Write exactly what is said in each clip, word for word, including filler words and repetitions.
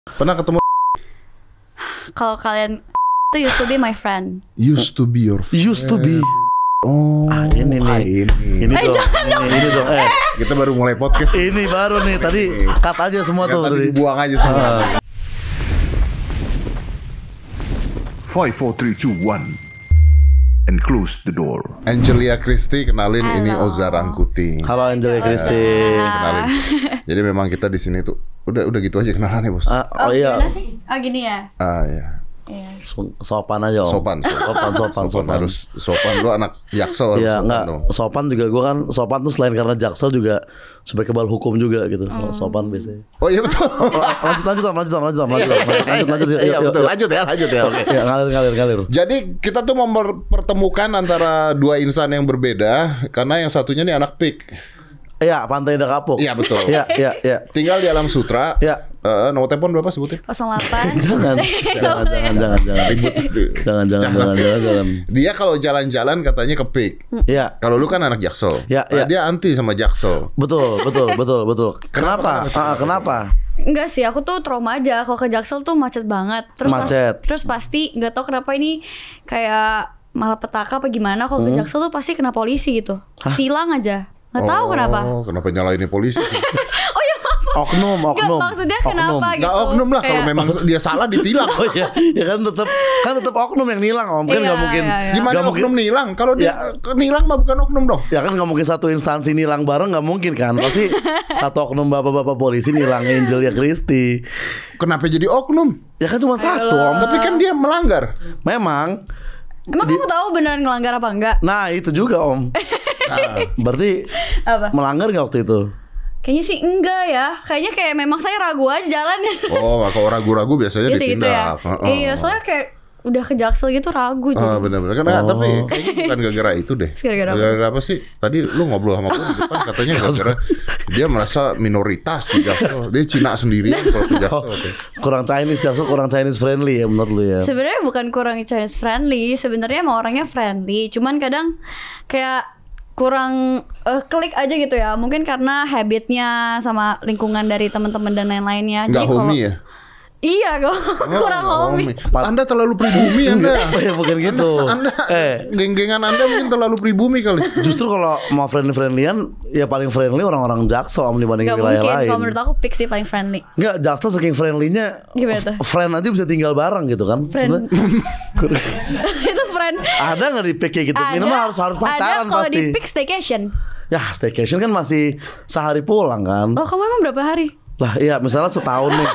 Pernah ketemu? Kalau kalian itu used to be my friend. Used to be your friend. Used to be. Oh, ah, ini nih. ah, ini. Ini Eh, dong. jangan Ini, dong. ini dong. Eh, Kita baru mulai podcast. ini baru nih. Tadi cut aja semua Yang tuh. tadi tadi. dibuang aja semua. Ah. Five, four, three, two, one, and close the door. Angelia Christie, kenalin Halo. ini Oza Rangkuti. Halo Angelia Christie. Kenalin. Jadi memang kita di sini tuh udah udah gitu aja kenalannya, Bos. Ah, Oh, oh iya. gimana sih? Oh gini ya. Ah ya. Iya. So- Sopan aja om. Sopan, sopan, sopan, sopan. harus sopan. Lu anak Jaksel harus Iya sopan enggak, dong. sopan juga gue kan sopan tuh selain karena Jaksel juga sebagai kebal hukum juga gitu. Sopan biasanya. Oh iya betul. Oh, lanjut lanjut om, lanjut om, lanjut om, lanjut om, lanjut lanjut yuk, Iya yuk, betul. yuk. Lanjut ya, lanjut ya. Oke. Ya ngalir ngalir ngalir. Jadi kita tuh mempertemukan antara dua insan yang berbeda karena yang satunya nih anak P I K. Iya, Pantai Indah Kapuk. Iya betul. Iya, iya, iya. Tinggal di Alam Sutra. Iya. Eh, nomor telepon berapa sebutnya? nol delapan. Jangan, jangan, jangan, jangan, jangan. Ribut itu. Jangan, jangan, jangan, jangan, jangan. Dia kalau jalan-jalan katanya ke P I K. Iya. Kalau lu kan anak Jaksel. Ya, Nah, ya. dia anti sama Jaksel. Betul, betul, betul, betul. Kenapa? Ah, kenapa? Enggak sih, aku tuh trauma aja. Kalau ke Jaksel tuh macet banget. Terus pas- Macet. terus pasti nggak tahu kenapa ini kayak malapetaka apa gimana. Kalau ke Jaksel tuh pasti kena polisi gitu. Tilang aja. Nggak tahu kenapa. Oh, kenapa nyalain polisi? Oh ya maaf. Oknum, Nggak, oknum. maksudnya Oknum. kenapa gitu. Nggak oknum lah kalau Kayak- memang dia salah ditilang. Oh iya, ya kan tetap kan tetap oknum yang nilang om, kan Iya, nggak mungkin. iya, iya. Gimana nggak mungkin. oknum nilang? Kalau dia Ya. nilang mah bukan oknum dong. Ya kan nggak mungkin satu instansi nilang bareng, nggak mungkin kan? Pasti satu oknum bapak-bapak polisi nilang Angelia Christie. Kenapa jadi oknum? Ya kan cuma satu om. Tapi kan dia melanggar. Memang. Emang kamu tahu beneran ngelanggar apa enggak? Nah itu juga om. Nah, berarti Apa? melanggar nggak waktu itu? Kayaknya sih enggak ya. Kayaknya kayak memang saya ragu aja jalan. Oh, kalau ragu-ragu biasanya Iya sih gitu ya. ditindak. Heeh. Iya, soalnya kayak udah ke Jaksel gitu ragu Ah, jadi. benar-benar. Karena Oh. tapi kayaknya bukan gara-gara itu deh. Gara-gara apa? Gara-gara apa sih? Tadi lu ngobrol sama gue di depan katanya gara-gara dia merasa minoritas di Jaksel. Dia Cina sendirian kalau ke Jaksel. Oke. Kurang Chinese, Jaksel kurang Chinese friendly ya menurut lu ya? Sebenarnya bukan kurang Chinese friendly, sebenarnya emang orangnya friendly, cuman kadang kayak kurang eh, klik aja gitu ya. Mungkin karena habitnya sama lingkungan dari teman-teman dan lain-lainnya. Enggak kalau- homey ya? Iya, kok kurang Oh, homey. Anda terlalu pribumi Anda. Oh ya bukan gitu. Anda, Eh, geng-gengan Anda mungkin terlalu pribumi kali. justru kalau mau friendly-friendlyan ya paling friendly orang-orang Jaksel om dibandingin Gak wilayah mungkin, lain. kalau menurut aku Pix sih paling friendly. Enggak, Jaksel saking friendly-nya Gimana tuh? friend aja bisa tinggal bareng gitu kan. Friend. Maksudnya, Itu friend. ada nggak di P K gitu? Minimal harus harus pacaran ada kalau pasti. di Pix staycation. Ya staycation kan masih sehari pulang kan. Oh, kamu emang berapa hari? Lah iya misalnya setahun nih.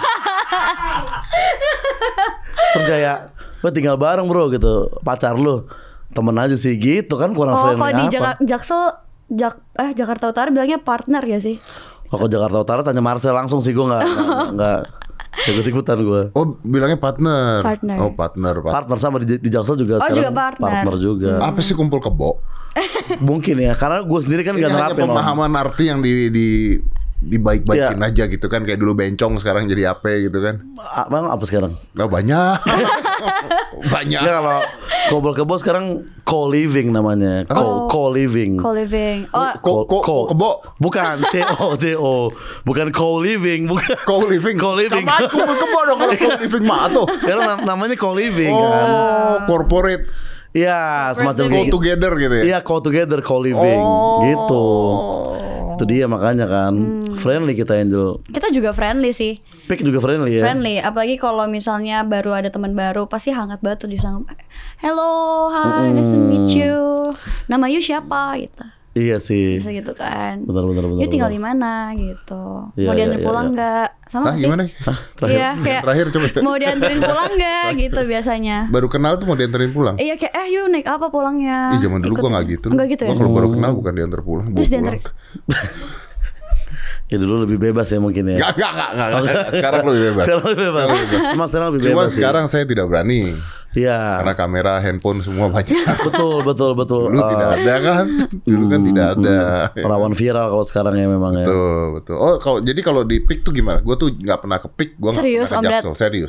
Terus kayak gue tinggal bareng bro gitu. Pacar lu temen aja sih gitu kan kurang Oh, friendly kalau di apa. Jaka- Jaksel Jak eh Jakarta Utara bilangnya partner ya sih? Oh, kalau Jakarta Utara tanya Marcel langsung sih gue nggak nggak- nggak ikut-ikutan gue. Oh, bilangnya partner. Partner. Oh, partner, partner. Partner sama di, di Jaksel juga Oh, sekarang juga partner. juga. Apa sih kumpul kebo? Mungkin ya karena gue sendiri kan Ini nggak hanya nerapin om. pemahaman arti yang di di dibaik-baikin Iya. aja gitu kan, kayak dulu bencong sekarang jadi apa gitu kan. Ah, Bang apa sekarang? Oh, banyak. banyak. Ya kalau kumpul kebo sekarang co-living namanya. Co Oh. co-living. Co-living. Oh, Ko ko ko kebo. Bukan C O C O. Bukan co-living, bukan. Co-living. Co-living. Sama kumpul kebo dong kalau co-living mah tuh. Sekarang nam- namanya co-living kan. Oh, corporate Iya, semacam go kayak gitu. together gitu ya. Iya, co together co-living Oh. gitu. Itu dia makanya kan. Friendly kita Angel. kita juga friendly sih. Pick juga friendly ya. Friendly, apalagi kalau misalnya baru ada teman baru pasti hangat banget tuh disanggup. Hello, hi, nice to meet you. Nama you siapa gitu. Iya sih. Bisa gitu kan. Benar benar benar. You tinggal di benar. mana gitu. Iya, Mau iya, diantar iya, pulang iya. nggak? Sama Ah, nggak sih? gimana? Terakhir. Iya, kayak Terakhir coba. mau dianterin pulang nggak gitu biasanya. Baru kenal tuh mau dianterin pulang. Iya kayak eh yuk naik apa pulangnya? Ih, zaman dulu Ikut gua nggak aja. gitu. Enggak gitu ya? Gua kalau baru kenal bukan diantar pulang, bawa Terus pulang. diantar- Ya dulu lebih bebas ya mungkin ya. Enggak, enggak, enggak, enggak, enggak. Sekarang lebih bebas. Sekarang lebih bebas. Sekarang lebih bebas. Emang sekarang lebih Cuma bebas sih. sekarang saya tidak berani Iya. karena kamera, handphone semua banyak. Betul betul betul. Dulu Ah, tidak ada kan? Dulu kan tidak ada. Rawan viral kalau sekarang ya memang ya. Betul, betul. Oh, kalau jadi kalau di P I K tuh gimana? Gue tuh nggak pernah ke P I K, gue nggak Serius, pernah ke Om Dad? Jaksel, serius.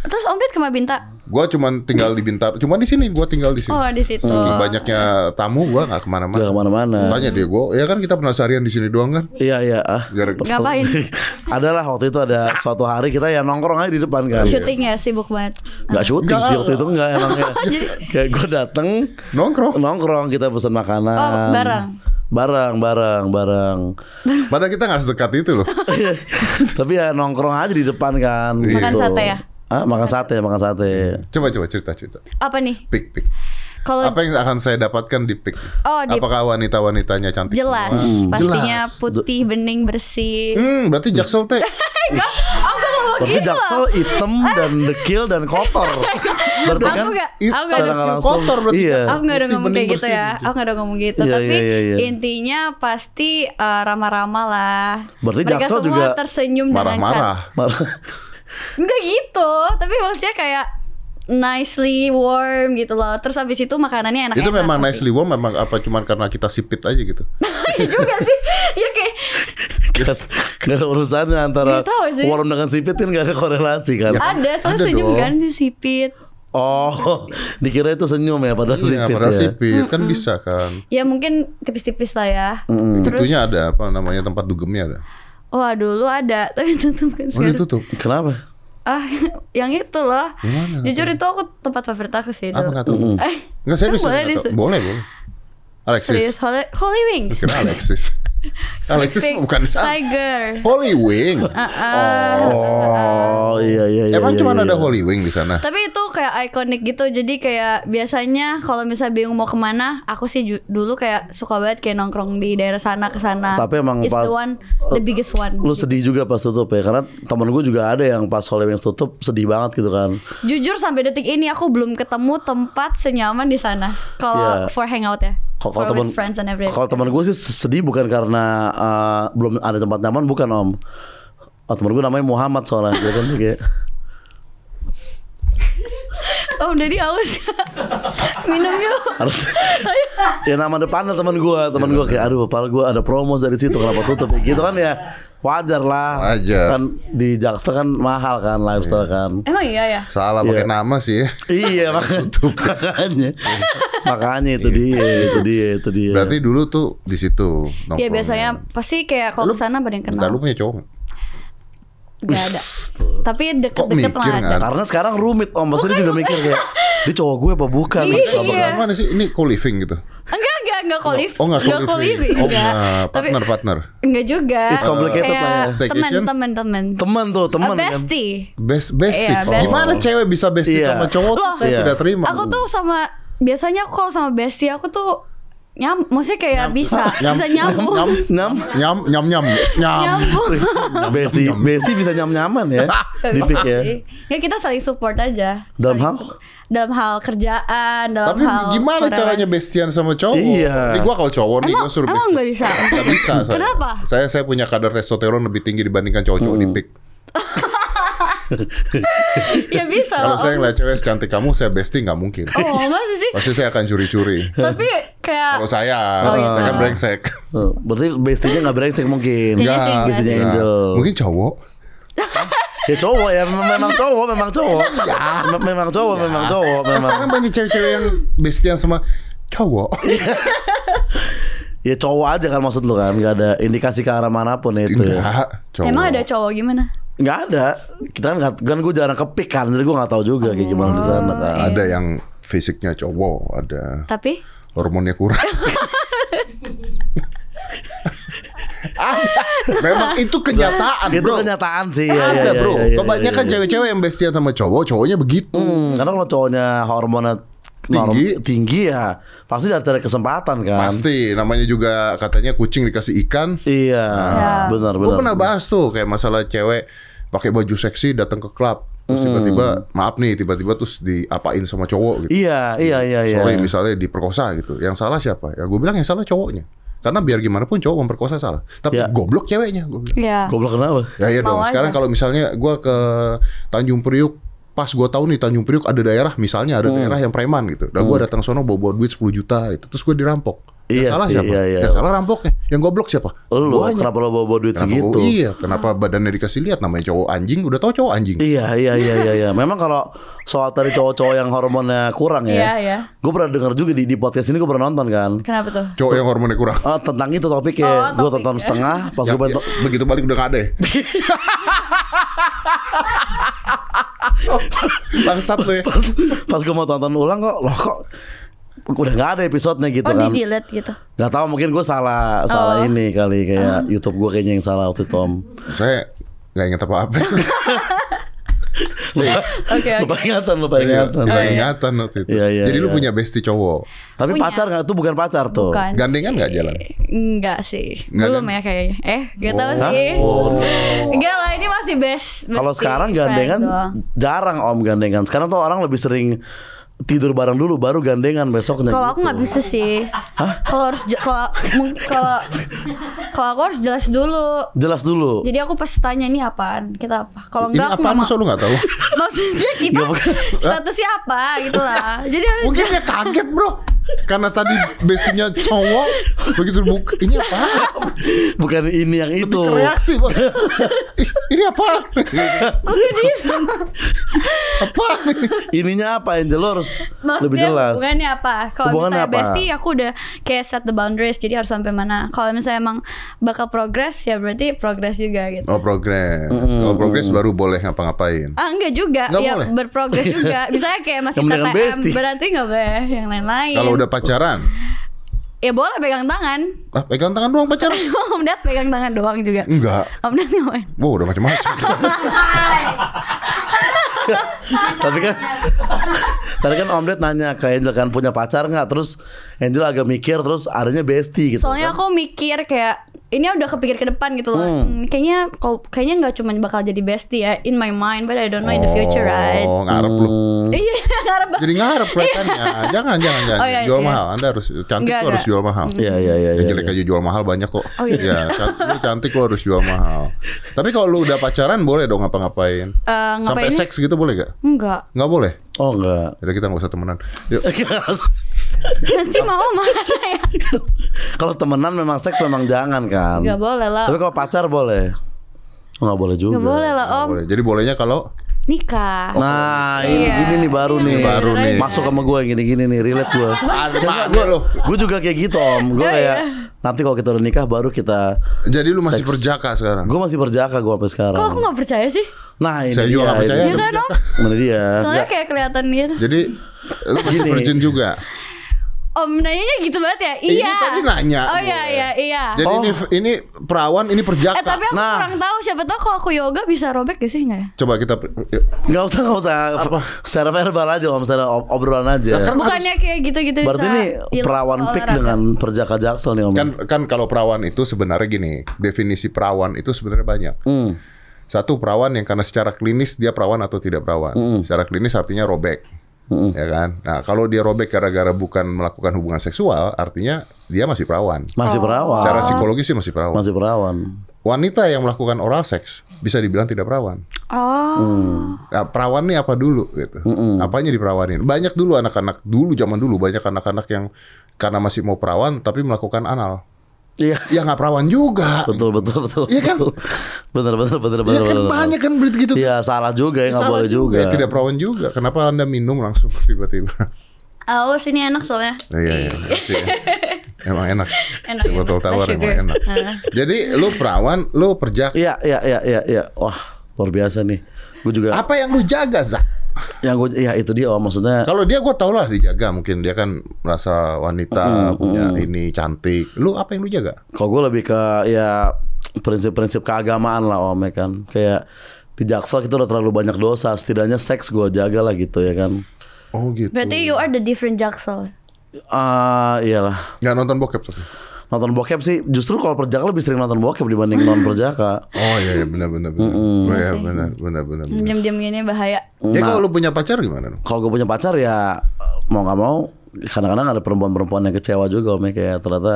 Terus Om Ded kemana Binta? Gua cuman tinggal di Bintar. Cuman di sini, gua tinggal di sini. Oh di situ. Saking banyaknya tamu, gua nggak kemana-mana. Gak kemana-mana. Tanya dia, gua, ya kan kita pernah seharian di sini doang kan? Iya iya. Ah. Gara- Ngapain? Adalah waktu itu ada suatu hari kita ya nongkrong aja di depan kan. Syuting ya sibuk banget. Gak syuting sih waktu itu enggak emangnya. Kayak gue dateng Nongkrong. nongkrong kita pesan makanan. Oh bareng. Bareng bareng bareng. Padahal kita nggak sedekat itu loh. Tapi ya nongkrong aja di depan kan. Makan gitu. sate ya? Ah, makan sate, makan sate. Coba coba cerita cerita. Apa nih? Pik pik. Kalau Apa yang akan saya dapatkan di pik? Oh, di- Apakah wanita-wanitanya cantik? jelas, semua? pastinya Jelas. putih, bening, bersih. Hmm, berarti Jaksel teh. Enggak, aku gak ngomong Berarti gitu. Jaksel hitam dan dekil dan kotor. Berarti Aku kan gak, It- aku gak secara ada nggak langsung. kotor berarti. Iya. Aku gak ada Putih, ngomong bening, kayak gitu bersih ya. gitu. Aku gak ada ngomong gitu. Iya, Tapi iya, iya, iya. intinya pasti eh, ramah-ramah lah. Berarti Mereka Jaksel semua juga tersenyum dengan Marah-marah. cat- Enggak gitu. Tapi maksudnya kayak nicely warm gitu loh. Terus abis itu makanannya enak-enak. Itu memang pasti. nicely warm memang apa cuman karena kita sipit aja gitu. Iya juga sih. Ya kayak Gak, gak ada urusannya antara Nggak tahu sih. warm dengan sipit kan gak ada korelasi kan. Ya, ada, soalnya ada senyum dong. kan si sipit. Oh, dikira itu senyum ya padahal Iya, sipit padahal ya. sipit kan bisa kan. Ya mungkin tipis-tipis lah ya. Terus, Itunya ada apa namanya tempat dugemnya ada. wah dulu ada, tapi tutup kan Oh, sekarang. ditutup. Kenapa? Ah, yang itu loh. Gimana? Jujur itu aku tempat favorit aku sih Apa dulu. nggak tahu? Eh, Enggak serius. boleh nggak deh, tahu. Boleh, boleh. Alexis. serius Holy, Holy Wings. Kira Alexis. Alexis Pink bukan di sana. Tiger. Holy Wing. Oh, iya iya iya. Emang iya, cuma iya. ada Holy Wing di sana. Tapi itu kayak ikonik gitu. Jadi kayak biasanya kalau misalnya bingung mau kemana, aku sih ju- dulu kayak suka banget kayak nongkrong di daerah sana ke sana. Tapi emang It's pas- the one, the biggest one. Lu sedih juga pas tutup ya. Karena temen gue juga ada yang pas Holy Wings tutup sedih banget gitu kan. Jujur sampai detik ini aku belum ketemu tempat senyaman di sana. Kalau Iya. for hangout ya. Kalau For teman with friends and everything. kalau teman gue sih sedih bukan karena uh, belum ada tempat nyaman, bukan om. Oh, teman gue namanya Muhammad soalnya dia kan kayak Oh, jadi haus. Minum yuk. harus ya nama depannya teman gue, teman gue kayak aduh, padahal gue ada promo dari situ kenapa tutup ya gitu kan ya. Wajar lah. Wajar. Kan di Jaksel kan mahal kan lifestyle kan. Emang iya ya? Salah Iya. pakai nama sih. Iya makanya makanya makanya itu dia itu dia itu dia. Berarti dulu tuh di situ. Iya nongkrongnya. biasanya pasti kayak kalau Lu- kesana pada yang Bentar, lu kenal. punya cowok nggak? Gak ada. Tapi Kok deket-deket mikir lah ada. nggak? Karena sekarang rumit om, pasti dia juga mikir kayak dia cowok gue apa bukan? Iya. Apa- Apa gimana sih? Ini co-living gitu? Enggak, enggak, enggak co-live. Oh nggak co-living. co-living, Oh enggak. nggak. Tapi Partner partner. enggak juga. It's complicated Kayak lah ya. teman, Staycation? teman, teman. Teman tuh, teman A kan. bestie. Best bestie. Iya, bestie. Gimana cewek bisa bestie Iya. sama cowok? tuh Loh, saya Iya. tidak terima. Aku tuh sama biasanya aku kalau sama bestie aku tuh nyam, maksudnya kayak bisa, Nyam- bisa nyambung. nyam- Nyam. nyam nyam nyam nyam. Nyambung. Besti, besti bisa nyam-nyaman ya. Di pick ya. Ya kita saling support aja. Dalam Saling hal? support. Dalam hal kerjaan, dalam Tapi hal gimana whatever. caranya bestian sama cowok? Iya. Ini gua kalau cowok nih Emang- gua suruh emang bestian. nggak bisa? Nggak bisa saya. Kenapa? Saya saya punya kadar testosteron lebih tinggi dibandingkan cowok-cowok di pick. Ya bisa Kalau lah, saya Om. ngeliat cewek secantik kamu, saya bestie nggak mungkin. Oh masih sih. Pasti saya akan curi-curi. Tapi kayak Kalau saya, Oh, iya. saya kan brengsek. Oh, berarti bestinya nggak brengsek mungkin. Kayaknya sih enggak. Bestinya Nggak. Angel. Mungkin cowok. Ya cowok ya, mem- memang cowok, memang cowok. Mem- Memang cowok, memang cowok, Kan memang. sekarang banyak cewek-cewek yang bestian sama cowok. Ya cowok aja kan maksud lu kan, nggak ada indikasi ke arah manapun itu ya. Enggak, cowok. emang ada cowok gimana? Nggak ada. Kita kan nggak, kan gue jarang kepik kan, jadi gue nggak tahu juga kayak gimana di sana kan. Ada yang fisiknya cowok, ada Tapi hormonnya kurang. Ada. Memang itu kenyataan, Itu bro. kenyataan sih. ya, Ada, ya, ya, bro. ya, ya, Kebanyakan ya, ya. cewek-cewek yang bestian sama cowok, cowoknya begitu. Hmm, karena kalau cowoknya hormonnya norm- Tinggi. tinggi ya pasti ada kesempatan kan. Pasti, namanya juga katanya kucing dikasih ikan. Iya, Ya. benar Gue benar. pernah bahas tuh kayak masalah cewek pakai baju seksi datang ke klub, terus tiba-tiba maaf nih, tiba-tiba terus diapain sama cowok gitu. Iya, iya, iya, iya. Sorry, misalnya diperkosa gitu. Yang salah siapa? Ya gue bilang yang salah cowoknya. Karena biar gimana pun cowok memperkosa salah. Tapi Ya. goblok ceweknya. Gua bilang. ya. Goblok kenapa? Ya iya dong. Mau Sekarang aja. kalau misalnya gue ke Tanjung Priuk, pas gue tahu nih Tanjung Priuk ada daerah, misalnya ada daerah yang preman gitu. Dan gue datang sono bawa-bawa duit sepuluh juta gitu. Terus gue dirampok. Iya salah sih, siapa? iya, iya. Yang salah rampoknya. Yang goblok siapa? Lu Guanya. kenapa lo bawa duit Kenapa segitu? gua- iya, kenapa badannya dikasih lihat namanya cowok anjing, udah tau cowok anjing. Iya iya iya iya iya. Memang kalau soal tadi cowok-cowok yang hormonnya kurang ya. Iya, iya. Gue pernah denger juga di di podcast ini gue pernah nonton kan. Kenapa tuh? Cowok yang hormonnya kurang. Oh, tentang itu topiknya. Oh, Gue tonton topiknya. setengah pas Ya, gue ya, begitu balik udah gak ada ya? Bangsat lu ya. pas, pas gue mau tonton ulang kok loh kok udah nggak ada episodenya gitu Oh, kan. di delete gitu. Nggak tahu mungkin gue salah salah Oh. ini kali kayak YouTube gue kayaknya yang salah waktu itu Om. Saya nggak inget apa-apa. Oke, oke. Lupa ingatan, lupa Iya, ingatan. nggak Oh, iya. ingatan waktu itu. Iya, iya, Jadi lu iya. punya bestie cowok. Tapi Punya. pacar nggak? Itu bukan pacar tuh. Bukan Gandengan nggak sih. jalan? Enggak sih. Nggak Belum kan? ya kayaknya. Eh, gak tahu Oh. sih. Oh. Enggak lah, ini masih best. Kalau bestie sekarang friend gandengan doang. jarang Om gandengan. Sekarang tuh orang lebih sering tidur bareng dulu baru gandengan besoknya. Kalau aku gitu. nggak bisa sih. Kalau harus je- kalau mung- kalau kalau aku harus jelas dulu. Jelas dulu. Jadi aku pasti tanya ini apaan, kita apa. Kalau Ini enggak aku apaan nggak masa mau. lu nggak tahu? Maksudnya kita Nggak, bukan. statusnya apa gitu lah. Jadi harus Mungkin dia kaget bro. Karena tadi bestinya cowok. Begitu buka, ini apa? Bukan ini yang itu. Reaksi bos. Ih, ini apa? Oke itu. Apa? Ininya apa Angel lu harus lebih Maksudnya jelas. hubungannya apa? Kalau Hubungannya misalnya apa? bestie aku udah kayak set the boundaries. Jadi harus sampai mana. Kalau misalnya emang bakal progress ya berarti progress juga gitu. Oh progres. Kalau progres baru boleh ngapa-ngapain. Ah enggak juga, Nggak ya boleh? berprogres juga. Misalnya kayak masih Yang mendingan T T M, bestie. berarti nggak boleh yang lain-lain. Kalau udah pacaran, Ya boleh pegang tangan. ah pegang tangan doang pacaran? Om Dad pegang tangan doang juga. Enggak. Om Dad ngapain? Wow udah macam-macam. Tapi kan tadi kan Om Ded nanya ke Angel kan punya pacar nggak, terus Angel agak mikir terus adanya bestie gitu. Soalnya kan. aku mikir kayak ini udah kepikir ke depan gitu loh. Hmm, kayaknya kau kayaknya nggak cuma bakal jadi bestie ya in my mind, but I don't know in the future, right? Oh ngarep lu. Iya, ngarep banget. Jadi ngarep kelihatannya. Jangan, jangan, jangan. Oh, iya, Jual iya. mahal. Anda harus cantik Enggak, tuh harus enggak. jual mahal. Iya iya iya. Yang iya, jelek iya. aja jual mahal banyak kok. Oh, iya. Ya, can- lu cantik lu harus jual mahal. Tapi kalau lu udah pacaran boleh dong ngapa-ngapain. Eh, Sampai ngapainnya? seks gitu boleh gak? Enggak. Nggak boleh. Oh enggak. Jadi kita nggak usah temenan. Yuk. Nanti mama marah ya. Kalau temenan memang seks memang jangan kan. Enggak boleh lah. Tapi kalau pacar boleh. Oh, nggak boleh juga. Enggak boleh lah Nggak Om. boleh. Jadi bolehnya kalau Nikah. Nah ini Iya. gini nih baru Iya, nih. baru nih. Masuk sama gue gini-gini nih relate gue. ada gue loh. Gue juga kayak gitu Om. Gue Oh, kayak iya. nanti kalau kita udah nikah baru kita. Jadi lu masih Seks. perjaka sekarang. Gue masih berjaka gue sampai sekarang. Kok aku nggak percaya sih? Nah ini Saya juga dia, nggak percaya. ini. Iya kan Om? Mana dia? Soalnya Nggak. kayak kelihatan gitu. Jadi lu masih Gini. virgin juga. Om nanyanya gitu banget ya? Ini Iya. tadi nanya. Oh iya iya iya. Jadi Oh. ini ini perawan, ini perjaka. Eh tapi aku Nah. kurang tahu siapa tahu kalau aku yoga bisa robek gak sih nggak ya? Coba kita yuk. Nggak usah nggak usah. Secara verbal aja Om, secara ob- obrolan aja. Bukannya kayak gitu-gitu Berarti bisa ini ilmu perawan pik olahraga. dengan perjaka jaksel nih Om. kan kan kalau perawan itu sebenarnya gini, definisi perawan itu sebenarnya banyak. Hmm. Satu perawan yang karena secara klinis dia perawan atau tidak perawan. Mm. Secara klinis artinya robek. Mm-mm. Ya kan? Nah, kalau dia robek gara-gara bukan melakukan hubungan seksual, artinya dia masih perawan. Masih perawan. Secara psikologis sih masih perawan. Masih perawan. Wanita yang melakukan oral seks bisa dibilang tidak perawan. Oh. Nah, perawan nih apa dulu gitu? Apanya diperawanin? Banyak dulu anak-anak dulu zaman dulu banyak anak-anak yang karena masih mau perawan tapi melakukan anal. Iya. Ya nggak perawan juga. Betul betul betul. Iya kan? Bener bener bener Iya bener. kan bener, banyak kan berita gitu. Iya salah juga ya nggak Salah boleh juga. Ya, tidak perawan juga. Kenapa Anda minum langsung tiba-tiba? Awas ini enak soalnya. Nah, iya, iya, makasih ya. Emang enak. Enak, Botol enak. tawar Sugar. emang enak. Nah. Jadi lu perawan, lu perjaka. Iya iya iya iya iya. Wah luar biasa nih. Gue juga. Apa yang lu jaga, Zak? Yang gue ya itu dia Om maksudnya. Kalau dia gue tau lah dijaga, mungkin dia kan merasa wanita Mm, punya mm. ini cantik. Lu apa yang lu jaga? Kalau gue lebih ke ya prinsip-prinsip keagamaan lah Om ya kan. Kayak di Jaksel kita udah terlalu banyak dosa. Setidaknya seks gue jaga lah gitu ya kan. Oh gitu. Berarti you are the different Jaksel. Ah iyalah. Nggak nonton bokep tuh? Nonton bokep sih justru kalau perjaka lebih sering nonton bokep dibanding non perjaka. Oh iya, iya benar benar benar. Oh, iya sih. benar benar benar. benar. Diam-diam gini bahaya. Ya Nah. kalau lu punya pacar gimana dong? Kalau gue punya pacar ya mau nggak mau kadang-kadang ada perempuan-perempuan yang kecewa juga Om ya, kayak ternyata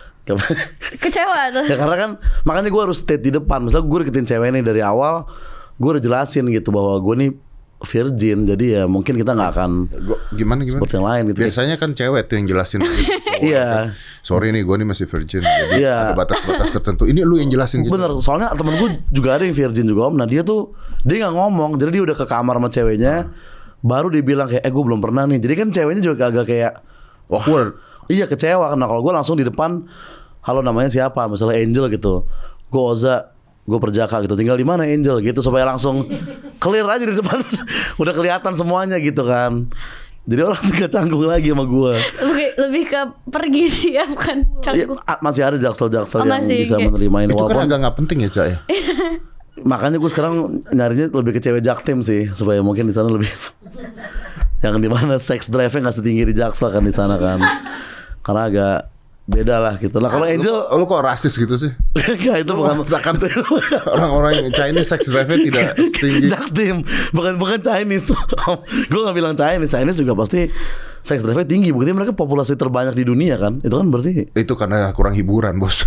Kecewa tuh. ya karena kan makanya gue harus stay di depan. Misalnya gue deketin cewek ini dari awal, gue udah jelasin gitu bahwa gue nih virgin, jadi ya mungkin kita nggak akan Gua, gimana gimana? seperti yang lain gitu. Biasanya kan cewek tuh yang jelasin. Gitu. Iya. Sorry nih, gue nih masih virgin. Jadi Iya. ada batas-batas tertentu. Ini lu yang jelasin gitu. Bener, soalnya temen gue juga ada yang virgin juga om. Nah dia tuh dia nggak ngomong, jadi dia udah ke kamar sama ceweknya, baru dia bilang kayak, eh gue belum pernah nih. Jadi kan ceweknya juga agak kayak awkward. Iya kecewa. Nah kalau gue langsung di depan, halo namanya siapa? Misalnya Angel gitu. Gue Oza, gue Perjaka gitu. Tinggal di mana Angel gitu supaya langsung clear aja di depan. Udah kelihatan semuanya gitu kan. Jadi orang gak canggung lagi sama gue. Lebih, lebih ke pergi sih ya, bukan Ya, canggung. masih ada jaksel-jaksel Oh, yang masih, bisa kayak- menerima ini. Itu kan Walaupun agak nggak penting ya, Cak ya. makanya gue sekarang nyarinya lebih ke cewek jaktim sih, supaya mungkin di sana lebih yang dimana sex drive-nya nggak setinggi di Jaksel kan di sana kan. Karena agak beda lah gitu. Nah kalau Angel, Lu, lu kok rasis gitu sih? enggak itu bukan Orang-orang yang Chinese sex drive-nya tidak setinggi. jaktim, bukan bukan Chinese. Gue nggak bilang Chinese, Chinese juga pasti sex drive-nya tinggi. Buktinya mereka populasi terbanyak di dunia kan. Itu kan berarti. Itu karena kurang hiburan, Bos.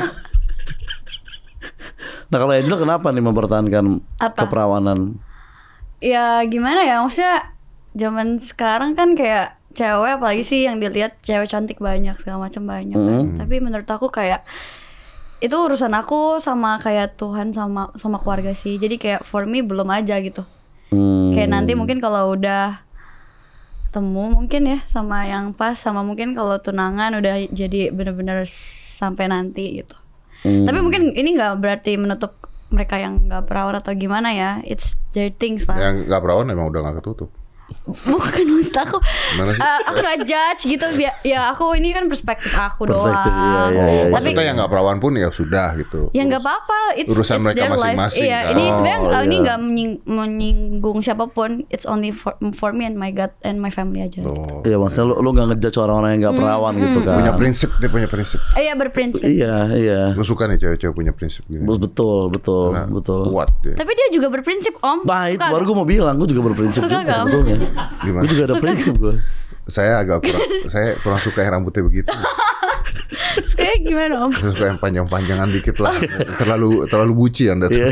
Nah kalau Angel kenapa nih mempertahankan Apa? keperawanan? Ya gimana ya, maksudnya zaman sekarang kan kayak cewek, apalagi sih yang dilihat cewek cantik banyak, segala macam banyak kan. Hmm. Tapi menurut aku kayak itu urusan aku sama kayak Tuhan sama sama keluarga sih. Jadi kayak for me belum aja gitu. Hmm. Kayak nanti mungkin kalau udah ketemu mungkin ya sama yang pas, sama mungkin kalau tunangan udah jadi bener-bener sampai nanti gitu. Hmm. Tapi mungkin ini nggak berarti menutup mereka yang nggak perawan atau gimana ya. It's their things lah. Yang nggak perawan emang udah nggak ketutup. Bukan, maksud aku Gimana sih? eh, aku nggak judge gitu. Bia- Ya aku ini kan perspektif aku Perspektif, doang. iya, iya, Oh, iya. Tapi maksudnya yang nggak perawan pun ya sudah gitu. ya nggak apa-apa. It's, Urusan it's mereka their life. masing-masing Iya, kan. ini Oh, sebenarnya uh, ini iya. nggak menying- menyinggung siapapun. It's only for, for me and my God and my family aja. Oh. Iya maksudnya lu lu nggak ngejudge orang-orang yang nggak perawan gitu kan. Punya prinsip, dia punya prinsip. Eh, Iya berprinsip. Iya iya. Lu suka nih cewek-cewek punya prinsip gitu. Betul betul Karena betul. Kuat dia. Tapi dia juga berprinsip om. Nah itu Suka baru gue mau bilang, gue juga berprinsip Suka juga nggak? sebetulnya. Gimana? Gue juga ada prinsip gue. Saya agak kurang, saya kurang suka yang rambutnya begitu. Kayak gimana om? Saya suka yang panjang-panjangan dikit lah. Terlalu terlalu buci Anda. Iya.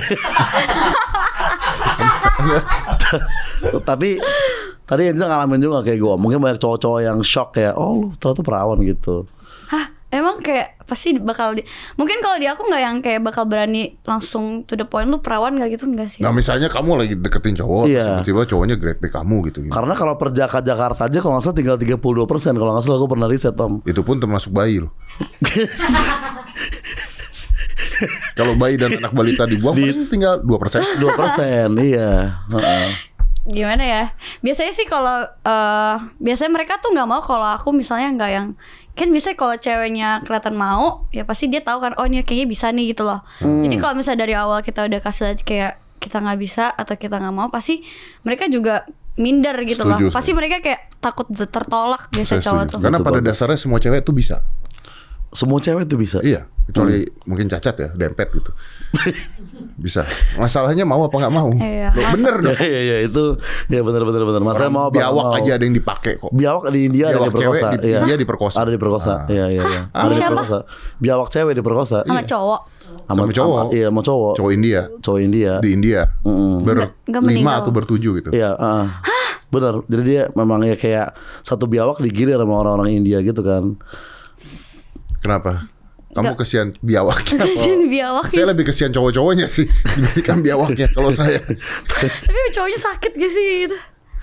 Tapi tadi Angel ngalamin juga kayak gue. Mungkin banyak cowok-cowok yang shock ya. Oh lu ternyata perawan gitu. Hah, emang kayak pasti bakal di, mungkin kalau di aku nggak yang kayak bakal berani langsung to the point. Lu perawan nggak gitu, nggak sih? Nah misalnya kamu lagi deketin cowok, Iya. terus tiba-tiba cowoknya grepe kamu gitu. gitu. Karena kalau Perjaka Jakarta aja kalau nggak salah tinggal tiga puluh dua persen. Kalau nggak salah gue pernah riset om. Itu pun termasuk bayi loh. Kalau bayi dan anak balita dibuang paling tinggal dua persen. dua persen iya. Heeh. Gimana ya? Biasanya sih kalau eh, biasanya mereka tuh nggak mau kalau aku misalnya nggak yang, kan biasanya kalau ceweknya kelihatan mau, ya pasti dia tahu kan, oh ini kayaknya bisa nih gitu loh. Jadi kalau misalnya dari awal kita udah kasih lihat kayak kita nggak bisa atau kita nggak mau, pasti mereka juga minder gitu Setuju, loh. Pasti mereka kayak takut tertolak biasa Saya cowok setuju. tuh. Karena Itu pada bagus. dasarnya semua cewek tuh bisa. Semua cewek tuh bisa. Iya, kecuali mungkin cacat ya, dempet gitu. Bisa. Masalahnya mau apa nggak mau? Iya. Loh, bener dong. Iya iya itu ya benar benar benar. Masalah Orang mau apa biawak nggak mau. aja ada yang dipakai kok. Biawak di India ada Biawak diperkosa. cewek di Iya. India diperkosa. Ada diperkosa. Ah. Iya iya iya. Sama Ada siapa? diperkosa. Biawak cewek diperkosa. Sama cowok. Sama, Sama cowok. sama- iya, sama cowok. Cowok India Cowok India. di India Mm-mm. Nggak berlima meninggal. atau bertujuh gitu. Iya, uh, benar. Jadi dia memang ya kayak satu biawak digilir sama orang-orang India gitu kan. Kenapa? Kamu Nggak. kesian biawaknya? Kasian apa? biawak. Saya lebih kesian cowok-cowoknya sih dibandingkan biawaknya. Kalau saya Tapi cowoknya sakit gak sih gitu?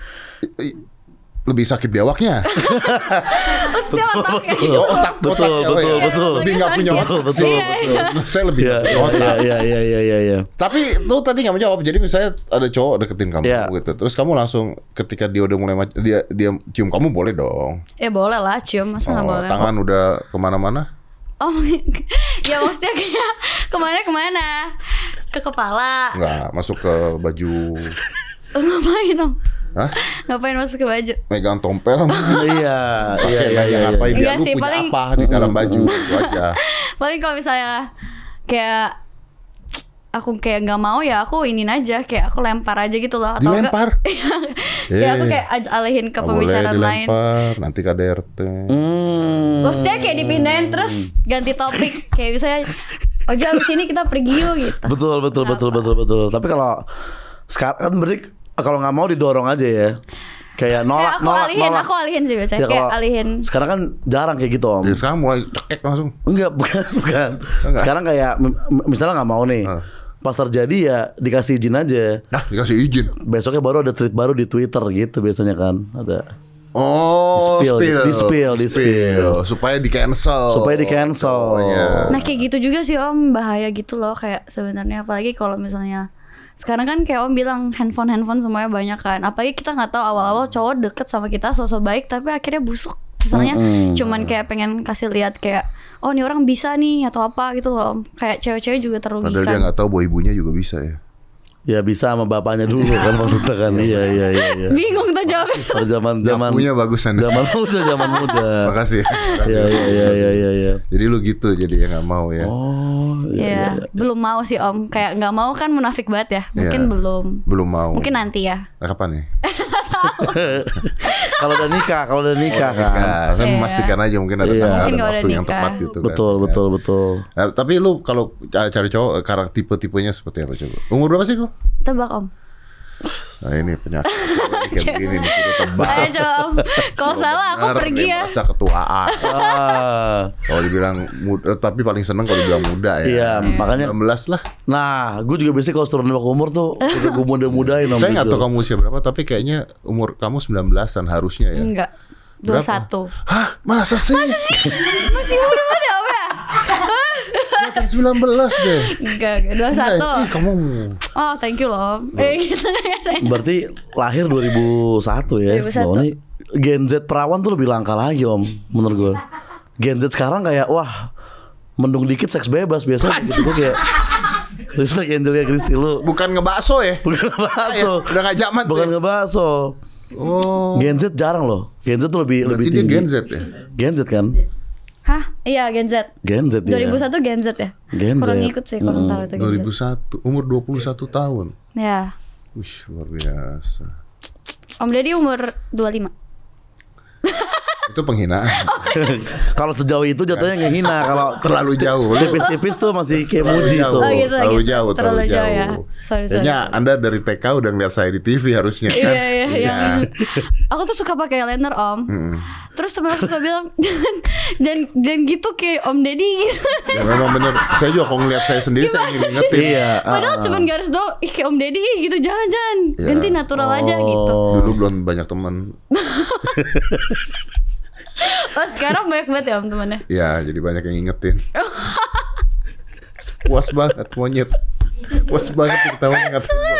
lebih sakit biawaknya. Maksudnya otaknya gitu. Oh, otak, Betul, otaknya, oh, betul, ya. betul. Lebih nggak punya Sakit. otak. Betul, Iya, betul. iya. Saya lebih Iya, nggak punya iya, otak. iya, iya, iya, iya, iya. Tapi tuh tadi nggak menjawab. Jadi misalnya ada cowok deketin kamu Iya. gitu, terus kamu langsung ketika dia udah mulai mac- dia dia cium kamu boleh dong. Ya boleh lah cium, masa nggak Oh, boleh? tangan udah kemana-mana. Oh, ya maksudnya kayak kemana-kemana? Ke kepala. Nggak masuk ke baju. Ngapain om? Hah? Ngapain masuk ke baju? Megang tompel. Iya, iya, Pakai iya, nanya iya, ngapain iya. dia Enggak lu sih, punya paling- apa di dalam baju itu aja. Paling kalau misalnya kayak aku kayak nggak mau ya aku inin aja, kayak aku lempar aja gitu loh, atau enggak? Dilempar. Ya aku Eh, kayak ad- alihin ke nggak boleh pembicaraan lain. dilempar, nanti K D R T. Hmm. Maksudnya kayak dipindahin terus ganti topik, kayak misalnya Oja abis ini kita pergi yuk gitu. Betul, betul, betul, betul, betul. Tapi kalau sekarang kan berarti kalau nggak mau didorong aja ya. Kayak nolak, Kayak aku nolak, alihin, nolak. aku alihin sih biasanya. Ya, Kayak kalau- alihin. Sekarang kan jarang kayak gitu om. Ya, sekarang mulai cekek langsung. Enggak, bukan, bukan. Enggak. Sekarang kayak m- m- misalnya nggak mau nih, Ah. pas terjadi ya dikasih izin aja. Nah, dikasih izin. Besoknya baru ada tweet baru di Twitter gitu biasanya kan, ada. Oh, Di-spill, spill, di-spill, di-spill. supaya di cancel. Supaya di cancel. Oh, iya. Nah kayak gitu juga sih om, bahaya gitu loh kayak sebenarnya, apalagi kalau misalnya sekarang kan kayak om bilang handphone handphone semuanya banyak kan, apalagi kita nggak tahu awal-awal cowok deket sama kita sosok baik tapi akhirnya busuk misalnya. Mm-mm. Cuman kayak pengen kasih lihat kayak oh nih orang bisa nih atau apa gitu loh om. Kayak cewek-cewek juga Padahal dia terugikan. nggak tahu bahwa ibunya juga bisa ya. Ya bisa sama bapaknya dulu kan maksudnya kan. Iya iya iya. iya. Bingung tuh jawabnya. Pada zaman zaman Nyapunya bagusan. zaman muda zaman muda. Makasih. Makasih. Iya iya iya iya iya. Ya. Jadi lu gitu, jadi ya nggak mau ya. Oh iya. Iya, iya. belum mau sih om. Kayak nggak mau kan munafik banget ya. Mungkin Iya. belum. Belum mau. Mungkin nanti ya. Nah, kapan nih? Kalau udah nikah, kalau udah nikah kan. Nah, saya Iya. memastikan aja mungkin ada Iya. tanggal Mungkin dan kalau waktu udah yang nikah. tepat gitu kan. Betul Ya. betul betul. Nah, tapi lu kalau cari cowok karakter tipe-tipenya seperti apa coba? Umur berapa sih lu? Tebak om. Nah ini penyakit kayak begini nih sudah tebal. Ayo coba om. Kalau salah aku Bener, pergi dia ya. merasa ketuaan. Ah, Kalau dibilang muda, tapi paling seneng kalau dibilang muda ya. iya, makanya sembilan belas lah. nah, gue juga biasanya kalau turun nembak umur tuh udah gue muda-mudain om. Saya nggak jujur. tahu kamu usia berapa, tapi kayaknya umur kamu sembilan belasan harusnya ya. Enggak. dua puluh satu. Hah? Masa sih? Masih muda banget ya om ya? Kelihatan sembilan belas deh. Enggak, enggak. dua puluh satu. Ih, kamu Oh, thank you loh om. Eh gitu ya saya. Berarti lahir dua ribu satu ya. dua ribu satu. Bahwa ini Gen Z perawan tuh lebih langka lagi om, menurut gue. Gen Z sekarang kayak wah mendung dikit seks bebas biasa gitu. Gue kayak respect Angelia Christie lu. bukan ngebakso ya? Bukan ngebakso. Udah nggak zaman tuh Bukan ya? ngebakso. Oh. Gen Z jarang loh. Gen Z tuh lebih Berarti lebih dia tinggi. Gen Z ya? Gen Z kan? Hah? Iya Gen Z. Gen Z ya. dua ribu satu Gen Z ya? Gen Kurang Z. ikut sih kurang tahu itu Gen dua Z. ribu satu, umur dua puluh satu tahun. Ya. Wih, luar biasa. Om Deddy umur dua puluh lima. Itu penghinaan. Kalau sejauh itu jatuhnya ngehina. Kalau Terlalu jauh. Lu tipis-tipis tuh masih kayak terlalu muji jauh. tuh. Oh, gitu, terlalu gitu. jauh, terlalu, Terlalu jauh jauh. ya. Sorry, sorry. Kayaknya Anda dari T K udah ngeliat saya di T V harusnya kan? Iya iya yang aku tuh suka pakai eyeliner om. Terus temen aku suka bilang jangan jangan jangan gitu kayak Om Deddy gitu. Ya, memang bener. Saya juga kalau ngeliat saya sendiri saya ingin ngingetin. Iya. Padahal ah. cuman garis doang. Ih kayak Om Deddy gitu jangan jangan Iya. ganti natural aja gitu. Oh. Dulu belum banyak teman. Oh sekarang banyak banget ya om temannya. Ya, jadi banyak yang ngingetin. Puas banget monyet. Puas banget ketahuan ngatain gua.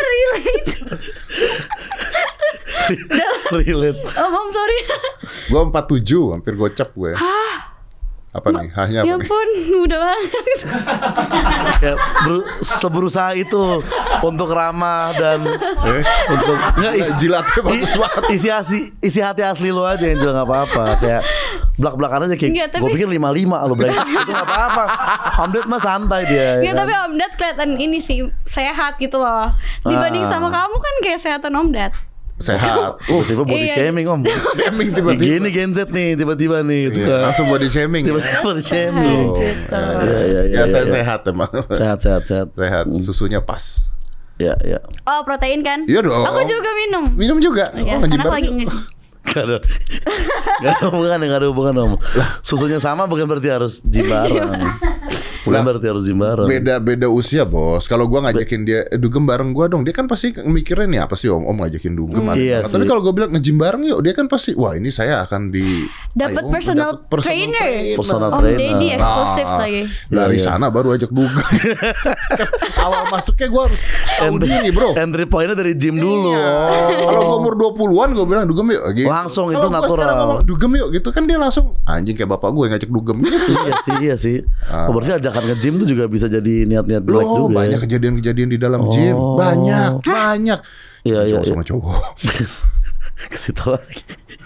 Relate. Oh om sorry. Gua empat puluh tujuh, hampir gocap gue. Apa nih? Hahnya apa Ya nih? ampun mudah banget. Kayak beru- seberusaha itu untuk ramah dan Eh? untuk nggak Nggak, jilatnya bagus i- banget. isi hati isi hati asli lu aja yang nggak apa-apa kayak belak belakan aja kayak Nggak, tapi- gue pikir lima lima lo brengsek itu nggak apa-apa. Hamdet mah santai dia. Ya kan? tapi Om Dad kelihatan ini sih sehat gitu loh. Dibanding Ah. sama kamu kan kayak sehatan Om Dad. Sehat. Oh, tiba body Iya. shaming om. Shaming tiba-tiba. Gini Gen Z nih tiba-tiba nih. Iya, suka. langsung body shaming. Ya, Tiba-tiba body shaming. Oh, Gitu. Ya, ya, ya, ya, saya ya. sehat emang. Sehat sehat sehat. Sehat, susunya pas. Ya ya. Oh protein kan? Iya dong. Aku juga minum. Minum juga. Ya, Oh, karena ngejimbar aku lagi yuk. nge Gak ada, gak ada hubungan, gak ada hubungan om. Susunya sama bukan berarti harus jimbaran. Bukan Lah, berarti harus jimbaran. Beda-beda usia bos. Kalau gua ngajakin dia eh, dugem bareng gua dong, dia kan pasti mikirnya nih apa sih om, om ngajakin dugem. Hmm, apa. iya Tapi sih. kalau gua bilang ngejim bareng yuk, dia kan pasti wah ini saya akan di Dapat Ayo, personal dapet personal trainer. Personal Om trainer. Deddy eksklusif Nah, lagi. Dari Iya, iya. sana baru ajak dugem. Kan awal masuknya gua harus tahu diri bro. Entry pointnya dari gym dulu. Iya. Oh. Kalau gua umur dua puluhan gua bilang dugem yuk gitu. Langsung, itu Kalau gua natural. sekarang ngomong, dugem yuk gitu kan dia langsung anjing kayak bapak gua yang ngajak dugem gitu. Iya sih, iya sih. Oh, berarti ajakan nge-gym tuh juga bisa jadi niat-niat jelek Loh, juga. banyak ya. kejadian-kejadian di dalam gym. Oh. Banyak, banyak. Iya, iya, Cowok iya. sama cowok. Kasih tau lagi.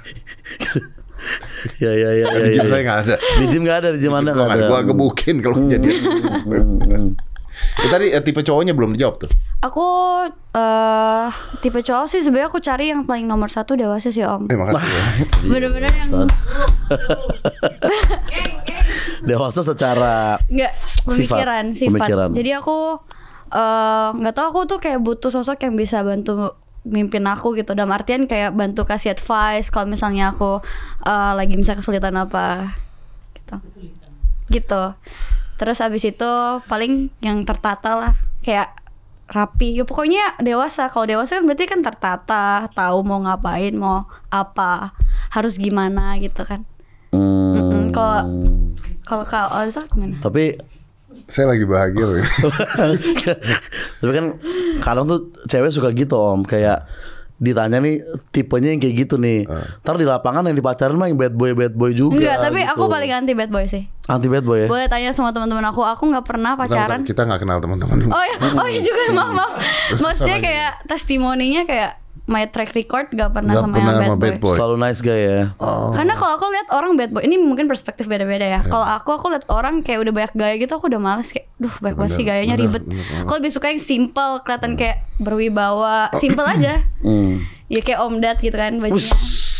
Ya ya ya ya. Di gym ya, saya ya. nggak ada. Di gym nggak ada, di gym anda Gua nggak nggak- ada. Gua gebukin kalau kejadian. Hmm. Ya, tadi eh, tipe cowoknya belum dijawab tuh. Aku eh tipe cowok sih sebenarnya aku cari yang paling nomor satu dewasa sih om. Eh makasih ya. Bener-bener yang Dewasa secara nggak pemikiran, sifat. Pemikiran. Jadi aku eh, nggak tahu aku tuh kayak butuh sosok yang bisa bantu mimpin aku gitu. Dalam artian kayak bantu kasih advice kalau misalnya aku uh, lagi misalnya kesulitan apa gitu. Gitu. Terus abis itu paling yang tertata lah, kayak rapi. Ya, pokoknya dewasa. Kalau dewasa kan berarti kan tertata, tahu mau ngapain, mau apa, harus gimana gitu kan. Hmm. Kalau kalau Kak Oza gimana? Tapi Saya lagi bahagia loh. tapi kan kadang tuh cewek suka gitu Om, kayak ditanya nih tipenya yang kayak gitu nih. Ntar di lapangan yang dipacarin mah yang bad boy bad boy juga. Enggak, tapi gitu. aku paling anti bad boy sih. Anti bad boy ya. Boleh tanya sama teman-teman aku, aku nggak pernah pacaran. Kita nggak kenal teman-teman. Oh ya, oh ya juga maaf maaf. Terus Maksudnya sama kayak testimoninya kayak my track record gak pernah Nggak sama pernah yang sama bad bad boy. boy. Selalu nice guy ya. Oh. Karena kalau aku lihat orang bad boy, ini mungkin perspektif beda-beda ya. Kalau aku aku lihat orang kayak udah banyak gaya gitu, aku udah males kayak, duh banyak banget sih gayanya bener, ribet. bener, bener. Aku lebih suka yang simple, kelihatan kayak berwibawa, simple aja. Hmm. Ya kayak Om Dad gitu kan bajunya.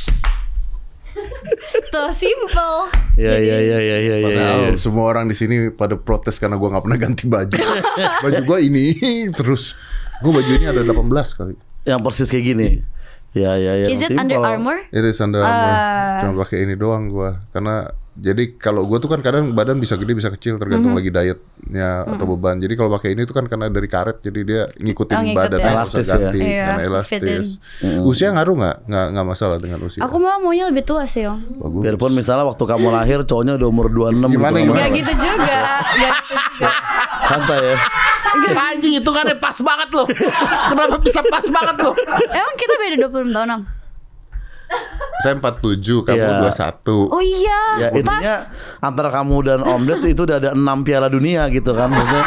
Tuh simple. Ya ya ya ya ya ya. Padahal ya. semua orang di sini pada protes karena gue nggak pernah ganti baju. Baju gue ini terus. Gue baju ini ada delapan belas kali. Yang persis kayak gini. Ya ya ya. Is it Simple. Under Armour? Itu Under Armour. Ah. Cuma pakai ini doang gue. Karena jadi kalau gue tuh kan kadang badan bisa gede bisa kecil tergantung Mhm. lagi dietnya atau beban. Jadi kalau pakai ini tuh kan karena dari karet jadi dia ngikutin Oh, ngikut badan ya. nggak usah Elastis ya. ganti Iya, karena fit elastis. Usia ngaruh nggak? Nggak nggak masalah dengan usia. Aku malah maunya lebih tua sih Om. Bagus. Biarpun misalnya waktu kamu lahir cowoknya udah umur dua puluh enam Gimana, gitu. gimana? Gak gitu juga, gak gitu juga. Santai ya. Anjing itu kan pas banget loh. Kenapa bisa pas banget loh? Emang kita beda dua puluh tahun Om? Saya empat puluh tujuh, kamu Iya. dua puluh satu. Oh iya, Ya intinya pas. antara kamu dan Om Ded itu udah ada enam piala dunia gitu kan maksudnya.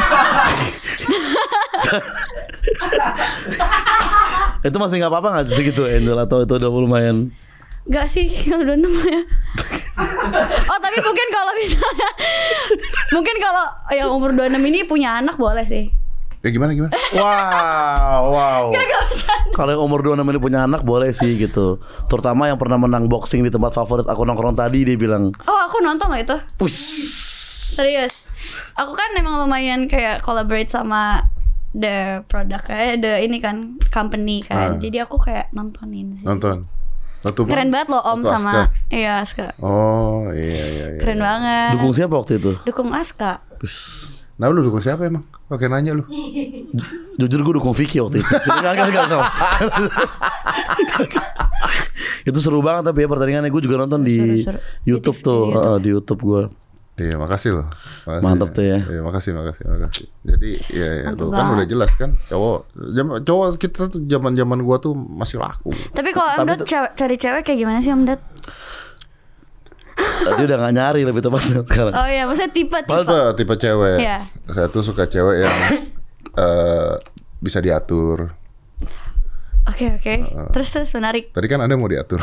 Itu masih nggak apa-apa nggak gitu Angel atau itu udah lumayan? Gak sih, kalau udah enam ya. Oh tapi mungkin kalau misalnya, mungkin kalau yang umur dua puluh enam ini punya anak boleh sih. Ya gimana gimana? Wow, wow. Gak, gak usah. Kalau yang umur dua puluh enam ini punya anak boleh sih gitu. Terutama yang pernah menang boxing di tempat favorit aku nongkrong tadi dia bilang, Oh aku nonton loh itu. "Push." Serius. Aku kan emang lumayan kayak collaborate sama the product kayak the ini kan company kan. Ah. Jadi aku kayak nontonin sih. Nonton. Waktu Keren banget loh Om waktu sama Aska. iya Aska. Oh iya iya iya. Keren banget. Dukung siapa waktu itu? Dukung Aska. Push. Nah lu dukung siapa emang? Oke nanya lu. Jujur gue dukung Vicky waktu itu. Enggak, enggak, enggak, enggak. Itu seru banget tapi ya pertandingannya gue juga nonton di Seru, seru. YouTube Di- tuh, di YouTube. Heeh, di YouTube gue. Iya makasih loh. Makasih. Mantap tuh ya. Iya makasih makasih makasih. Jadi ya, ya Mantap tuh kan banget. udah jelas kan cowok jam- cowok kita tuh zaman-zaman gua tuh masih laku. Tapi kalau Om Tapi Dad tuh- cewek- cari cewek kayak gimana sih Om Dad? Tadi udah gak nyari lebih tepatnya sekarang. Oh iya, maksudnya tipe-tipe. Tipe tipe cewek. Iya. Saya tuh suka cewek yang eh, bisa diatur. Oke oke. Terus terus menarik. Tadi kan Anda mau diatur.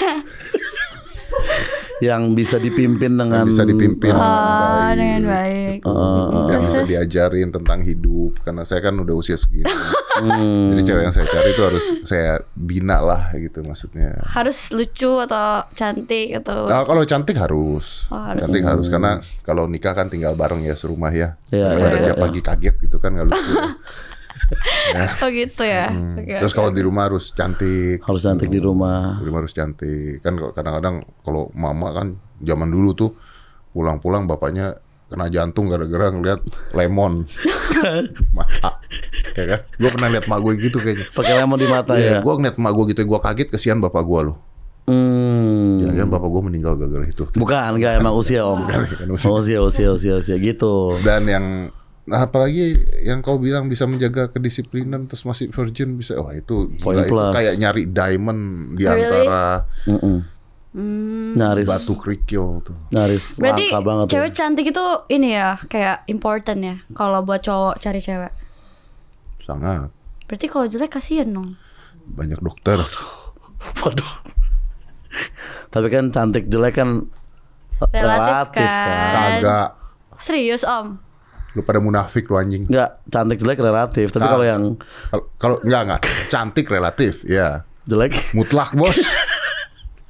Yang bisa dipimpin dengan Yang bisa dipimpin Oh, dengan baik. dengan baik. Uh, Yang Terus, bisa terus. diajarin tentang hidup karena saya kan udah usia segini. Hmm. Jadi cewek yang saya cari itu harus saya bina lah gitu maksudnya. Harus lucu atau cantik atau Nah, kalau cantik harus, Oh, harus. cantik harus karena kalau nikah kan tinggal bareng ya serumah ya. Iya, Daripada iya, dia iya. pagi kaget gitu kan nggak lucu. oh gitu ya. Hmm. Oke, Terus oke. kalau di rumah harus cantik. Harus cantik di rumah. Di rumah harus cantik. Kan kalau- kadang-kadang kalau mama kan zaman dulu tuh pulang-pulang bapaknya kena jantung gara-gara ngeliat lemon di mata. Ya kan? Gue pernah lihat mak gue gitu kayaknya. Pakai lemon di mata Iya, ya. gue ngeliat mak gue gitu, gue kaget kesian bapak gue loh. Hmm. Jangan-jangan bapak gue meninggal gara-gara itu. Bukan, enggak emang usia Om. Bukan, bukan usia. Oh, usia, usia, usia, usia gitu. Dan yang nah, apalagi yang kau bilang bisa menjaga kedisiplinan terus masih virgin bisa, wah itu Poin gila, itu plus. kayak nyari diamond di Really? antara Mm-mm. Hmm. Nyaris. batu kerikil tuh. Nyaris Berarti langka banget. cewek ya. cantik itu ini ya kayak important ya kalau buat cowok cari cewek. Sangat Berarti kalau jelek kasihan dong. banyak dokter. Waduh. Tapi kan cantik jelek kan Relatif, kan. Kagak. Serius Om? Lu pada munafik lu anjing. Enggak, cantik jelek relatif. Tapi Ah. kalau yang Kal- Kalau enggak enggak cantik relatif, ya. jelek Mutlak, Bos.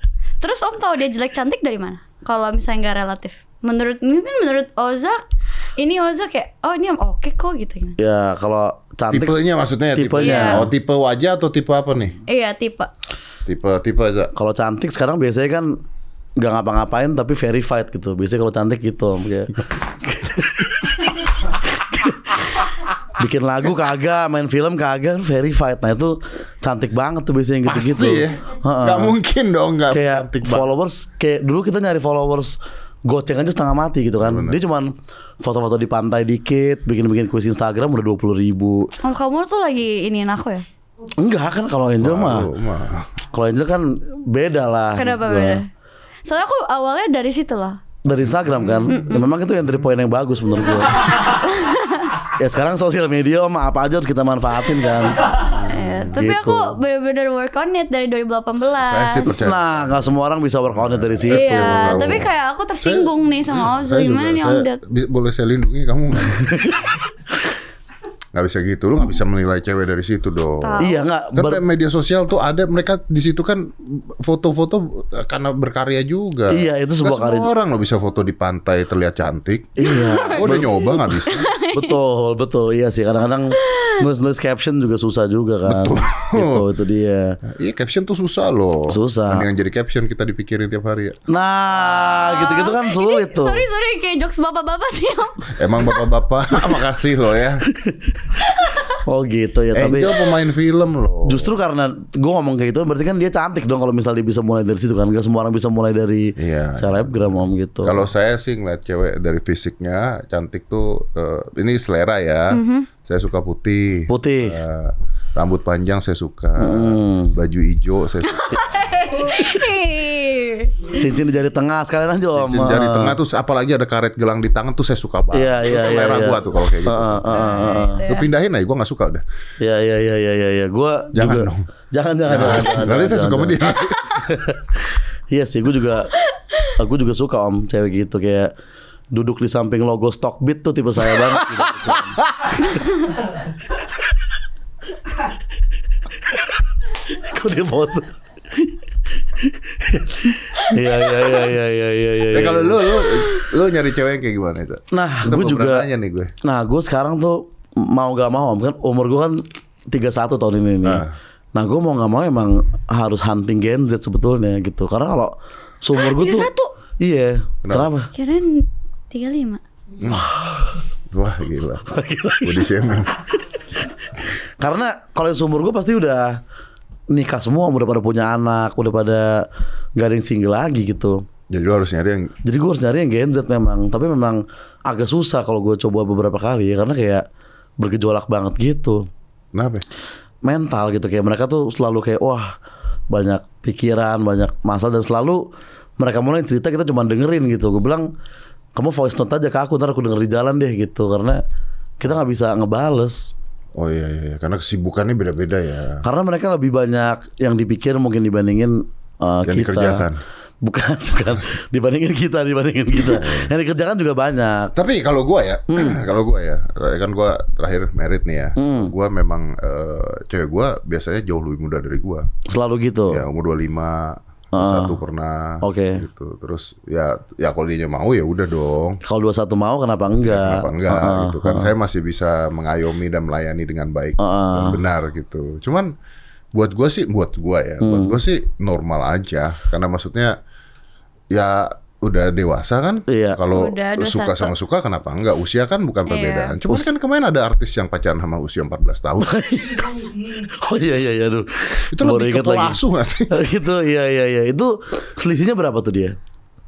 Terus Om tahu dia jelek cantik dari mana? Kalau misalnya nggak relatif. Menurut mungkin menurut Ozak ini Oza kayak oh ini oke kok gitu. Ya kalau cantik Tipenya maksudnya ya, Tipenya. Oh, tipe wajah atau tipe apa nih? Iya tipe. Tipe tipe aja. kalau cantik sekarang biasanya kan nggak ngapa-ngapain tapi verified gitu. Biasanya kalau cantik gitu Om. Kayak bikin lagu kagak, main film kagak, verified. Nah itu cantik banget tuh biasanya gitu-gitu. Pasti ya. Heeh. Gak mungkin dong nggak Kayak cantik banget. followers, kayak dulu kita nyari followers goceng aja setengah mati gitu kan. Bener. Dia cuman foto-foto di pantai dikit, bikin-bikin kuis Instagram udah dua puluh ribu. Oh kamu tuh lagi iniin aku ya? Enggak kan kalau Angel mah. Malu, mah. Kalau Angel kan beda lah. Kenapa maksud gua. beda? Soalnya aku awalnya dari situ loh. Dari Instagram kan. Ya memang itu entry point yang bagus menurut gue. Ya sekarang sosial media mah apa aja harus kita manfaatin kan. Eh, tapi Gitu. aku bener-bener work on it dari dua ribu delapan belas. Saya sih percaya. Nah nggak semua orang bisa work on it dari situ. Iya, Kamu. tapi kayak aku tersinggung nih sama Ozo. Saya Gimana juga, nih saya Om Ded? bi- boleh saya lindungi kamu nggak? Nggak bisa gitu, lu nggak bisa menilai cewek dari situ dong. Tahu. Iya nggak. Kan ber- media sosial tuh ada mereka di situ kan foto-foto karena berkarya juga. Iya, itu sebuah Nggak karya. semua orang lo bisa foto di pantai terlihat cantik. Iya. Gua udah nyoba nggak bisa. Betul betul iya sih kadang-kadang nulis-nulis caption juga susah juga kan. Gitu itu dia. Iya caption tuh susah loh. Susah. Mendingan jadi caption kita dipikirin tiap hari ya. Nah gitu-gitu kan sulit tuh. Sorry sorry kayak jokes bapak-bapak sih Om. Emang bapak-bapak, makasih loh ya. Oh gitu ya tapi. Angel pemain film loh. Justru karena gue ngomong kayak gitu berarti kan dia cantik dong kalau misalnya dia bisa mulai dari situ kan. Gak semua orang bisa mulai dari Iya. selebgram Om gitu. Kalau saya sih ngeliat cewek dari fisiknya cantik tuh eh, ini selera ya. Saya suka putih. Putih. Eh, rambut panjang saya suka. Hmm. Baju hijau saya suka. Cincin di jari tengah sekalian aja Om. Cincin jari tengah tuh apalagi ada karet gelang di tangan tuh saya suka banget. Iya, iya, Itu selera iya, iya. gua tuh kalau kayak gitu. Heeh, heeh, heeh. Lu pindahin aja gua nggak suka udah. Iya iya iya iya iya ya. Gue Jangan juga, dong. Jangan jangan jangan. jangan, Nanti saya jangan, suka sama jangan. dia. Iya sih, gue juga aku juga suka Om cewek gitu kayak duduk di samping logo Stockbit tuh tipe saya banget. Gitu. Kok dia pose? Iya iya iya iya iya iya. iya. Ya kalau lu lu lu nyari cewek yang kayak gimana itu? Nah, Kita gue belum juga pernah nanya nih gue. Nah, gue sekarang tuh mau gak mau Om kan umur gue kan tiga puluh satu tahun ini nih. Nah. Nah, gue mau gak mau emang harus hunting Gen Z sebetulnya gitu. Karena kalau seumur gue tuh tiga puluh satu? Iya. Kenapa? Kenapa? Kirain tiga puluh lima. Wah gila. Body shaming. Karena kalau yang seumur gue pasti udah nikah semua, udah pada punya anak, udah pada gak ada yang single lagi gitu. Jadi lu harus nyari yang Jadi gue harus nyari yang Gen Z memang. Tapi memang agak susah kalau gue coba beberapa kali ya. Karena kayak bergejolak banget gitu. kenapa? Mental gitu. Kayak mereka tuh selalu kayak wah banyak pikiran, banyak masalah. Dan selalu mereka mulai cerita kita cuma dengerin gitu. Gue bilang kamu voice note aja ke aku, ntar aku denger di jalan deh gitu. Karena kita gak bisa ngebales. Oh iya, iya iya, karena kesibukannya beda-beda ya. Karena mereka lebih banyak yang dipikir mungkin dibandingin uh, Yang kita. dikerjakan. Bukan, bukan dibandingin kita, dibandingin kita. Yang dikerjakan juga banyak. Tapi kalau gua ya, kalau gua ya, kan gua terakhir married nih ya. Hmm. Gua memang eh, cewek gua biasanya jauh lebih muda dari gua. Selalu gitu. Ya umur dua puluh lima, Ah. satu pernah. Oke. Gitu. Terus ya ya kalau dia mau ya udah dong. Kalau dua puluh satu mau kenapa enggak? Kenapa enggak Uh-uh, gitu kan. uh-uh. Saya masih bisa mengayomi dan melayani dengan baik Uh-uh. dan benar gitu. Cuman buat gua sih, buat gua ya, buat Hmm. gua sih normal aja. Karena maksudnya ya udah dewasa kan. Iya. Kalau Udah, dua puluh suka satu. sama suka kenapa enggak? Usia kan bukan Iya. perbedaan. Cuman kan kemarin ada artis yang pacaran sama usia empat belas tahun. Oh iya iya iya aduh. Itu Baru lebih ke ingat lagi. pola asuh gak sih? Gitu iya iya iya. Itu selisihnya berapa tuh dia?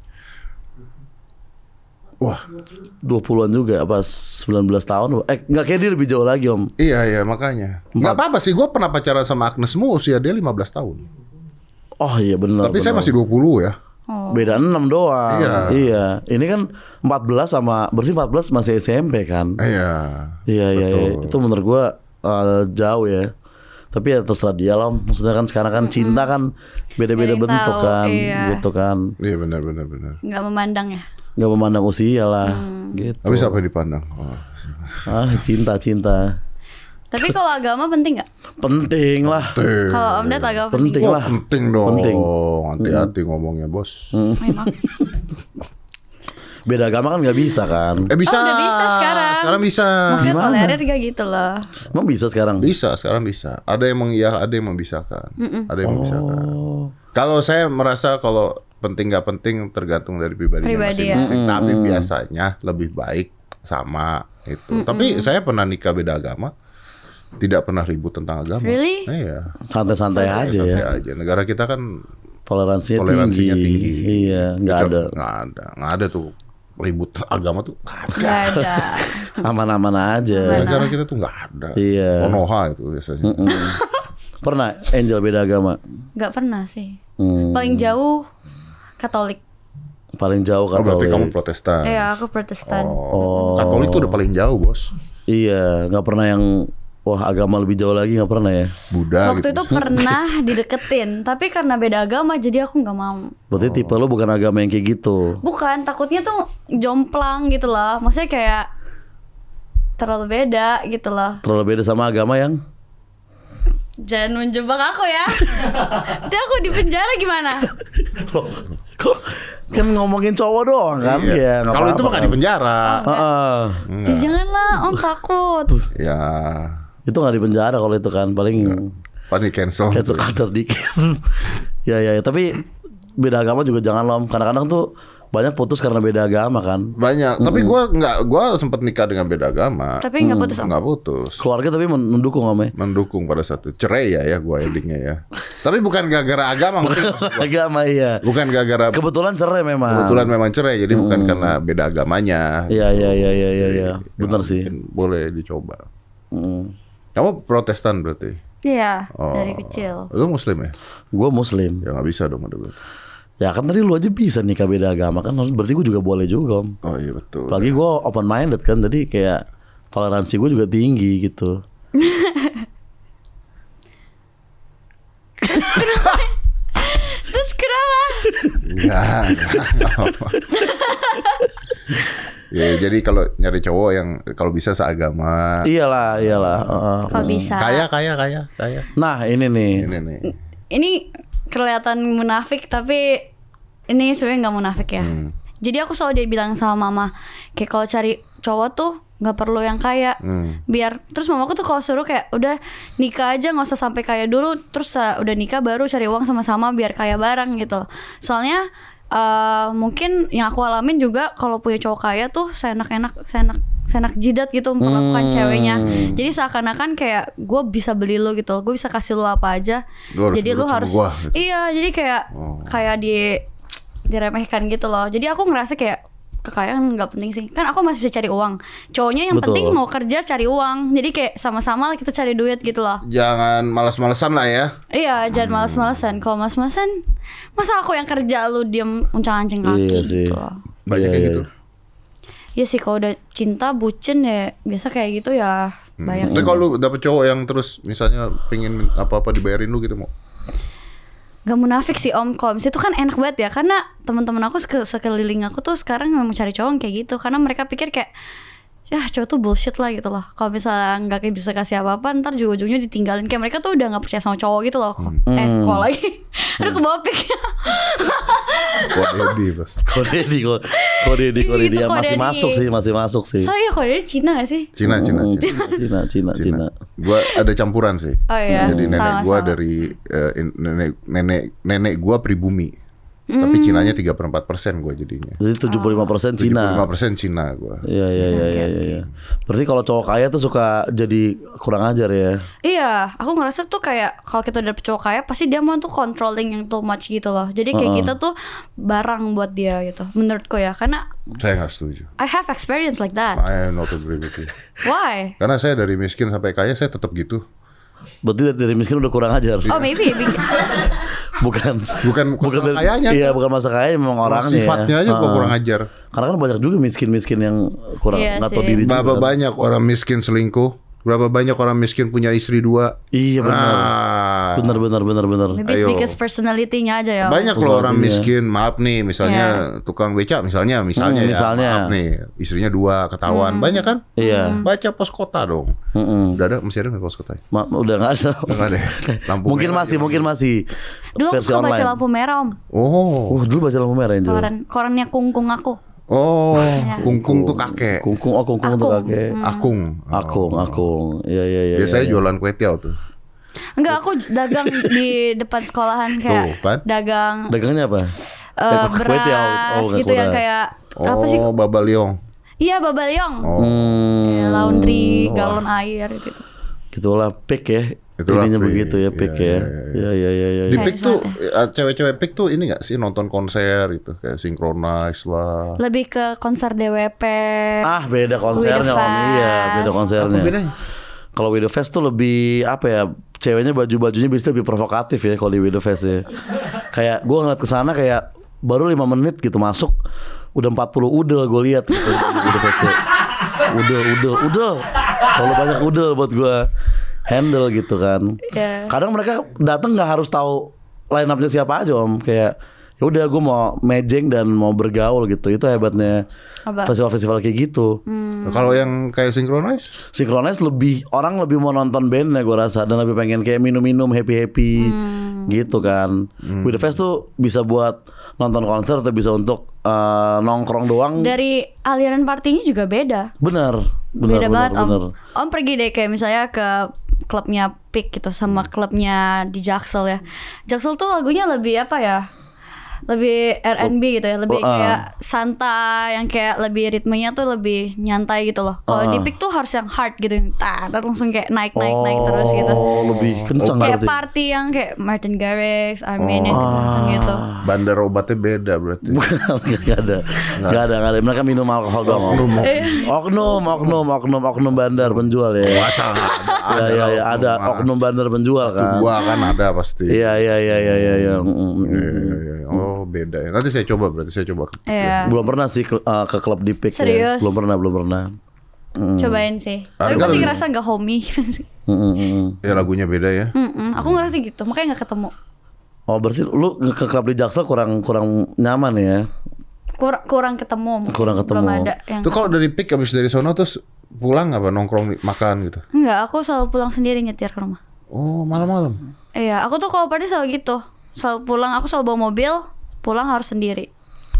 Wah, dua puluhan juga apa sembilan belas tahun? Eh enggak, kayak dia lebih jauh lagi Om. iya iya makanya. Nggak apa-apa sih, gue pernah pacaran sama Agnes Mo usia dia lima belas tahun. Oh iya benar. Tapi saya benar. masih dua puluh ya. Oh. Beda enam doang. Iya. Iya. Ini kan empat belas sama berarti empat belas masih S M P kan? Iya. Iya iya, iya. Betul. Itu menurut gua uh, jauh ya. Tapi ya terserah dia lah. Maksudnya kan sekarang kan cinta kan beda-beda Nggak ada yang bentuk tahu, kan, iya. gitu kan. Iya benar benar benar. Nggak memandang ya. Nggak memandang usia lah, gitu. Tapi siapa yang dipandang? Oh. Ah cinta cinta. Tapi kalau agama penting nggak? Penting lah. Penting. Kalau Om Ded agama penting. Penting Wah, lah. penting dong. Penting. Hati-hati ngomongnya bos. Memang. beda agama kan nggak bisa kan? Eh bisa. Oh, udah bisa sekarang. Sekarang bisa. Maksudnya Gimana? tolerir gak gitu loh. Emang bisa sekarang? Bisa, sekarang bisa. Ada yang mengiyah, ada yang membisahkan. Ada yang membisahkan. Oh. Kalau saya merasa kalau penting nggak penting tergantung dari pribadinya Pribadi, ya. masing-masing. Tapi biasanya lebih baik sama itu. Tapi saya pernah nikah beda agama, tidak pernah ribut tentang agama. Really? Iya. Santai-santai aja ya. Santai aja. Negara kita kan Toleransinya, toleransinya tinggi. tinggi. Iya, nggak ada. Nggak ada. Nggak ada tuh ribut agama tuh. Nggak ada. Gak ada. Aman-aman aja. Aman. Negara kita tuh nggak ada. Iya. Konoha itu biasanya. Pernah Angel beda agama? Gak pernah sih. Hmm. Paling jauh Katolik. Paling jauh Oh, berarti Katolik. kamu Protestan. Iya, aku Protestan. Oh. Katolik tuh udah paling jauh, Bos. Iya, nggak pernah yang wah agama lebih jauh lagi nggak pernah ya. Buddha Waktu gitu. itu pernah dideketin, tapi karena beda agama jadi aku nggak mau. Berarti tipe lo bukan agama yang kayak gitu. Bukan, takutnya tuh jomplang gitu loh. Maksudnya kayak terlalu beda gitu loh. Terlalu beda sama agama yang Jangan menjebak aku ya. Nanti aku di penjara gimana? Loh, kok kan ngomongin cowok doang kan? Iya. Ya, nggak Kalau itu apa-apa mah nggak di kan. penjara. Heeh. Ya, janganlah, Om takut. Ya, Itu nggak di penjara kalau itu kan paling paling cancel. cancel culture dikit. ya, ya ya tapi beda agama juga jangan lom. Kadang-kadang tuh banyak putus karena beda agama kan. Banyak. Tapi gua nggak, gua sempat nikah dengan beda agama. Tapi nggak putus, Om. Nggak putus. Keluarga tapi men- mendukung om ya. Mendukung pada saat itu. Cerai ya ya gua endingnya ya. Tapi bukan gara-gara agama, ngerti maksud gua? Agama iya. Bukan gara-gara Kebetulan cerai memang. kebetulan memang cerai, jadi bukan karena beda agamanya. Iya iya iya iya iya. Ya. Benar Mungkin sih. boleh dicoba. Mm. Kamu Protestan berarti? Iya, Oh. dari kecil. Lu Muslim ya? Gue Muslim. Ya nggak bisa dong ada berarti. Ya kan tadi lu aja bisa nikah beda agama kan, harus berarti gue juga boleh juga om. Oh iya betul. Apalagi gue open minded kan, jadi kayak toleransi gue juga tinggi gitu. Terus kenapa? Enggak, enggak apa-apa. Ya jadi kalau nyari cowok yang kalau bisa seagama. Iyalah iyalah. uh, Kalau bisa. Kaya kaya kaya kaya. Nah ini nih. Ini nih. Ini kelihatan munafik tapi ini sebenarnya nggak munafik ya. Hmm. Jadi aku selalu dia bilang sama mama, kayak kalau cari cowok tuh nggak perlu yang kaya, Hmm. biar terus mamaku tuh kalau suruh kayak udah nikah aja nggak usah sampai kaya dulu, terus uh, udah nikah baru cari uang sama-sama biar kaya bareng gitu. Soalnya uh, mungkin yang aku alamin juga kalau punya cowok kaya tuh seenak-enak seenak seenak jidat gitu memperlakukan Hmm. ceweknya. Jadi seakan-akan kayak gue bisa beli lu gitu, gue bisa kasih lu apa aja. Lu harus Jadi lu nurut sama harus gua, gitu. iya, jadi kayak Oh. kayak di diremehkan gitu loh. Jadi aku ngerasa kayak kekayaan nggak penting sih. Kan aku masih bisa cari uang. Cowoknya yang Betul. penting mau kerja cari uang. Jadi kayak sama-sama kita cari duit gitu loh. Jangan malas-malesan lah ya. Iya, jangan males-malesan. Kalau males-malesan, masa aku yang kerja lu diem uncang-ancing kaki Iya sih. gitu loh. Banyak Iya, kayak iya. gitu. Iya sih, kalau udah cinta bucin ya biasa kayak gitu ya banyak. Tapi kalau lu dapet cowok yang terus misalnya pingin apa-apa dibayarin lu gitu mau? Gak munafik sih om, kalau misalnya itu kan enak banget ya. Karena teman-teman aku seke- sekeliling aku tuh sekarang memang cari cowok yang kayak gitu. Karena mereka pikir kayak ya cowok tuh bullshit lah gitu loh. Kalau misalnya nggak kayak bisa kasih apa-apa, ntar juga ujungnya ditinggalin. Kayak mereka tuh udah nggak percaya sama cowok gitu loh. Eh kok lagi? Aduh kebawa pik. Kok Dedi bos? Kode di kode kode di kode Gitu, dia kode masih di. masuk sih masih masuk sih. Soalnya kalau dia Cina gak sih? Cina Cina Hmm, Cina. Cina Cina Cina. Gua ada campuran sih. Oh iya, Jadi nenek sama, gua sama. dari eh, in- nenek nenek nenek gua pribumi. Tapi Cinanya tiga per empat persen gua jadinya. Jadi tujuh puluh lima persen tujuh puluh Cina. lima persen Cina gua. Iya iya iya iya iya. Berarti kalau cowok kaya tuh suka jadi kurang ajar ya. Iya, aku ngerasa tuh kayak kalau kita udah dapet cowok kaya, pasti dia mau tuh controlling yang too much gitu loh. Jadi kayak kita tuh barang buat dia gitu, menurutku ya. Karena Saya nggak setuju. I have experience like that. I not agree with you. Why? Karena saya dari miskin sampai kaya saya tetap gitu. Berarti dari, dari miskin udah kurang ajar. Oh maybe, maybe. Bukan Bukan bukan dari- kayanya. Iya bukan masa kaya memang orangnya. Sifatnya ya. aja kok Heeh. kurang ajar. Karena kan banyak juga miskin-miskin yang kurang Iya nggak tahu sih. diri juga. Berapa kan. banyak orang miskin selingkuh? Berapa banyak orang miskin punya istri dua? Iya benar. Nah, Benar benar benar benar. Maybe it's Ayo. because personality-nya aja ya. banyak Terus loh orang artinya. miskin. Maaf nih, misalnya tukang beca, misalnya, misalnya, Hmm, ya, misalnya. maaf nih, istrinya dua ketahuan, banyak kan? Iya. Baca pos kota dong. Mm-mm. Udah ada, masih ada nggak pos kota? Ma- udah nggak ada. Udah nggak ada. Lampu mungkin merah masih, gimana? mungkin masih. Dulu aku versi suka baca online. lampu merah om. Oh, Oh, dulu baca lampu merah Angel. Koran, korannya kungkung aku. Oh, kungkung tuh kakek. Kungkung, oh kungkung tuh Akung. kakek. Akung. Akung, akung. Iya iya iya. Biasanya iya. jualan kue tiaw tuh. Enggak, aku dagang di depan sekolahan kayak Tuh, kan? dagang Dagangnya apa? eh, Eh, kue beras tiaw. Oh, bukan gitu yang beras. kayak Oh, apa sih? babaliong. Iya, babaliong. Oh, Hmm, Laundry, wah. galon air gitu. Gitulah pick ya. Itulah Ininya pick. begitu ya pick Iya, ya. iya, iya. Iya iya iya iya. Di iya. P I K tuh eh, cewek-cewek P I K tuh ini gak sih nonton konser gitu kayak Synchronize lah. Lebih ke konser D W P. Ah beda konsernya With the om. Iya beda Fest. konsernya. Apa bedanya? Kalau With the Fest tuh lebih apa ya? Ceweknya baju-bajunya biasanya lebih provokatif ya kalau di With the Fest ya. Kayak gue ngeliat kesana kayak baru lima menit gitu masuk udah empat puluh udel gue lihat gitu di With the Fest kayak udel udel udel. Terlalu banyak udel buat gue handle gitu kan. Iya. Kadang mereka datang nggak harus tahu line up-nya siapa aja om. Kayak ya udah gue mau mejeng dan mau bergaul gitu. Itu hebatnya Apa? festival-festival kayak gitu. Nah, kalau yang kayak Synchronize? Synchronize lebih orang lebih mau nonton bandnya gue rasa dan lebih pengen kayak minum-minum happy-happy gitu kan. With the Fest tuh bisa buat nonton konser atau bisa untuk eh, nongkrong doang. Dari aliran partinya juga beda. Bener, bener, beda bener, banget om. bener. Om pergi deh kayak misalnya ke klubnya P I K gitu sama klubnya di Jaksel ya. Jaksel tuh lagunya lebih apa ya? Lebih R and B gitu ya, lebih Oh, ah. kayak santai, yang kayak lebih ritmenya tuh lebih nyantai gitu loh. Kalau Ah. di P I K tuh harus yang hard gitu, yang tar, langsung kayak naik naik naik terus gitu. Oh, lebih kencang Kayak berarti. party yang kayak Martin Garrix, Armin yang Oh. kenceng gitu. Bandar obatnya beda berarti. Gak ada, gak ada, gak ada. Mereka minum alkohol doang. Om. Oknum. Oknum, oknum, oknum, oknum bandar penjual ya. Masa nggak ada? Ya, ya, ya, lah, ada oknum. oknum bandar penjual Satu kan. dua kan ada pasti. Iya, iya, iya, iya, iya. iya. Mm, mm, Iya, mm. iya, iya. Oh beda ya. Nanti saya coba berarti saya coba. ke- Iya. Belum pernah sih ke, uh, ke klub di P I K ya. Serius? Belum pernah, belum pernah. Mm. Cobain sih. Tapi Harga masih lebih- ngerasa gak homey. Mm, mm, mm. Ya lagunya beda ya. Mm-mm, aku ngerasa gitu, makanya gak ketemu. Oh berarti lu ke klub di Jaksel kurang kurang nyaman ya? Kurang kurang ketemu. mungkin. Kurang ketemu. Belum ada yang. Itu kalau dari P I K habis dari sono terus pulang apa nongkrong makan gitu. Enggak, aku selalu pulang sendiri nyetir ke rumah. Oh malam-malam. Iya, aku tuh kalau party selalu gitu. Selalu pulang, aku selalu bawa mobil, pulang harus sendiri.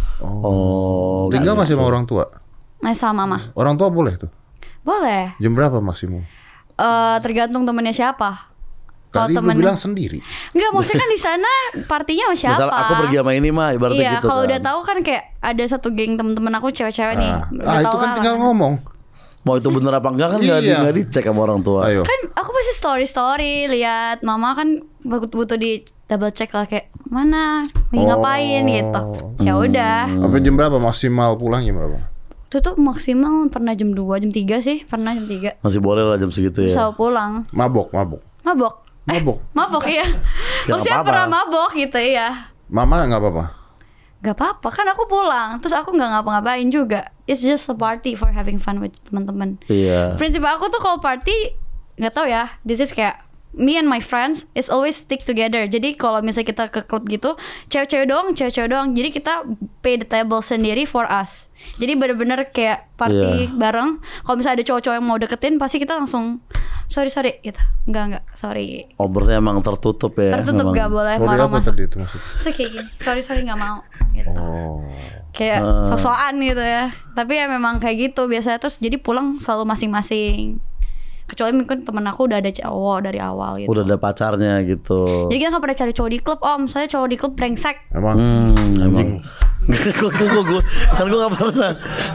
Oh. Tinggal masih sama orang tua. Nah, sama mama. Orang tua boleh tuh. Boleh. Jam berapa maksimum? Eh tergantung temennya siapa. Kalau Tadi lu temennya bilang sendiri. enggak, maksudnya kan di sana partinya sama siapa? Misal aku pergi sama ini mah ibaratnya Iya, gitu kalau kan. udah tahu kan kayak ada satu geng temen-temen aku cewek-cewek nih. Ah, Udah ah, itu tau kan lah tinggal lah. ngomong. Mau itu bener apa enggak kan nggak di, Iya. nggak dicek sama orang tua. Ayo. Kan aku pasti story-story lihat mama kan butuh butuh di double check lah kayak mana lagi Oh. ngapain gitu. Ya udah. Sampai jam berapa maksimal pulang jam berapa? Itu tuh maksimal pernah jam dua, jam tiga sih, pernah jam tiga. Masih boleh lah jam segitu ya. Selalu pulang. Mabok, mabok. Mabok. Mabok. Mabok iya. Ya, Maksudnya apa-apa. pernah mabok gitu ya. Mama nggak apa-apa. Gak apa-apa kan aku pulang. Terus aku gak ngapa-ngapain juga. It's just a party for having fun with teman-teman. Iya. Prinsip aku tuh kalau party nggak tahu ya. This is kayak me and my friends is always stick together. Jadi kalau misalnya kita ke klub gitu, cewek-cewek doang, cewek-cewek doang. Jadi kita pay the table sendiri for us. Jadi bener-bener kayak party Iya. bareng. Kalau misalnya ada cowok-cowok yang mau deketin, pasti kita langsung sorry sorry gitu. Enggak enggak sorry. Oh berarti emang tertutup ya. Tertutup memang. gak boleh Sorry marah apa masuk. tadi itu maksudnya? Terus kayak gini, sorry sorry nggak mau. Gitu. Oh. Kayak Ah. sok-sokan gitu ya. Tapi ya memang kayak gitu biasanya. Terus jadi pulang selalu masing-masing. Kecuali mungkin temen aku udah ada cowok dari awal gitu. Udah ada pacarnya gitu. Jadi kita nggak pernah cari cowok di klub om. Soalnya cowok di klub brengsek. Emang Hmm, anjing. Gue gue gue kan gue gak pernah.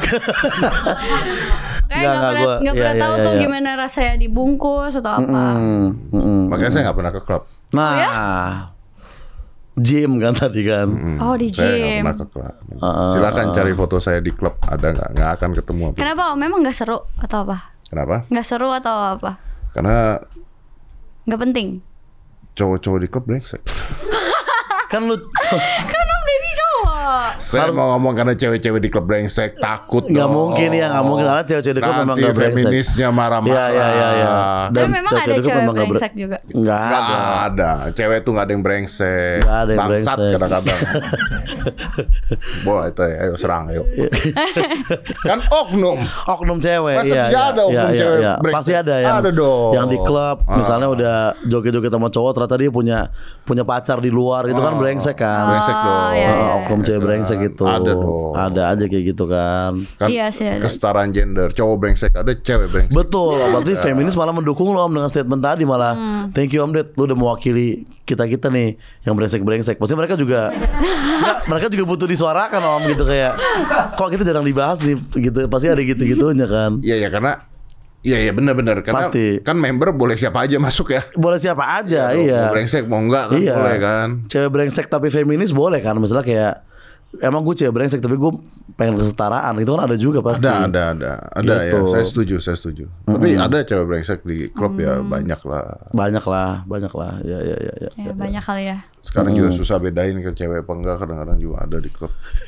Kayak Nggak, nggak nggak, pernah gua- nggak iya, pernah iya, tahu iya, tuh iya. gimana rasanya dibungkus atau apa. Hmm, hmm. Makanya saya nggak pernah ke klub. Nah, Oh ya? gym kan tadi kan. Hmm, Oh, di Saya nggak gym. pernah ke klub. Ah, Silakan cari foto saya di klub. Ada nggak? Nggak akan ketemu. Apa. Kenapa om? Memang nggak seru atau apa? Kenapa? Nggak seru atau apa? Karena Nggak penting. cowok-cowok di klub brengsek. Kan lu Kan om Deddy cowok. Saya mau ngomong karena cewek-cewek di klub brengsek takut nggak dong. mungkin ya, nggak mungkin karena cewek-cewek di klub memang Nanti nggak brengsek. feminisnya marah-marah. Iya, iya, iya, iya. Tapi Dan memang ada cewek-cewek di klub cewek memang nggak bre- brengsek juga. Nggak Nggak ada. ada. Cewek tuh nggak ada yang brengsek. Nggak ada yang Bangsat brengsek. kadang-kadang. Boh itu ya. Ayo serang ayo. Kan oknum. Oknum cewek. Masa iya, tidak iya, ada oknum iya, cewek iya. brengsek? Pasti ada yang Ada dong. yang di klub Ah. misalnya udah joget-joget sama cowok ternyata dia punya punya pacar di luar itu kan Ah. brengsek kan. Brengsek dong. iya, Ah, iya. oknum cewek brengsek gitu. Ada dong. Ada aja kayak gitu kan. Kan Iya sih, ada. kesetaraan gender, cowok brengsek ada, cewek brengsek. Betul, berarti feminis malah mendukung lo Om dengan statement tadi malah. Hmm. Thank you Om Ded, lu udah mewakili kita-kita nih yang brengsek-brengsek. Pasti mereka juga enggak, mereka juga butuh disuarakan Om gitu kayak kok kita jarang dibahas nih gitu. Pasti ada gitu-gitunya kan. Iya ya karena Iya iya benar-benar karena Pasti. kan member boleh siapa aja masuk ya. Boleh siapa aja, Mau iya. brengsek mau enggak kan Iya. boleh kan. Cewek brengsek tapi feminis boleh kan. Misalnya kayak emang gue cewek brengsek tapi gue pengen kesetaraan. Itu kan ada juga pasti. Ada ada ada ada Gitu. ya. Saya setuju saya setuju. Tapi ada cewek brengsek di klub ya banyak lah. Banyak lah, banyak lah. Ya ya ya ya. Ya, banyak kali ya. Sekarang juga susah bedain ke cewek apa enggak kadang-kadang juga ada di klub.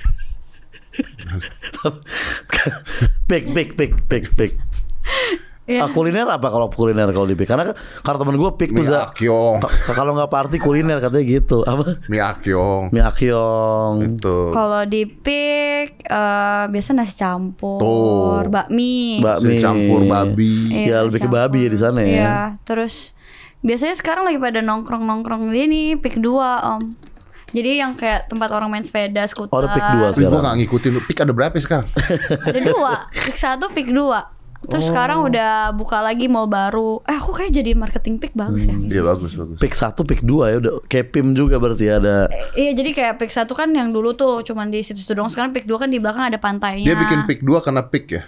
Pik pik pik pik pik. Iya. Ah, kuliner apa kalau kuliner kalau di pik? Karena karena temen gue pik tuh Mie Za. akyong, Ka- Kalau nggak party kuliner katanya gitu. Apa? mie akyong. Mie akyong. Itu. Kalau di pik eh, biasa nasi campur, Tuh. bakmi. Bakmi. Si campur babi. Ya, lebih ke babi ya di sana ya. Iya, terus biasanya sekarang lagi pada nongkrong-nongkrong ini pik dua Om. Jadi yang kayak tempat orang main sepeda, skuter. Oh, ada pik dua Tapi gue sekarang. gak ngikutin. Pik ada berapa sekarang? Ada dua, pik satu, pik dua. Terus sekarang udah buka lagi mall baru. Eh aku kayak jadi marketing pik bagus ya. Iya bagus bagus. Pik satu, pik dua ya udah kayak P I M juga berarti ada. Eh, Iya jadi kayak pik satu kan yang dulu tuh cuman di situ doang. Sekarang pik dua kan di belakang ada pantainya. Dia bikin pik dua karena pik ya.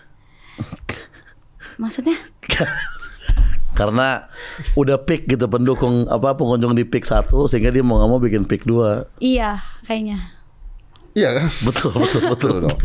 Maksudnya? Karena udah pik gitu pendukung apa pengunjung di pik satu sehingga dia mau nggak mau bikin pik dua. Iya kayaknya. Iya kan? Betul betul betul. dong.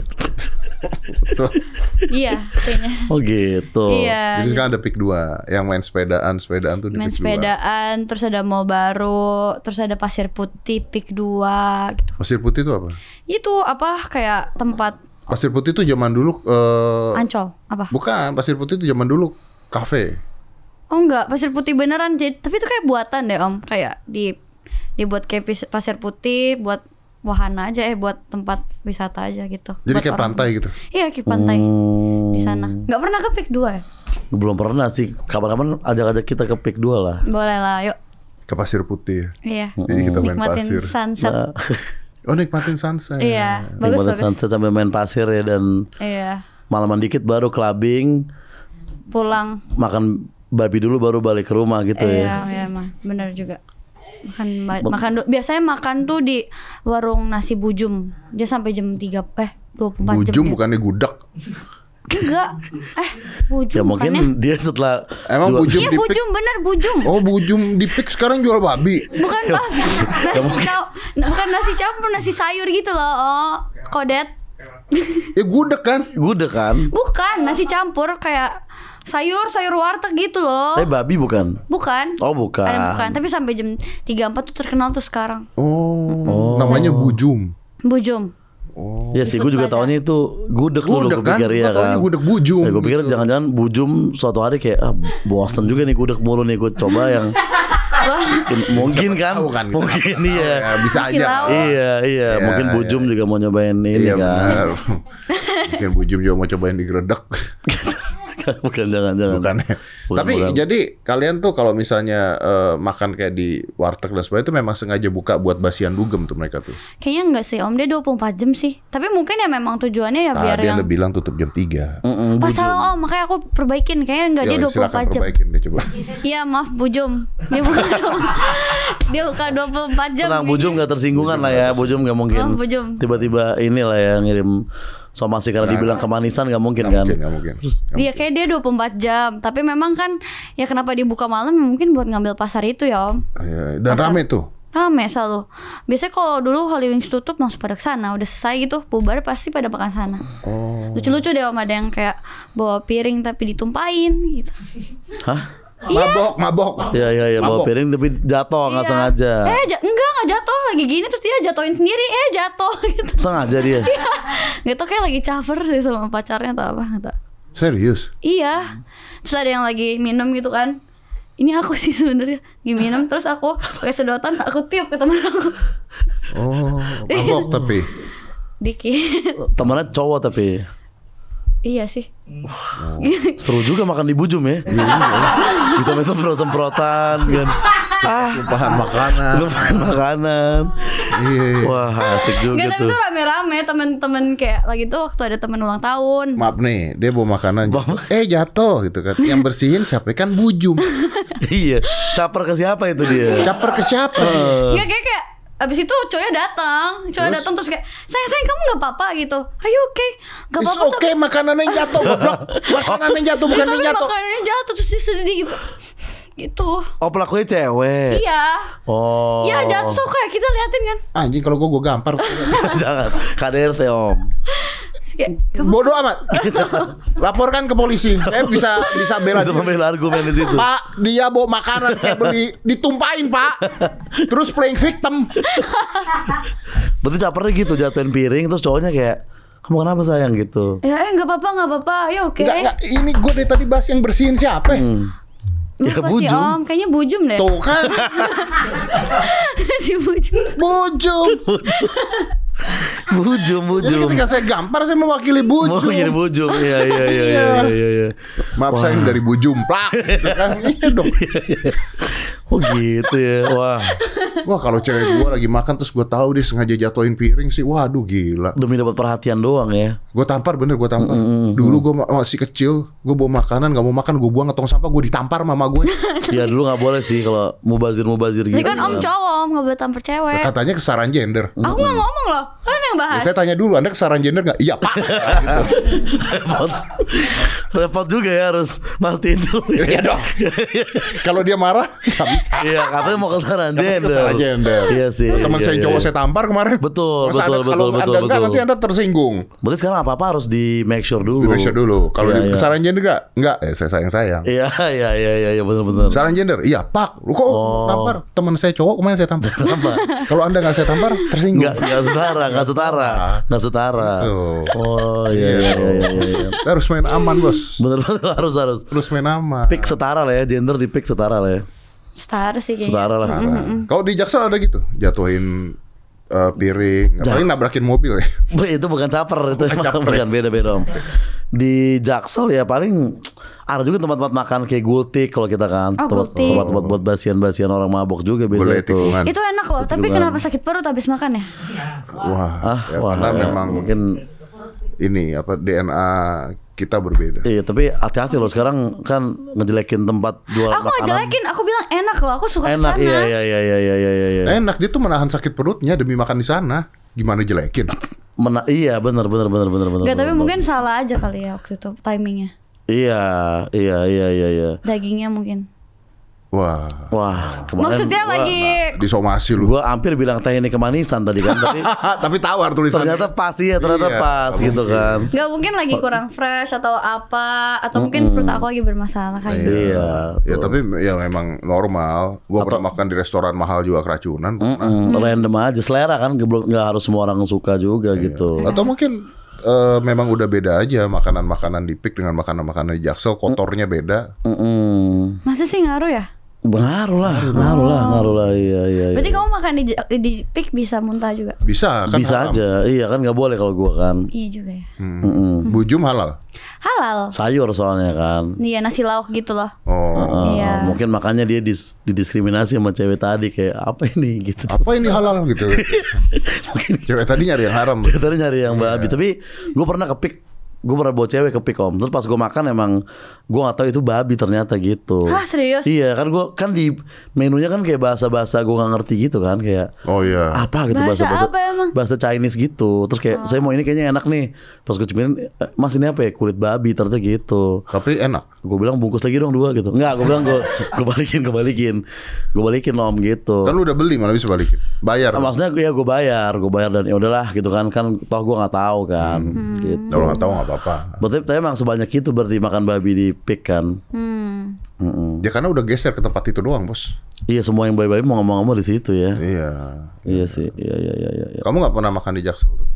Betul. Iya kayaknya. Oh gitu. Iya. Jadi sekarang ada pik dua yang main sepedaan, sepedaan tuh di Main pik dua. sepedaan, terus ada mall baru, terus ada pasir putih pik dua gitu. Pasir Putih itu apa? Itu apa kayak tempat Pasir Putih itu zaman dulu eh Ancol apa? bukan, Pasir Putih itu zaman dulu kafe. Oh enggak, pasir putih beneran. Jadi tapi itu kayak buatan deh Om, kayak di dibuat kayak pis- pasir putih buat wahana aja eh buat tempat wisata aja gitu. Jadi Buat kayak orang- pantai gitu. Iya, kayak pantai Hmm, di sana. Enggak pernah ke pik dua ya? belum pernah sih. Kapan-kapan ajak-ajak kita ke pik dua lah. Boleh lah, yuk. Ke Pasir Putih. Iya. Jadi kita main Nikmatin pasir. sunset. Nah, Oh nikmatin sunset. Iya, bagus gimana bagus. sunset sambil main pasir ya dan Iya. malaman dikit baru clubbing, Pulang. makan babi dulu baru balik ke rumah gitu ya. Iya, iya mah. Bener juga. Makan ba- makan du- biasanya makan tuh di warung nasi Bujum. Dia sampai jam tiga eh dua puluh empat jam. Bujum ya. bukannya gudak. Enggak. Eh, Bujum Ya mungkin bukannya? dia setelah Emang jual- Bujum Iya, di pik. Bujum bener Bujum. Oh Bujum di pik sekarang jual babi. Bukan babi. Nasi cam- bukan nasi campur, nasi sayur gitu loh. Oh, Kodet. Ya gudeg kan? gudeg kan? Bukan nasi campur kayak sayur, sayur warteg gitu loh. Eh babi bukan? Bukan. Oh bukan. Eh, bukan, tapi sampai jam tiga empat tuh terkenal tuh sekarang. Oh, namanya Bujum. Bujum. Oh. Ya sih, gue Ikut juga bazar. taunya itu gudeg dulu Gudeg gue kan? pikir ya Gua taunya kan. gudeg Bujum. Ya, gue pikir gitu. jangan-jangan Bujum suatu hari kayak ah, bosan juga nih gudeg mulu nih, gue coba yang mungkin kan, tahu kan, kita mungkin nggak tahu iya. ya, bisa Masih aja. tahu. Iya, iya, Iya, mungkin Bujum iya. juga mau nyobain ini Iya kan. benar. Mungkin Bujum juga mau cobain digredek. Bukan, jangan-jangan. Bukan ya. Bukan, Tapi bukan. jadi kalian tuh kalau misalnya eh, makan kayak di warteg dan sebagainya itu memang sengaja buka buat basian dugem tuh mereka tuh. Kayaknya enggak sih Om, dia dua puluh empat jam sih. Tapi mungkin ya memang tujuannya ya biar Tadi yang Anda bilang tutup jam tiga. Mm-mm, Pas Bujum. salah Om, makanya aku perbaikin. Kayaknya enggak, dia Ya, dua puluh silakan empat jam. perbaikin deh coba. Iya maaf Bujum. Dia buka Dia buka dua puluh empat jam. Tenang, Bujum gak tersinggungan lah ya. Bujum gak mungkin Oh, Bujum. tiba-tiba inilah ya ngirim somasi karena dibilang kemanisan gak mungkin Nggak kan. mungkin, nggak mungkin. Nggak Iya kayak dia dua puluh empat jam. Tapi memang kan ya kenapa dibuka malam ya mungkin buat ngambil pasar itu ya Om. Iya, dan rame tuh. Rame selalu. Biasanya kalau dulu Holy Wings tutup langsung pada kesana. Udah selesai gitu bubar pasti pada makan sana. Oh. Lucu-lucu deh Om, ada yang kayak bawa piring tapi ditumpahin gitu. Hah? Mabok, mabok. Iya, iya, iya, bawa Mabok. piring tapi jatuh nggak Iya. sengaja. Eh ja- enggak enggak jatuh lagi gini terus dia jatuhin sendiri eh jatuh gitu. Sengaja dia. Nggak tau kayak lagi caper sih sama pacarnya atau apa nggak tau. Serius? Iya. Terus ada yang lagi minum gitu kan. Ini aku sih sebenarnya lagi minum terus aku pakai sedotan aku tiup ke teman aku. Oh, mabok tapi. Dikit. Temennya cowok tapi Iya sih. seru juga makan di Bujum ya. Bisa main semprot-semprotan kan. Ah, Tumpahan makanan. lupain makanan. Iya. Wah, asik juga Nggak, tapi tuh. tuh rame-rame temen-temen kayak lagi tuh waktu ada temen ulang tahun. Maaf nih, dia bawa makanan jatuh. Eh jatuh gitu kan. Yang bersihin siapa? Kan Bujum. Iya, caper ke siapa itu dia? Caper ke siapa? Nggak kayak kayak abis itu cowoknya datang, cowoknya datang terus kayak sayang sayang kamu nggak apa-apa gitu. Ayo oke, nggak It's apa-apa. oke, makanannya yang jatuh, goblok. Makanannya jatuh bukan tapi yang jatuh. makanannya jatuh terus dia sedih gitu. Gitu. Oh, pelakunya cewek. Iya. Oh. Ya jatuh kayak kita liatin kan. Anjing kalau gua gua gampar. Jangan. K D R T Om. Terus kayak, "Kamu Bodoh amat. Laporkan ke polisi. Saya bisa bisa bela Bisa diri. membela argumen di situ. Pak, dia bawa makanan saya beli ditumpahin, Pak. Terus playing victim. Berarti capernya gitu, jatuhin piring terus cowoknya kayak, kamu kenapa sayang gitu? ya eh nggak apa-apa nggak apa-apa, ya oke. Enggak enggak ini gua dari tadi bahas yang bersihin siapa? Hmm. Ya, Lupa sih Bujum. Om, kayaknya Bujum deh. Tuh kan, Si Bujum. Bujum. Bujum, Jadi bujum. ketika saya gampar saya mewakili Mau Bujum. jadi bujum. Iya, iya, iya, iya, iya, iya. Maaf saya dari Bujum plak gitu kan. Iya dong. Oh gitu ya. Wah, Wah kalau cewek gua lagi makan terus gua tahu dia sengaja jatuhin piring sih. Waduh gila. demi dapat perhatian doang ya. Gue tampar bener gue tampar. Mm, mm, Dulu gue masih kecil, gue bawa makanan nggak mau makan, gue buang ke tong sampah, gue ditampar mama gue. Ya dulu nggak boleh sih kalau mubazir-mubazir gitu. Jadi kan Om cowok, Om nggak boleh tampar cewek. Katanya kesetaraan gender. Aku nggak ngomong loh, kan yang Ya, bahas. saya tanya dulu, Anda kesetaraan gender nggak? Iya pak. Gitu. Repot. Repot juga ya harus mastiin dulu. Iya dong. Kalau dia marah nggak bisa. Iya, katanya mau kesetaraan Katanya gender. kesetaraan gender. Iya sih. Teman iya, saya iya, cowok iya. saya tampar kemarin. Betul, Masa betul, anda, betul, kalau betul, anda enggak, betul. nanti anda tersinggung. Berarti sekarang apa-apa harus di make sure dulu. Di make sure dulu. Kalau Iya, di iya. kesetaraan gender nggak? Nggak. Eh saya sayang sayang. Iya, iya, iya, iya, iya, benar-benar. Kesetaraan gender? Iya pak. Lu kok Oh. tampar? Teman saya cowok kemarin saya tampar. Kenapa? Kalau anda nggak saya tampar, tersinggung. Nggak, nggak setara, nggak setara, nggak setara. Gitu. Oh iya, iya, iya, iya, iya. Kita harus main aman bos. Bener-bener harus harus. Terus main aman. Pick setara lah ya, gender di pick setara lah ya. Setara sih kayaknya. Setara lah. Parah. Kalau di Jaksel ada gitu, jatuhin uh, piring, paling nabrakin mobil ya. Bu, itu bukan caper, itu Bukan emang caper. bukan beda-beda om. Di Jaksel ya paling ada juga tempat-tempat makan kayak gultik kalau kita kan. Oh, Tempat- gultik. Tempat-tempat buat basian-basian orang mabok juga biasanya Boleh itu. tikungan. Itu enak loh, tapi Betulan. kenapa sakit perut habis makan ya? Wah, Ah, ya, wah, karena ya, memang mungkin ini apa D N A kita berbeda. iya, tapi hati-hati loh sekarang kan ngejelekin tempat jual Aku nggak makanan. jelekin, aku bilang enak loh, aku suka Enak, kesana. iya, iya, iya, iya, iya, iya, iya. Enak dia tuh menahan sakit perutnya demi makan di sana. Gimana jelekin? Mena- iya, benar, benar, benar, benar, benar. Gak, tapi benar, mungkin benar. salah aja kali ya waktu itu timingnya. Iya, iya, iya, iya, iya. Dagingnya mungkin. Wah, Wah, kemarin Maksudnya gua- lagi disomasi lu. Gua hampir bilang teknik kemanisan tadi kan, tapi Tapi tawar tulisannya. ternyata pas ya, ternyata Iya, pas nggak gitu mungkin. kan. Gak mungkin lagi kurang fresh atau apa, atau mungkin perut aku lagi bermasalah kayak gitu. Iya. Ya tapi ya memang normal. Gua Atau- pernah makan di restoran mahal juga keracunan. pernah. Mm-mm, random aja, selera kan, nggak nggak harus semua orang suka juga gitu. Atau mungkin eh, memang udah beda aja makanan-makanan di Pik dengan makanan-makanan di Jaksel, kotornya beda. Mm-mm. Masa sih ngaruh ya? Ngaruh lah, ngaruh lah, ngaruh lah, iya, iya. iya. Berarti kamu makan di di pik bisa muntah juga? Bisa kan? Bisa haram. aja, iya kan nggak boleh kalau gua kan. Iya juga ya. Hmm. Mm-mm. Bujum halal. Halal. Sayur soalnya kan. Iya, nasi lauk gitu loh. Oh. Uh, Iya. Mungkin makanya dia dis- didiskriminasi sama cewek tadi kayak apa ini gitu. Apa ini halal gitu? Cewek tadi nyari yang haram. Tadi nyari yang babi. Tapi gue pernah kepik, gue pernah bawa cewek kepik om. Terus pas gue makan emang gue nggak tahu itu babi ternyata gitu. Hah, serius? Iya kan gue kan di menunya kan kayak bahasa-bahasa gue nggak ngerti gitu kan kayak Oh iya. apa gitu Bahasa bahasa-bahasa apa emang? bahasa Chinese gitu. Terus kayak saya mau ini kayaknya enak nih. Pas gue cobain, "Eh, Mas ini apa ya, kulit babi ternyata gitu. Tapi enak. Gue bilang bungkus lagi dong dua gitu. Enggak, gue bilang gue gue balikin, gue balikin, gue balikin om gitu. Kan lu udah beli mana bisa balikin? Bayar. Nah, maksudnya ya gue bayar, gue bayar dan ya udahlah gitu kan, kan toh gue nggak tahu kan, gitu. Kalau nggak tahu nggak apa-apa. Berarti tapi emang sebanyak itu berarti makan babi di Pik kan? Hmm. Mm-mm. Ya karena udah geser ke tempat itu doang bos. Iya semua yang babi-babi mau ngomong-ngomong di situ ya. Iya. Iya sih, iya iya iya iya. iya. Kamu nggak pernah makan di Jaksel tuh?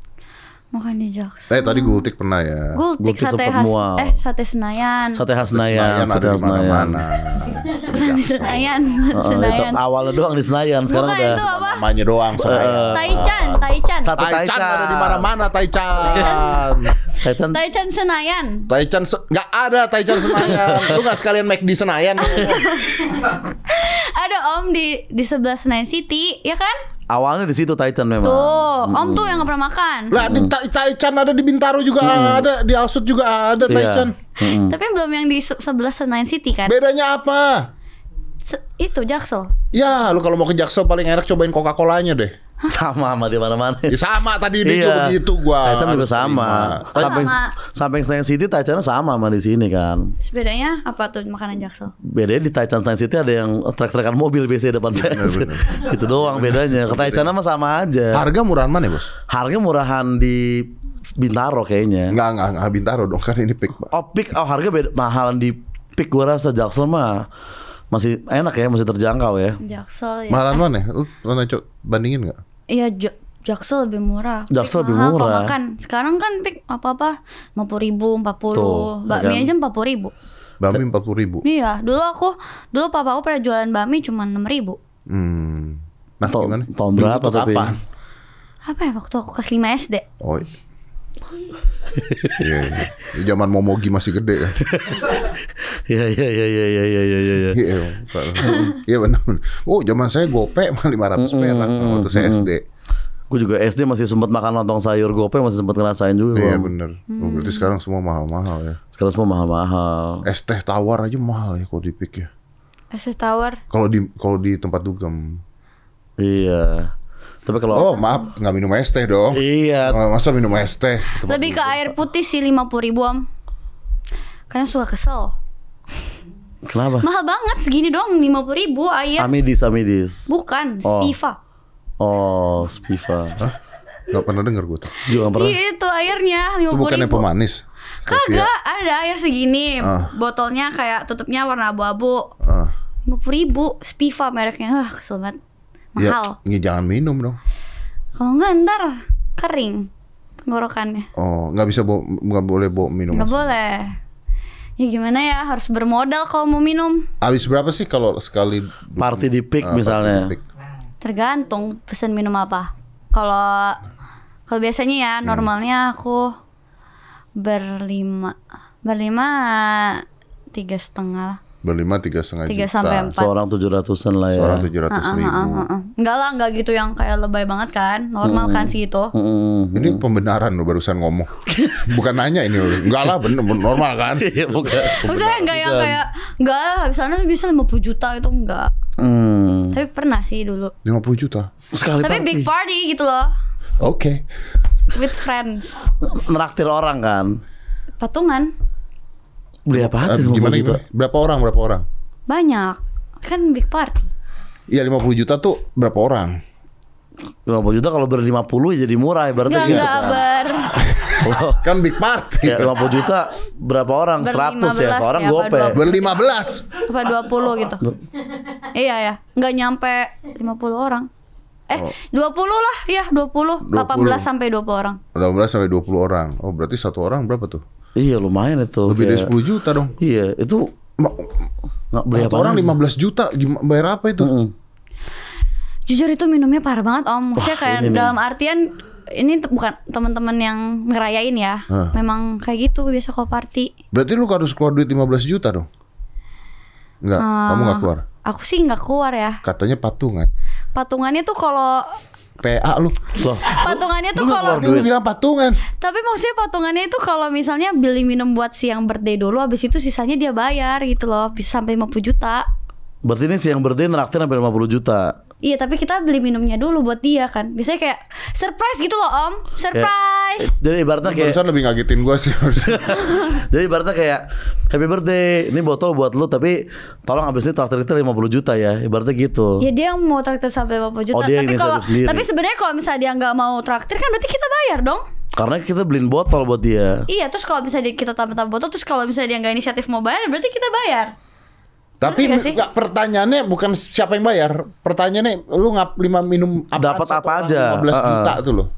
Makan di Jaksel. Eh tadi gultik pernah ya. Gultik, Gultik sate sempet khas, mual. eh sate Senayan. Sate khas Senayan, Senayan sate ada khas di mana-mana. Sate Senayan. Heeh, itu Senayan. awalnya doang di Senayan, sekarang Bukan udah itu apa? Namanya doang. Senayan. Taichan, Taichan. Sate Taichan Taichan ada di mana-mana Taichan. Taichan. Taichan Senayan. Taichan se- nggak ada Taichan Senayan. Lu nggak sekalian make di Senayan? Ada Om di di sebelah Senayan City, ya kan? Awalnya di situ Taichan memang. Tuh, Om tuh yang nggak pernah makan. Lah di Ta- Taichan ada di Bintaro juga ada, di Alsut juga ada Iya. Taichan. Mm-mm. Tapi belum yang di se- sebelah Senayan City kan? Bedanya apa? Se- itu Jaksel. Ya, lu kalau mau ke Jaksel paling enak cobain Coca-Colanya deh. Sama sama di mana-mana. Ya sama tadi dia Iya. juga begitu gua. Taichan juga harus sama. terima. Samping sama. samping Senayan City Taichan sama sama di sini kan. Terus bedanya apa tuh makanan Jaksel? Bedanya di Taichan Senayan City ada yang trek-trekan mobil biasanya depan P S. Itu doang bedanya. Ke Taichan mah sama aja. Harga murahan mana ya, Bos? Harga murahan di Bintaro kayaknya. Enggak, enggak, enggak Bintaro dong, kan ini Peak, Pak. Oh, Peak, oh harga beda, mahalan di Peak gua rasa. Jaksel mah masih enak ya, masih terjangkau ya. Jaksel ya. Mahalan mana? Lu mana coba bandingin enggak? Iya, Ja- Jaksel lebih murah. Jaksel Pik lebih mahal murah. kalau makan. Sekarang kan Pik apa-apa lima puluh ribu, empat Tuh, puluh. Bakmi kan. aja empat puluh ribu. Bami empat puluh ribu. Iya, dulu aku, dulu papa aku pernah jualan bakmi cuma enam ribu. Hmm. Nah, Tahun- gimana? tahun Dulu berapa tuh tapi? kapan? Apa ya waktu aku kelas lima S D? Oh. Iya. Iya, iya. Ya, zaman Momogi masih gede ya. Iya iya iya iya iya iya iya. iya. Iya, Pak. Iya benar. Oh, zaman saya gope mah lima ratus perak waktu saya S D. Gue juga S D masih sempat makan lontong sayur gope, masih sempat ngerasain juga. Iya Bang. benar. Oh, berarti sekarang semua mahal-mahal ya. Sekarang semua mahal-mahal. Es teh tawar aja mahal ya kalau di Peak ya. S S Tower. Kalau di kalau di tempat dugem. Iya. Tapi kalau Oh, maaf, nggak minum es teh dong. iya, Oh, masa minum es teh? Tempat Lebih ke dugem. air putih sih lima puluh ribu Om. Karena suka kesel. kenapa? Mahal banget segini doang lima puluh ribu air. Amidis, Amidis. Bukan, Oh. Spiva. Oh, Spiva. Hah? Nggak pernah denger gue tuh. Juga nggak pernah. Iya itu airnya lima Itu puluh bukannya ribu. pemanis? Kagak, ada air segini. Ah. Botolnya kayak tutupnya warna abu-abu. Ah. lima puluh ribu, Spiva mereknya. Ah, kesel banget. Ya, Mahal. ini jangan minum dong. Kalau enggak ntar kering tenggorokannya. Oh, nggak bisa bawa, nggak boleh bawa minum. Nggak boleh. Ya gimana ya, harus bermodal kalau mau minum. Habis berapa sih kalau sekali Party di Peak Ah, misalnya. party di Peak. Tergantung pesen minum apa. Kalau kalau biasanya ya Hmm. normalnya aku berlima, berlima tiga setengah, Berlima tiga setengah tiga juta. sampai empat. Seorang tujuh ratusan lah ya. Seorang tujuh ratus Ah, ah, ribu. ah, ah, ah. Enggak lah, enggak gitu yang kayak lebay banget kan. Normal kan sih itu. Mm-mm. Ini pembenaran lo barusan ngomong. Bukan nanya ini lo. Enggak lah, bener, bener normal kan? Iya bukan. Maksudnya enggak yang kayak enggak lah, habis sana bisa lima puluh juta itu enggak. Hmm. Tapi pernah sih dulu. lima puluh juta. Sekali Tapi party. big party gitu loh. Oke. With friends. Menraktir orang kan. Patungan Beli apa aja Eh, lima puluh gimana, juta? gimana? Berapa orang? Berapa orang? banyak. Kan big party. Iya, lima puluh juta tuh berapa orang? lima puluh juta kalau ber lima puluh jadi murah ibaratnya Enggak, gitu enggak kan. ber Oh, Kan big party. ya lima puluh juta berapa orang? Ber seratus ya, lima belas seorang ya, apa gope. dua puluh? Berlima belas. apa dua puluh gitu. Iya ya, enggak nyampe lima puluh orang. Eh, Oh. dua puluh lah, ya dua puluh. dua puluh. delapan belas sampai dua puluh orang. delapan belas sampai dua puluh orang. Oh, berarti satu orang berapa tuh? Iya lumayan itu. Lebih dari kayak- sepuluh juta dong. Iya itu Ma- nggak beli Satu apa orang lima belas juta, gimana bayar apa itu? Mm-mm. Jujur itu minumnya parah banget Om. Maksudnya kayak ini nih. dalam artian ini t- bukan teman-teman yang ngerayain ya. Hah. Memang kayak gitu biasa kalau party. Berarti lu harus keluar duit lima belas juta dong? Enggak, kamu nggak keluar. Aku sih nggak keluar ya. Katanya patungan. Patungannya tuh kalau P A lu. Loh, patungannya tuh Lu nggak kalau keluar Lu bilang patungan. tapi maksudnya patungannya itu kalau misalnya beli minum buat siang birthday dulu, habis itu sisanya dia bayar gitu loh, bisa sampai lima puluh juta. berarti ini siang berarti naktir sampai lima puluh juta. Iya, tapi kita beli minumnya dulu buat dia kan. Biasanya kayak surprise gitu loh Om, surprise. Jadi ibaratnya kayak Barusan lebih ngagetin gua sih. jadi ibaratnya kayak happy birthday, ini botol buat lu tapi tolong abis ini traktir kita lima puluh juta ya. Ibaratnya gitu. Ya dia yang mau traktir sampai lima puluh juta. Oh, dia tapi yang kalau inisiatif sendiri. tapi sebenarnya kalau misalnya dia nggak mau traktir kan berarti kita bayar dong. Karena kita beliin botol buat dia. Iya, terus kalau misalnya kita tambah-tambah botol, terus kalau misalnya dia nggak inisiatif mau bayar, berarti kita bayar. Tapi Ngerti nggak sih? nggak, pertanyaannya bukan siapa yang bayar. Pertanyaannya lu ngap lima minum apa? Dapat apa aja. lima belas Uh-uh. juta tuh loh.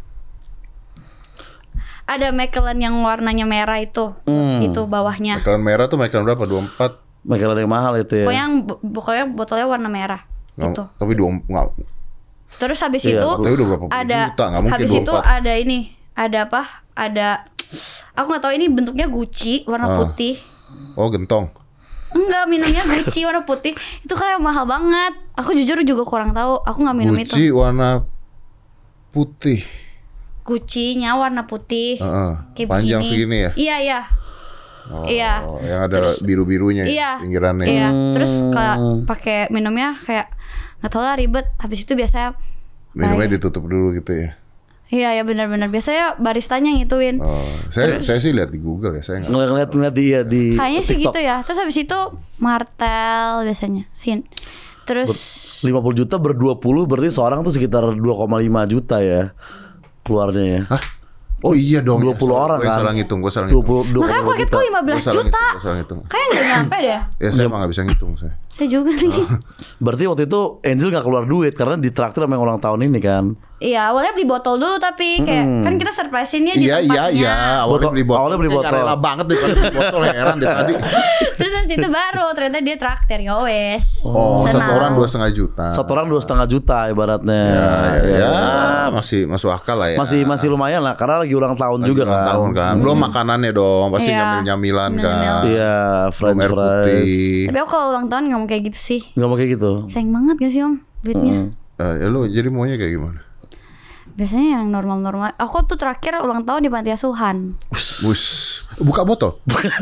Ada Macallan yang warnanya merah itu, Hmm. itu bawahnya. Macallan merah tuh Macallan berapa? dua puluh empat. Makanan yang mahal itu ya. Pokoknya yang pokoknya botolnya warna merah. Nggak, Itu. Tapi dua nggak. Terus habis Iya, itu tapi udah berapa puluh ada juta, nggak mungkin habis dua puluh itu empat. ada ini, ada apa? Ada aku nggak tahu ini bentuknya Gucci warna Ah. putih. Oh, gentong. Enggak, minumnya Gucci warna putih. Itu kayak mahal banget. Aku jujur juga kurang tahu. Aku nggak minum itu. Gucci warna putih. Gucci-nya warna putih. Heeh. Kayak Panjang begini. segini ya? Iya, iya. Oh, Iya. yang ada Terus- biru-birunya Iya. ya, pinggirannya. Iya. Terus kayak pakai minumnya kayak nggak tahu lah ribet. Habis itu biasanya Minumnya kayak- ditutup dulu gitu ya. Iya, ya benar-benar. Biasanya baristanya ngituin. Oh, saya saya sih lihat di Google ya, saya nggak. Ngeliat ngeliat dia di Kayaknya sih TikTok. gitu ya. Terus habis itu martel biasanya. Sin. Terus lima puluh juta ber dua puluh berarti seorang tuh sekitar dua koma lima juta ya keluarnya ya. Hah? Oh iya dong. dua puluh ya, orang gue kan. salah ngitung, gue salah dua ngitung. puluh dua makanya aku kaget kok lima Gue belas salah juta. ngitung, gue salah ngitung. Kayak nggak nyampe deh. Ya saya emang nggak bisa ngitung saya. Saya juga nih. Berarti waktu itu Angel gak keluar duit karena ditraktir sama yang ulang tahun ini kan. Iya, awalnya beli botol dulu tapi kayak kan kita surprisein-nya di Iya iya tempatnya. iya. Awalnya Botol- beli botol. awalnya beli Kayak botol. rela banget daripada beli botol, heran deh tadi. Terus habis itu baru ternyata dia traktir ya wes. Oh, satu Senang. orang dua setengah juta. Satu orang dua setengah juta ibaratnya. Ya, ya, Ya. ya, masih masuk akal lah ya. Masih masih lumayan lah karena lagi ulang tahun Lagi juga ulang kan. tahun kan. Belum makanannya dong, pasti Iya. nyamil-nyamilan kan. Nyamil-nyamil. Iya, Belum French air fries. putih. Tapi aku kalau ulang tahun nggak mau kayak gitu sih. Gak mau kayak gitu. Sayang banget gak sih om duitnya? Eh, ya lu jadi maunya kayak gimana? Biasanya yang normal-normal. Aku tuh terakhir ulang tahun di panti asuhan. Bus, buka botol.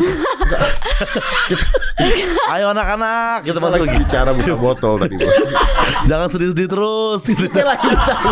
Ayo anak-anak, kita Kita masuk lagi lagi. bicara buka botol tadi bos. Jangan sedih-sedih terus. Gitu. Kita lagi bicara.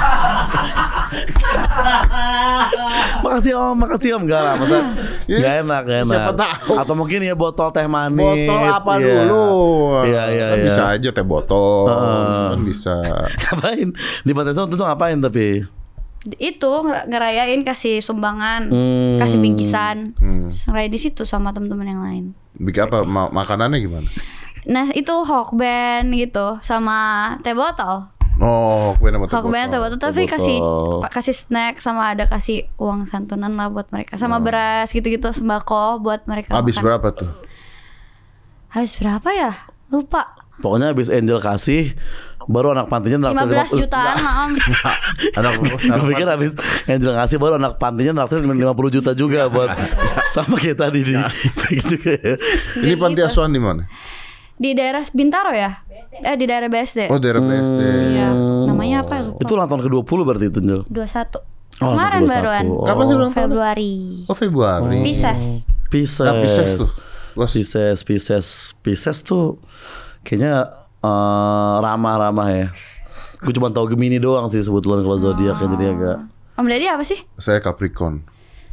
Makasih om, makasih om. Enggak lah, masa Ya, Gak enak, gak enak. siapa tahu. Atau mungkin ya botol teh manis. Botol apa Iya. dulu? Iya, iya, Kan iya. bisa aja teh botol. Heeh. Kan bisa. Ngapain? Di pantai asuhan itu ngapain tapi? Itu nger- ngerayain kasih sumbangan, Hmm. kasih bingkisan. Hmm. Ngerayain di situ sama teman-teman yang lain. Bikin apa? Ma- makanannya gimana? Nah itu hokben gitu sama teh botol. Oh, kue nama teh Hokben teh botol. botol tapi botol. kasih pa- kasih snack sama ada kasih uang santunan lah buat mereka sama beras gitu-gitu sembako buat mereka. Habis makan. berapa tuh? Habis berapa ya? Lupa. Pokoknya habis Angel kasih, baru anak pantinya lima naktir belas jutaan lah om. Anak Gue pikir habis Angel ngasih baru anak pantinya naktir lima puluh juta juga buat sama kayak tadi di juga ya. Ini Kayak panti gitu. asuhan di mana? Di daerah Bintaro ya? Eh di daerah B S D. Oh, daerah B S D. Iya. Namanya apa ya? Lupa. Itu ulang tahun ke dua puluh berarti itu Angel. dua puluh satu. Oh, Kemarin dua puluh satu. baruan. Oh. Kapan sih ulang tahun? Februari. Oh, Februari. Pisces. Pisces. Nah, Pisces tuh. Bos. Pisces, Pisces, Pisces tuh kayaknya eh, ramah-ramah ya. Gue cuma tahu Gemini doang sih sebetulnya kalau zodiaknya jadi agak. Om Deddy apa sih? Saya Capricorn.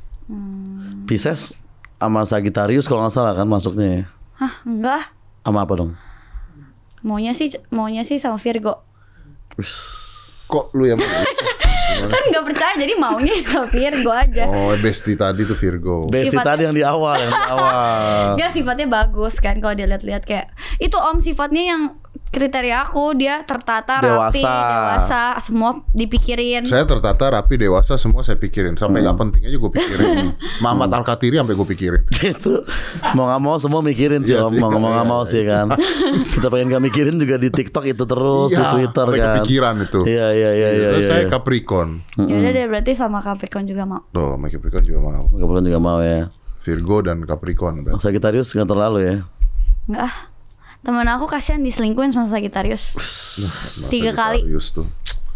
Pisces sama Sagittarius kalau nggak salah kan masuknya ya. Hah, enggak. Sama apa dong? Maunya sih maunya sih sama Virgo. Wis. Kok lu yang Kan nggak percaya jadi maunya sama Virgo aja. Oh, bestie tadi tuh Virgo. Besti Sifatnya- tadi yang di awal, yang di awal. Dia sifatnya bagus kan kalau dilihat-lihat kayak itu om sifatnya yang kriteria aku dia tertata rapi Dewasa. dewasa semua dipikirin. Saya tertata, rapi, dewasa, semua saya pikirin. Sampai nggak penting aja gue pikirin. Muhammad Al-Katiri sampai gue pikirin. Itu mau nggak mau semua mikirin sih Iya om, sih. mau nggak mau nggak mau Iya, sih kan. Kita pengen gak mikirin juga di TikTok itu terus, di Iya, Twitter sampai kan. kepikiran itu. Iya iya iya iya. Terus iya, saya iya. Capricorn. Ya udah deh berarti sama Capricorn juga mau. Tuh, sama Capricorn juga mau. Kebetulan juga mau ya. Virgo dan Capricorn. berarti. Sagittarius nggak terlalu ya. Enggak ah. Temen aku kasihan diselingkuhin sama Sagittarius. Nah, Tiga kali. Sagittarius tuh.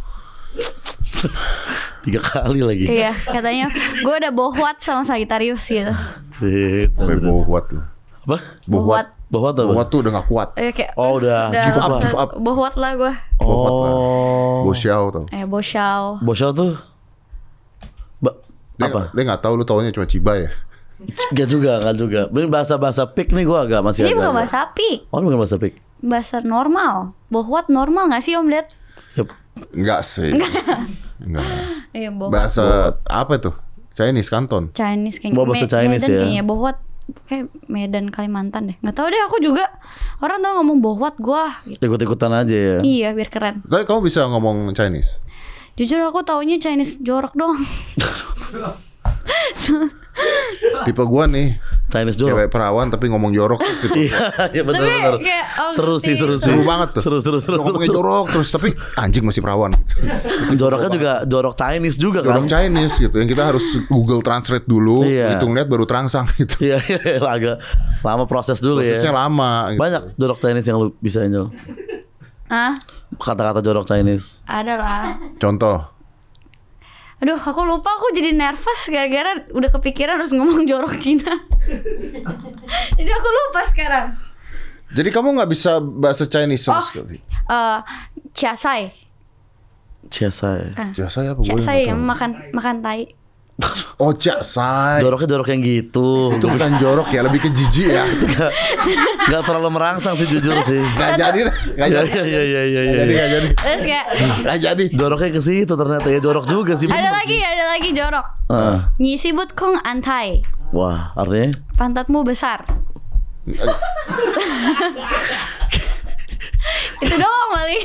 Tiga kali lagi. Iya, katanya gue udah bohwat sama Sagittarius gitu. Sip. Sampai bohwat loh. Apa? Bohwat. Bahwa tuh. Bohwat tuh udah gak kuat. Eh, kayak Oh udah. udah give up, give up. bohwat lah gue. Bohwat lah. Oh. Bosyao tau. Eh bosyao. Bosya tuh. Ba Dia, apa? dia gak tahu lu taunya cuma Ciba ya. Gak juga, gak juga. Ini bahasa-bahasa pik nih gue agak masih Ini agak. bukan bahasa api, Oh ini bukan bahasa pik. bahasa normal. Bohwat normal nggak sih om lihat? Yep. Enggak sih. Enggak. Iya bohwat. Bahasa apa tuh? Chinese Kanton. Chinese kayaknya. Bawa bahasa Me- Chinese Medan ya? kayaknya bohwat kayak Medan Kalimantan deh. Nggak tahu deh aku juga. Orang tuh ngomong bohwat gua. Gitu. Ikut-ikutan aja ya. Iya biar keren. Tapi kamu bisa ngomong Chinese? Jujur aku taunya Chinese jorok doang. Tipe gua nih, Chinese jorok. Cewek perawan tapi ngomong jorok gitu. Iya, iya benar Tapi benar. kayak, oh, Seru sih, seru sih. Seru banget tuh. Seru seru seru. Lu ngomongnya jorok terus tapi anjing masih perawan gitu. Joroknya juga jorok Chinese juga Jorok kan. Chinese gitu yang kita harus Google Translate dulu, Iya. hitung lihat baru terangsang gitu. Iya, iya, agak lama proses dulu Prosesnya ya. lama gitu. Banyak jorok Chinese yang lu bisa Angel. Ah, Kata-kata jorok Chinese. ada lah. Contoh. Aduh, aku lupa, aku jadi nervous gara-gara udah kepikiran harus ngomong jorok Cina. Jadi aku lupa sekarang. Jadi kamu nggak bisa bahasa Chinese sama Oh. sekali. Eh, Chiasai. Ciasai. Jasa ya apa? Gua Chiasai nggak yang tahu. makan makan tai. Oh, Jasai. Joroknya jorok yang gitu. Itu bukan jorok ya, lebih ke jijik ya. Gak terlalu merangsang sih jujur sih. Gak jadi, gak Iya jadi. iya iya iya Gak iya. jadi, gak jadi. Terus kayak Gak jadi. Joroknya ke situ ternyata ya jorok juga sih. ada lagi, ada lagi jorok. Ah. Nyisibut kong antai. Wah, artinya Pantatmu besar. Itu doang paling.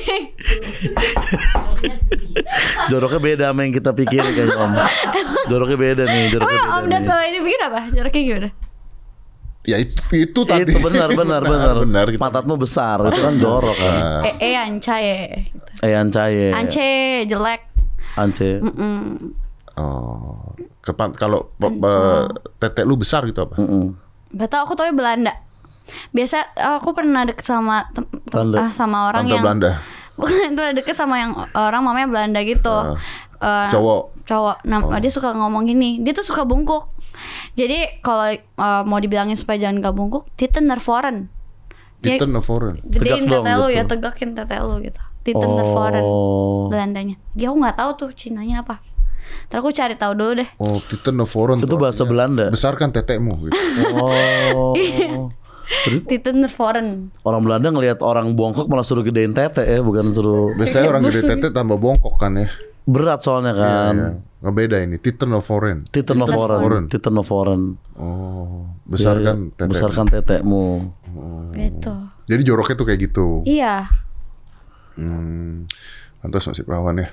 joroknya beda sama yang kita pikirin kayaknya Om. Joroknya beda nih, joroknya Emang beda Om Dan nih. sama ini bikin apa? Joroknya gimana? Ya itu, itu tadi. Itu benar benar benar. benar gitu. Pantatmu besar, itu kan jorok kan. Eh, eh ancaye. Eh ancaye. Ance jelek. Ance. Mm. Oh, kepan kalau pe- pe- tete lu besar gitu apa? Mm-mm. Gak tau, aku tau Belanda. Biasa aku pernah deket sama tem- tem- Belanda. ah, sama orang Tante yang Belanda. bukan, itu deket sama yang orang mamanya Belanda gitu. Eh, Cowok. Cowok. Nah, dia suka ngomong gini. Dia tuh suka bungkuk. Jadi kalau eh, mau dibilangin supaya jangan gak bungkuk, titen naar voren. Dia Titen of foreign. gedein Tegak dong tete lu gitu. ya, tegakin tete lu gitu. Titen naar voren. Oh. Belandanya. Dia aku nggak tahu tuh Cinanya apa. Ntar aku cari tahu dulu deh. Oh, titen of foreign. Itu tuh bahasa artinya, Belanda. Besarkan tetekmu gitu. Oh. Titen naar voren. Orang Belanda ngelihat orang bongkok malah suruh gedein tete ya, bukan suruh Biasanya orang gede tete tambah bongkok kan ya. berat soalnya kan. Iya, ngebeda ini. Titen of foreign. Titen of foreign. foreign, titen of foreign. Oh, besarkan Iya, tete. besarkan tetekmu. Gitu. Jadi joroknya tuh kayak gitu. Iya. Hmm. Pantas masih perawan ya.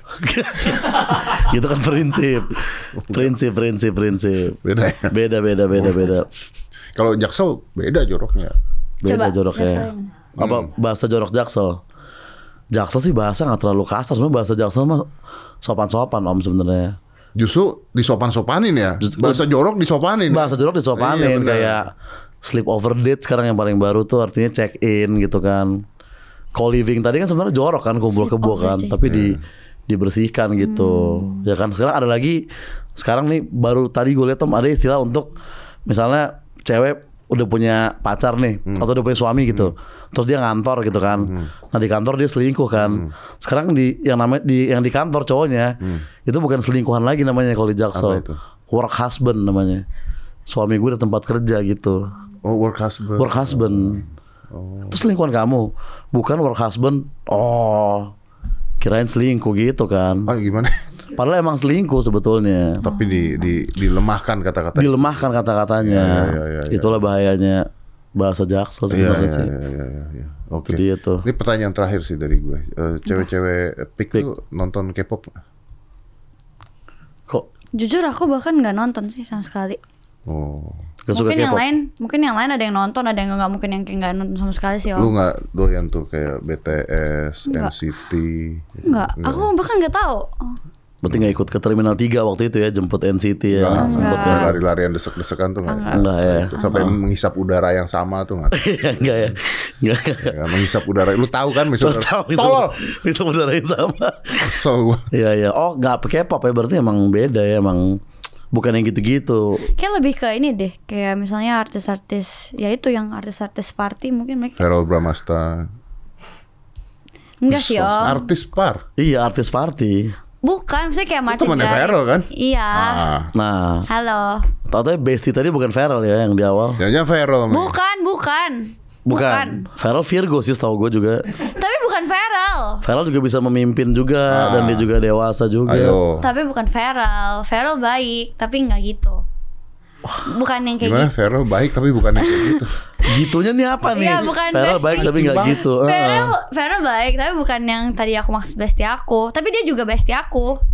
Itu kan prinsip. Prinsip, prinsip, prinsip. Beda ya. Beda, beda, beda, beda. Kalau Jaksel beda joroknya. Beda Coba, joroknya. Jaksel. Apa bahasa jorok Jaksel? Jaksel sih bahasa nggak terlalu kasar, sebenarnya bahasa Jaksel mah sopan-sopan Om sebenarnya. Justru disopan-sopanin ya. Bahasa jorok disopanin. Bahasa jorok Iya, disopanin benar. kayak sleep over date sekarang yang paling baru tuh artinya check in gitu kan. Co-living tadi kan sebenarnya jorok kan, kumpul Sleep kebo over kan, date. tapi di dibersihkan gitu. Ya kan sekarang ada lagi sekarang nih baru tadi gue lihat Om ada istilah untuk misalnya cewek udah punya pacar nih atau udah punya suami gitu. Terus dia ngantor gitu kan. Nah di kantor dia selingkuh kan. Sekarang di yang namanya di yang di kantor cowoknya itu bukan selingkuhan lagi namanya kalau di Jaksel. Apa itu? Work husband namanya. Suami gue di tempat kerja gitu. Oh, work husband. Work husband. Terus selingkuhan kamu bukan work husband. Oh, kirain selingkuh gitu kan. Ah, gimana? Padahal emang selingkuh sebetulnya. Tapi di, di dilemahkan kata-kata. Dilemahkan kata-katanya. Iya, iya, iya, iya. Itulah bahayanya bahasa Jaksel Iya, sebenarnya iya, sih. iya, iya, iya, iya. Oke. Itu dia tuh. Ini pertanyaan terakhir sih dari gue. Eh, cewek-cewek pik tuh nonton K-pop nggak? Kok Jujur aku bahkan nggak nonton sih sama sekali. Oh. gak suka Mungkin yang K-pop? lain, mungkin yang lain ada yang nonton, ada yang nggak, mungkin yang kayak nggak nonton sama sekali sih Lu Om. nggak doyan tuh kayak B T S, Nggak. N C T? Nggak, aku bahkan nggak tahu. Berarti gak ikut ke Terminal tiga waktu itu ya, jemput N C T ya. Nggak. Sempet Sampai ya. lari-larian desek-desekan tuh nggak? Enggak ya. Sampai menghisap udara yang sama tuh nggak? Enggak ya. Enggak. Ya, menghisap udara. Lu tahu kan menghisap udara? Tahu itu. Tolol. Itu udara yang sama. Kesel gua. Iya iya. Oh, enggak K-pop ya, berarti emang beda ya, emang bukan yang gitu-gitu. Kayak lebih ke ini deh, kayak misalnya artis-artis, ya itu yang artis-artis party mungkin mereka. Verrell Bramasta. Enggak sih Om. Artis par. Iya, artis party. Bukan, maksudnya kayak Martin temennya Garrix. Verrell kan? Iya. Ah. Nah, Halo. tau-tau Bestie tadi bukan Verrell ya yang di awal. Jangan-jangan Verrell. nih. Bukan, bukan. Bukan. Verrell Virgo sih setahu gue juga. Tapi bukan Verrell. Verrell juga bisa memimpin juga dan dia juga dewasa juga. Ayo. Tapi bukan Verrell. Verrell baik, tapi nggak gitu. Bukan yang kayak Gimana gitu. Verrell baik tapi bukan yang kayak gitu. Gitunya nih apa nih? Iya, bukan Verrell Bestie. baik tapi nggak Banget. gitu. Verrell, Heeh. Verrell baik, tapi bukan yang tadi aku maksud bestie aku. Tapi dia juga bestie aku.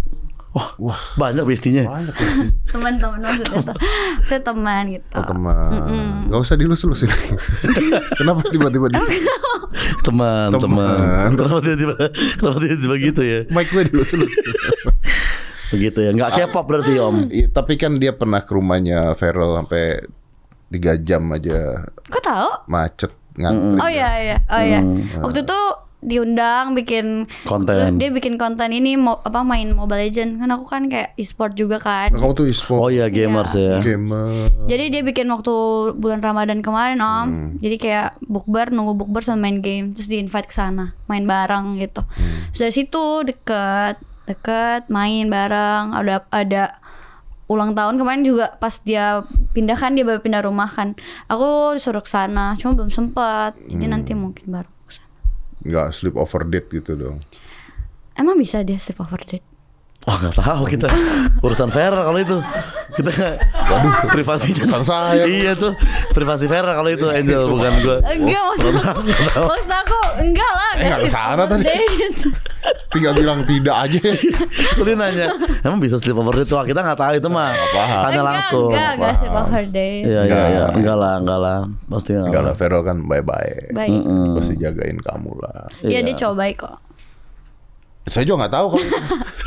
Wah, wah banyak bestinya. Banyak sih. Teman-teman maksudnya tuh. Saya teman gitu. Oh, teman. Gak usah dilus-lusin. Kenapa tiba-tiba di Teman, Teman. teman. Kenapa tiba-tiba kenapa tiba-tiba gitu ya? mic gue dilus-lus? Begitu ya. Enggak K-pop berarti Om. Iya, tapi kan dia pernah ke rumahnya Feral sampai tiga jam aja Kok tahu? macet ngantri. Oh iya iya. Oh iya. Waktu itu diundang bikin Konten. dia bikin konten ini mau apa main Mobile Legend kan aku kan kayak e-sport juga kan. Nah, kamu tuh e-sport Oh iya gamers ya. gamer. Jadi dia bikin waktu bulan Ramadan kemarin Om. Hmm. Jadi kayak bukber nunggu bukber sama main game terus di invite ke sana main bareng gitu. Hmm. Terus dari situ deket deket main bareng ada ada ulang tahun kemarin juga pas dia pindah kan dia baru pindah rumah kan. Aku disuruh ke sana cuma belum sempat. Jadi Hmm. nanti mungkin baru ke sana. Nggak sleep over date gitu dong. Emang bisa dia sleep over date? Oh nggak tahu kita urusan Vera kalau itu kita waduh privasinya Urusan saya. iya tuh privasi Vera kalau itu Angel bukan gua. Enggak maksud maksud aku enggak lah Eh, nggak sleep kesana over tadi. date. Tinggal bilang tidak aja. Tadi nanya emang bisa sleep over date wah kita nggak tahu itu mah paham. tanya Enggak, langsung. enggak, enggak sleep over date. Iya iya Enggak. iya enggak lah enggak lah pasti enggak. Enggak lah, Feral kan bye-bye. Baik. Pasti jagain kamu lah. Iya Iya. dia coba kok. Saya juga nggak tahu kalau itu.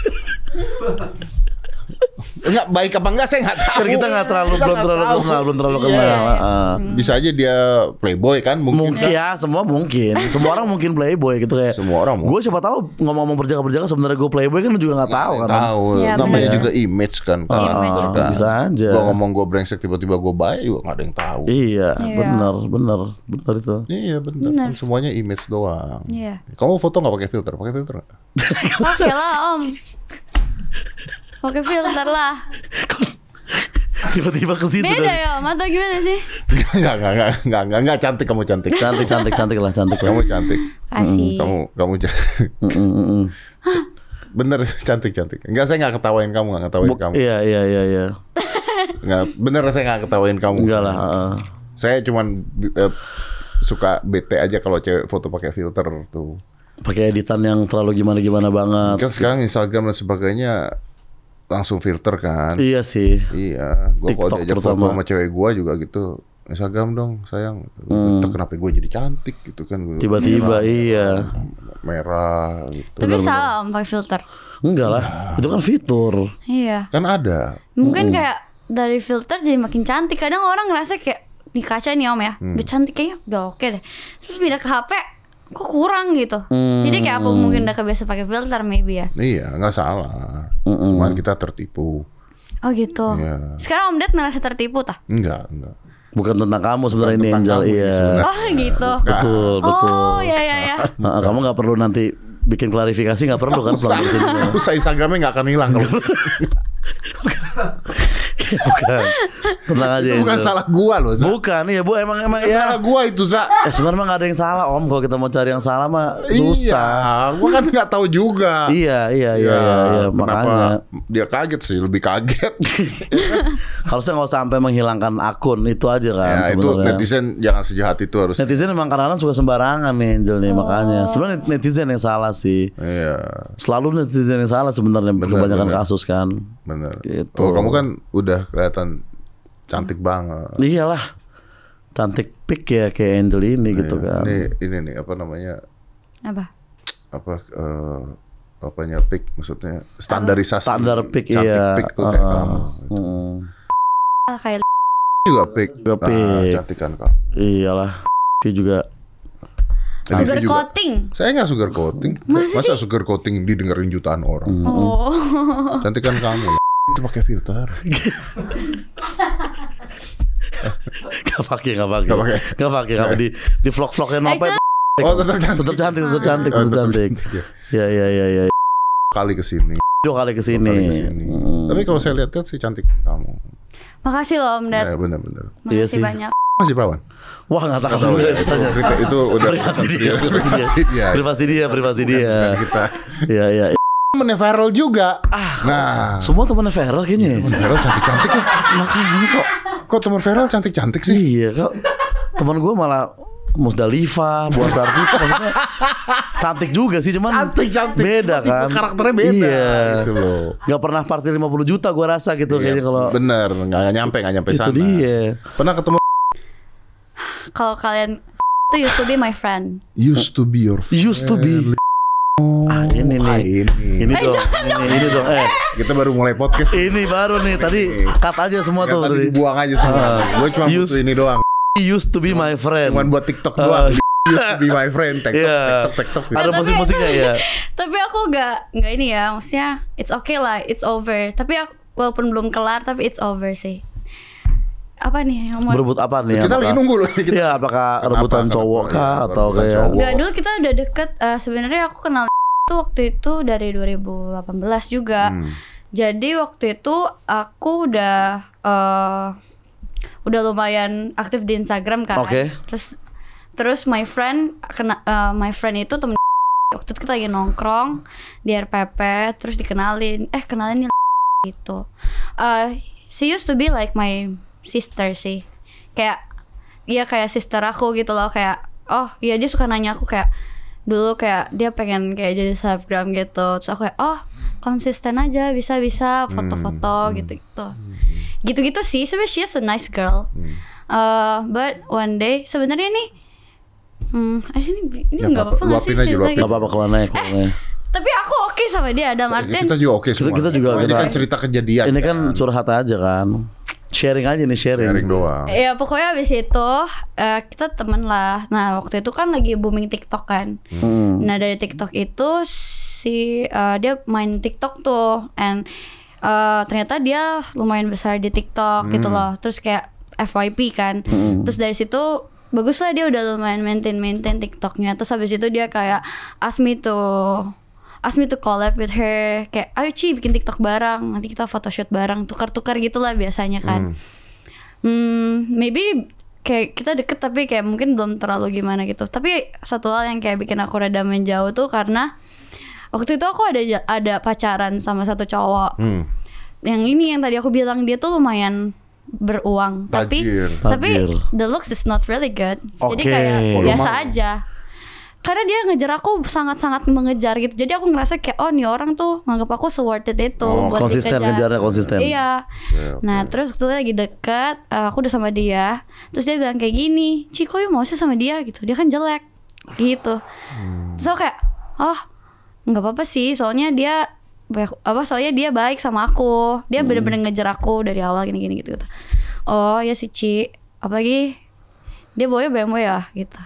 Enggak baik apa enggak saya nggak tahu. Kan kita nggak terlalu Kita belum nggak terlalu tahu. kenal belum terlalu Iya. kenal. iya. Heeh. Bisa aja dia playboy kan mungkin. Mungkin ya semua mungkin semua orang mungkin playboy gitu kayak Semua orang gue siapa tahu ngomong-ngomong berjaga-berjaga sebenarnya gue playboy kan lu juga nggak tahu kan. Tahu. Iya, Namanya bener. juga image kan. Ah, Image. Kan. bisa aja. Gua ngomong gue brengsek tiba-tiba gue baik juga nggak ada yang tahu. Iya, Iya. benar, benar, benar itu. Iya benar. Bener. Kan semuanya image doang. Iya. Kamu foto nggak pakai filter? Pakai filter nggak? Pakai lah Om. Pakai filter lah. Tiba-tiba ke situ. Beda ya Om atau gimana sih? Enggak, enggak, enggak, enggak, enggak, enggak cantik kamu cantik. Cantik, cantik, cantik lah, cantik lah. Kamu cantik. Kasih. Kamu kamu cantik. Mm, mm, mm, mm. Bener cantik cantik. Enggak saya nggak ketawain kamu, nggak ketawain Buk- kamu. Iya, iya, iya, iya. Nggak, bener saya nggak ketawain kamu. Enggak lah. heeh. Saya cuman eh, suka bete aja kalau cewek foto pakai filter tuh. Pakai editan yang terlalu gimana-gimana banget. Kan sekarang Instagram dan sebagainya langsung filter kan. Iya sih. Iya, gua kalau TikTok diajak foto terutama. sama cewek gua juga gitu. Instagram dong sayang. Hmm. Entah kenapa gue jadi cantik gitu kan. Tiba-tiba iya. Merah gitu. Tapi salah Om pakai filter. Enggak lah. Itu kan fitur. Iya. Kan ada. Mungkin kayak dari filter jadi makin cantik. Kadang orang ngerasa kayak di kaca nih Om ya, udah cantik kayaknya udah oke deh. Terus pindah ke H P kok kurang gitu. Jadi kayak apa mungkin udah kebiasa pakai filter maybe ya. Iya, nggak salah. Mm-mm. Cuman kita tertipu. Oh gitu. Iya. Sekarang Om Ded ngerasa tertipu tah? Enggak, enggak. Bukan tentang kamu sebenarnya ini tentang Angel. kamu sih Iya. sebenarnya. Oh gitu. Betul, betul. Oh ya ya ya. Nah, kamu nggak perlu nanti bikin klarifikasi nggak perlu kan pulang dari sini. Usah Instagramnya nggak akan hilang kalau Bukan. Tenang aja. itu bukan Angel. salah gua loh, Za. Bukan, iya Bu, emang emang Bukan ya. salah gua itu, Za. Eh sebenarnya mah nggak ada yang salah Om. Kalau kita mau cari yang salah mah susah. Iya, gua kan nggak tahu juga. Iya, iya, iya, Ya, iya, iya. kenapa Makanya dia kaget sih, lebih kaget. harusnya nggak usah sampai menghilangkan akun itu aja kan. Ya, itu sebenarnya. netizen jangan sejahat itu harus. Netizen emang kadang-kadang suka sembarangan nih Angel nih makanya. Sebenarnya netizen yang salah sih. Iya, Selalu netizen yang salah sebenarnya Benar, kebanyakan benar. kasus kan. benar. Gitu. Oh, kamu kan udah kelihatan cantik banget. Iyalah. Cantik pik ya kayak Angel ini gitu Iya, kan. Ini ini nih apa namanya? Apa? Apa eh, apanya pick maksudnya standarisasi Standar pik cantik iya. pick tuh kayak Uh-uh. kamu Mm. Ah, kayak juga pick Juga ah, pick. cantik kan kamu. Iyalah. Dia juga Dan sugar Vivi juga- coating. saya nggak sugar coating. Masa Masa sugar coating didengerin jutaan orang. Oh. Cantik kan kamu. Itu pakai filter. Gak pakai, gak pakai, Nggak pakai. gak pakai, gak pakai di di vlog-vlognya Nope. Oh tetap cantik. Tetap cantik, tetap cantik, Oh, tetap tetap cantik. ya. Ya, ya, ya, ya. Kali kesini. Dua kali kesini. Kali kesini. Hmm. Tapi kalau saya lihat-lihat sih cantik kamu. Makasih loh Om Ded. Ya benar-benar. Iya Makasih sih. banyak. Masih perawan? Wah nggak tahu. Tahu ya, itu, itu, itu udah Privasi dia, privasi dia. Privasi dia, privasi Bukan- dia. bukan kita. Iya, iya. Temennya viral juga. Ah, nah. Semua temannya Feral kayaknya. ya? Viral cantik-cantik ya. Makanya kok. Kok teman viral cantik-cantik sih? Iya kok. Teman gue malah Musdalifah, buat Sardifa, maksudnya cantik juga sih, cuman Cantik, cantik. beda Tipe kan, karakternya beda, iya. gitu loh. Gak pernah party lima puluh juta gue rasa gitu Iya, kayaknya kalau bener, nggak nyampe nggak nyampe itu sana. dia. Pernah ketemu Kalau kalian itu used to be my friend. used to be your friend. Used to be. Ah, ini Ah, nih, ini. ini dong, ini, ini dong, eh, Kita baru mulai podcast. ini baru nih tadi cut aja semua Yang tuh tadi tadi. dibuang aja semua. Ah. Gue cuma Used- butuh ini doang. Used to be my friend. Cuman buat TikTok Ah. doang. Used to be my friend. TikTok, Iya. TikTok, TikTok. Ada Tapi musik-musiknya itu- ya. Tapi aku gak nggak ini ya, maksudnya it's okay lah, it's over. Tapi aku, walaupun belum kelar, tapi it's over sih. Apa nih yang mau? Berebut apa nih? Kita Apakah- lagi nunggu loh. Kita. Iya, apakah Kenapa? rebutan Kenapa? cowok kah Iya, atau rebutan kayak cowok. Gak, dulu kita udah deket. eh, Sebenarnya aku kenal itu waktu itu dari dua ribu delapan belas juga. Hmm. Jadi waktu itu aku udah eh, udah lumayan aktif di Instagram kan. Oke. Terus terus my friend kena eh, my friend itu temen waktu itu kita lagi nongkrong di R P P, terus dikenalin, eh kenalin nih gitu. Eh, she used to be like my sister sih. Kayak dia kayak sister aku gitu loh, kayak oh iya dia suka nanya aku kayak dulu kayak dia pengen kayak jadi selebgram gitu, terus aku kayak oh konsisten aja, bisa bisa foto-foto Hmm. gitu gitu gitu gitu sih. Sebenarnya she's a nice girl, uh, but one day sebenarnya nih hmm ini ini Ya, nggak apa-apa nggak sih luapin aja, cerita luapin. gitu. Gak apa-apa kalau naik, kalau naik. Tapi aku oke sama dia, ada Martin. Kita juga oke semua. kita juga- Ini kita- kan cerita kejadian. Ini kan curhat aja kan. Sharing aja nih, sharing. sharing doang. Ya pokoknya abis itu eh, kita temen lah. Nah waktu itu kan lagi booming TikTok kan. Hmm. Nah dari TikTok itu si eh, dia main TikTok tuh, and eh, ternyata dia lumayan besar di TikTok gitu loh. Terus kayak F Y P kan. Terus dari situ bagus lah, dia udah lumayan maintain maintain TikToknya. Terus habis itu dia kayak ask me to ask me to collab with her, kayak ayo Ci bikin TikTok bareng, nanti kita photoshoot bareng, tukar-tukar gitulah biasanya kan. Hmm, maybe kayak kita deket tapi kayak mungkin belum terlalu gimana gitu. Tapi satu hal yang kayak bikin aku rada menjauh tuh karena waktu itu aku ada ja- ada pacaran sama satu cowok. Hmm. Yang ini yang tadi aku bilang dia tuh lumayan beruang, tapi Tajir. tapi Tajir. the looks is not really good. Jadi Oke. kayak Oh, biasa lu mau. aja. Karena dia ngejar aku sangat-sangat mengejar gitu. Jadi aku ngerasa kayak oh nih orang tuh nganggap aku se-worth it itu Oh, buat konsisten, dikejar. ngejarnya konsisten. Iya. Oke, oke. Nah terus waktu itu lagi deket, eh, aku udah sama dia. Terus dia bilang kayak gini, Ci kok you mau sih sama dia gitu? Dia kan jelek gitu. Terus aku kayak oh nggak apa-apa sih, soalnya dia banyak- apa soalnya dia baik sama aku. Dia bener-bener ngejar aku dari awal gini-gini gitu, gitu. Oh ya sih Ci, apalagi dia bawanya B M W ya gitu.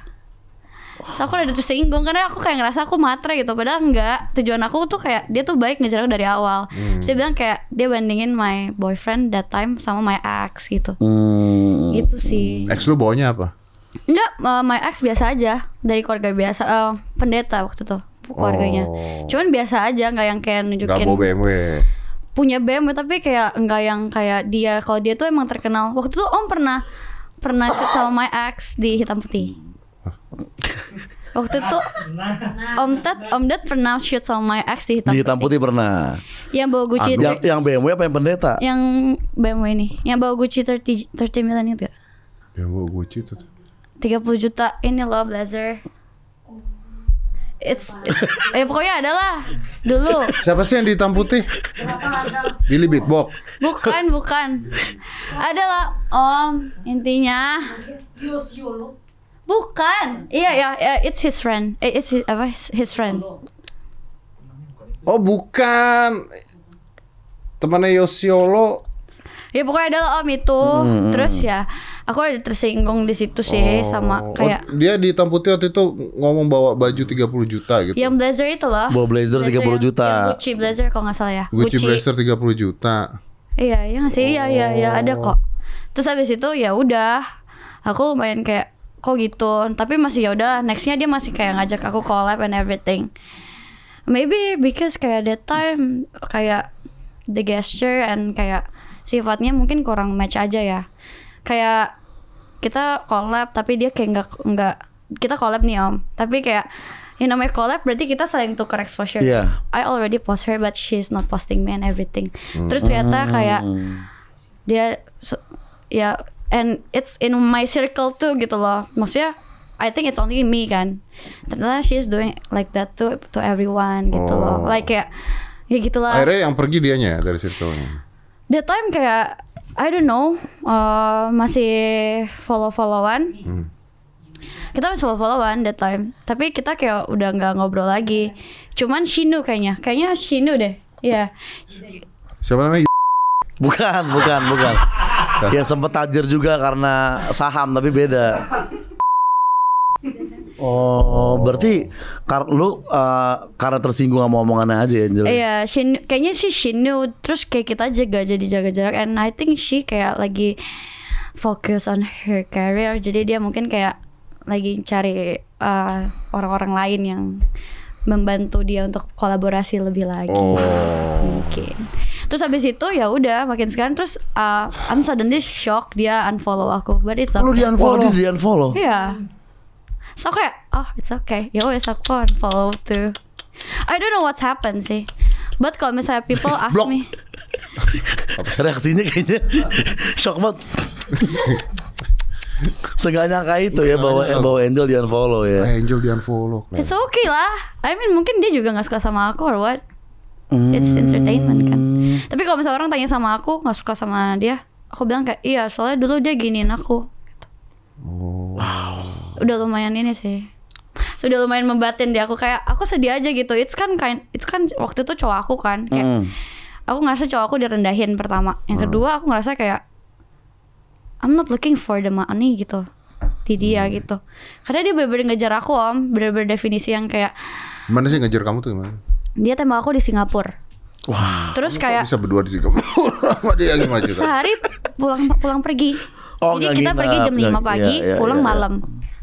So aku udah tersinggung karena aku kayak ngerasa aku matre gitu. Padahal enggak, tujuan aku tuh kayak dia tuh baik ngejar aku dari awal. Terus dia bilang kayak dia bandingin my boyfriend that time sama my ex gitu. Hmm. Gitu sih. Ex lu bawanya apa? Enggak, uh, my ex biasa aja, dari keluarga biasa, uh, pendeta waktu itu keluarganya. Oh. Cuman biasa aja, nggak yang kayak Gak nunjukin bawa B M W. punya B M W, tapi kayak nggak yang kayak dia. Kalau dia tuh emang terkenal. Waktu itu Om pernah pernah shoot sama my ex di Hitam Putih. Waktu itu Om Ted, Om Ded pernah shoot sama my ex di Hitam, Di hitam putih pernah. Yang bawa Gucci, Yang yang B M W apa yang pendeta? yang B M W ini, yang bawa Gucci tiga puluh, tiga puluh million itu gak? Ya bawa Gucci tuh. tiga puluh juta ini loh blazer. It's, it's eh pokoknya adalah dulu. Siapa sih yang di hitam putih? Billy Beatbox. Bukan, bukan. Adalah Om, intinya. Bukan. Iya ya, ya, it's his friend. Eh, it's his, apa his friend. Oh bukan. Temannya Yosiolo. Ya pokoknya adalah Om itu. Terus ya, aku ada tersinggung di situ sih sama Oh, kayak dia di hitam putih waktu itu ngomong bawa baju tiga puluh juta gitu. yang blazer itu loh. Bawa blazer tiga puluh yang- juta. Yang Gucci blazer kalau nggak salah ya. Gucci blazer tiga puluh juta. Iya, iya nggak sih? Iya, iya, iya ada kok. Terus habis itu ya udah, aku lumayan kayak kok gitu. Tapi masih ya udah, nextnya dia masih kayak ngajak aku collab and everything. Maybe because kayak that time kayak the gesture and kayak sifatnya mungkin kurang match aja ya. Kayak kita collab tapi dia kayak nggak nggak kita collab nih Om. Tapi kayak yang namanya collab berarti kita saling tukar exposure. Iya. I already post her but she's not posting me and everything. Terus ternyata kayak dia so- ya and it's in my circle too gitu loh. Maksudnya I think it's only me kan. Ternyata she's doing like that to to everyone gitu Oh. loh. Like kayak ya gitulah. Akhirnya yang pergi dianya dari circle-nya. That time kayak I don't know, uh, masih follow-followan. Hmm. Kita masih follow-followan that time. Tapi kita kayak udah nggak ngobrol lagi. Cuman she knew kayaknya. Kayaknya she knew deh. Iya. Siapa namanya? Bukan, bukan, bukan. Ya sempet tajir juga karena saham tapi beda. Oh, berarti kar lu uh, karena tersinggung sama omongannya aja ya, Angel? Iya, she knew- kayaknya sih she knew. Terus kayak kita jaga jadi jaga jarak. And I think she kayak lagi fokus on her career. Jadi dia mungkin kayak lagi cari uh, orang-orang lain yang membantu dia untuk kolaborasi lebih lagi. Oh. Mungkin. Terus habis itu ya udah makin sekarang terus uh, I'm suddenly shock dia unfollow aku. But it's okay. Lu di Oh, unfollow. dia di unfollow. Iya. So kayak, oh it's okay. Ya wes aku unfollow too. I don't know what's happened sih. But kalau misalnya people ask Block. me, Reaksinya kayaknya shock banget. Saya nggak nyangka itu ya bahwa bahwa Angel di unfollow ya. Angel di unfollow. it's okay lah. I mean mungkin dia juga nggak suka sama aku or what? It's entertainment kan. Tapi kalau misalnya orang tanya sama aku nggak suka sama dia, aku bilang kayak iya soalnya dulu dia giniin aku. Oh. Udah lumayan ini sih. Sudah lumayan membatin di aku kayak aku sedih aja gitu. It's kan kind, it's kan waktu itu cowok aku kan kayak Hmm. aku ngerasa cowok aku direndahin pertama. Yang kedua aku ngerasa kayak I'm not looking for the money gitu di dia gitu. Karena dia bener-bener ngejar aku om, bener-bener definisi yang kayak Gimana sih ngejar kamu tuh gimana? dia tembak aku di Singapura. Wah. Terus Kok kayak bisa berdua di Singapura sama dia gimana cerita? sehari pulang pulang pergi. Oh, Jadi nggak kita nginap, pergi jam lima nggak- pagi, iya, iya, pulang iya, iya. malam.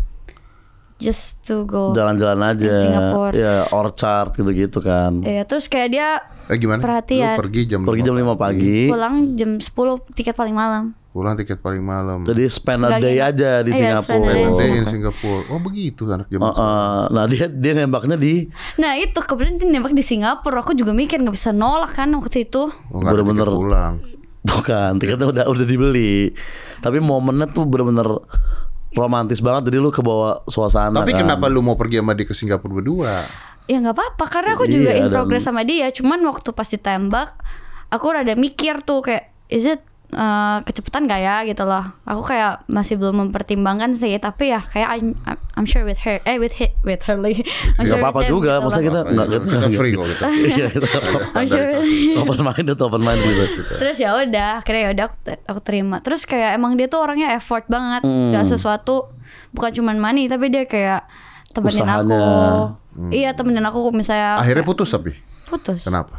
Just to go. Jalan-jalan aja. In Singapura. Ya, orchard gitu-gitu kan. Iya, terus kayak dia Eh gimana? perhatian. Lu pergi jam Pergi jam lima pagi. pulang jam sepuluh tiket paling malam. Pulang tiket paling malam. Jadi spend a Nggak day nginep. aja di Iya, spend a Singapura. day. Day in Singapura. Oh begitu anak zaman Uh, uh, nah dia dia nembaknya di Nah itu kemudian dia nembak di Singapura. Aku juga mikir nggak bisa nolak kan waktu itu. Oh, nggak ada tiket bener-bener. pulang. bukan tiketnya udah udah dibeli. Tapi momennya tuh bener-bener romantis banget. Jadi lu kebawa suasana. Tapi kan. kenapa lu mau pergi sama dia ke Singapura berdua? Ya nggak apa-apa karena aku juga Iya, in dan- progress sama dia. Cuman waktu pas ditembak, aku rada mikir tuh kayak is it uh, kecepatan gak ya gitu loh. Aku kayak masih belum mempertimbangkan sih. Tapi ya kayak I'm, I'm sure with her, eh with he, with her lagi. I'm Nggak sure apa-apa with him juga, gitu maksudnya loh. kita nggak Kita, kita free kok kita. Iya, kita Ada I'm sure. standarisasi. open minded, open minded gitu. Terus ya udah, akhirnya ya udah aku, aku terima. Terus kayak emang dia tuh orangnya effort banget, Hmm. segala sesuatu bukan cuman money tapi dia kayak temenin Usahanya. aku. Iya temenin aku misalnya. Akhirnya putus tapi. putus. Kenapa?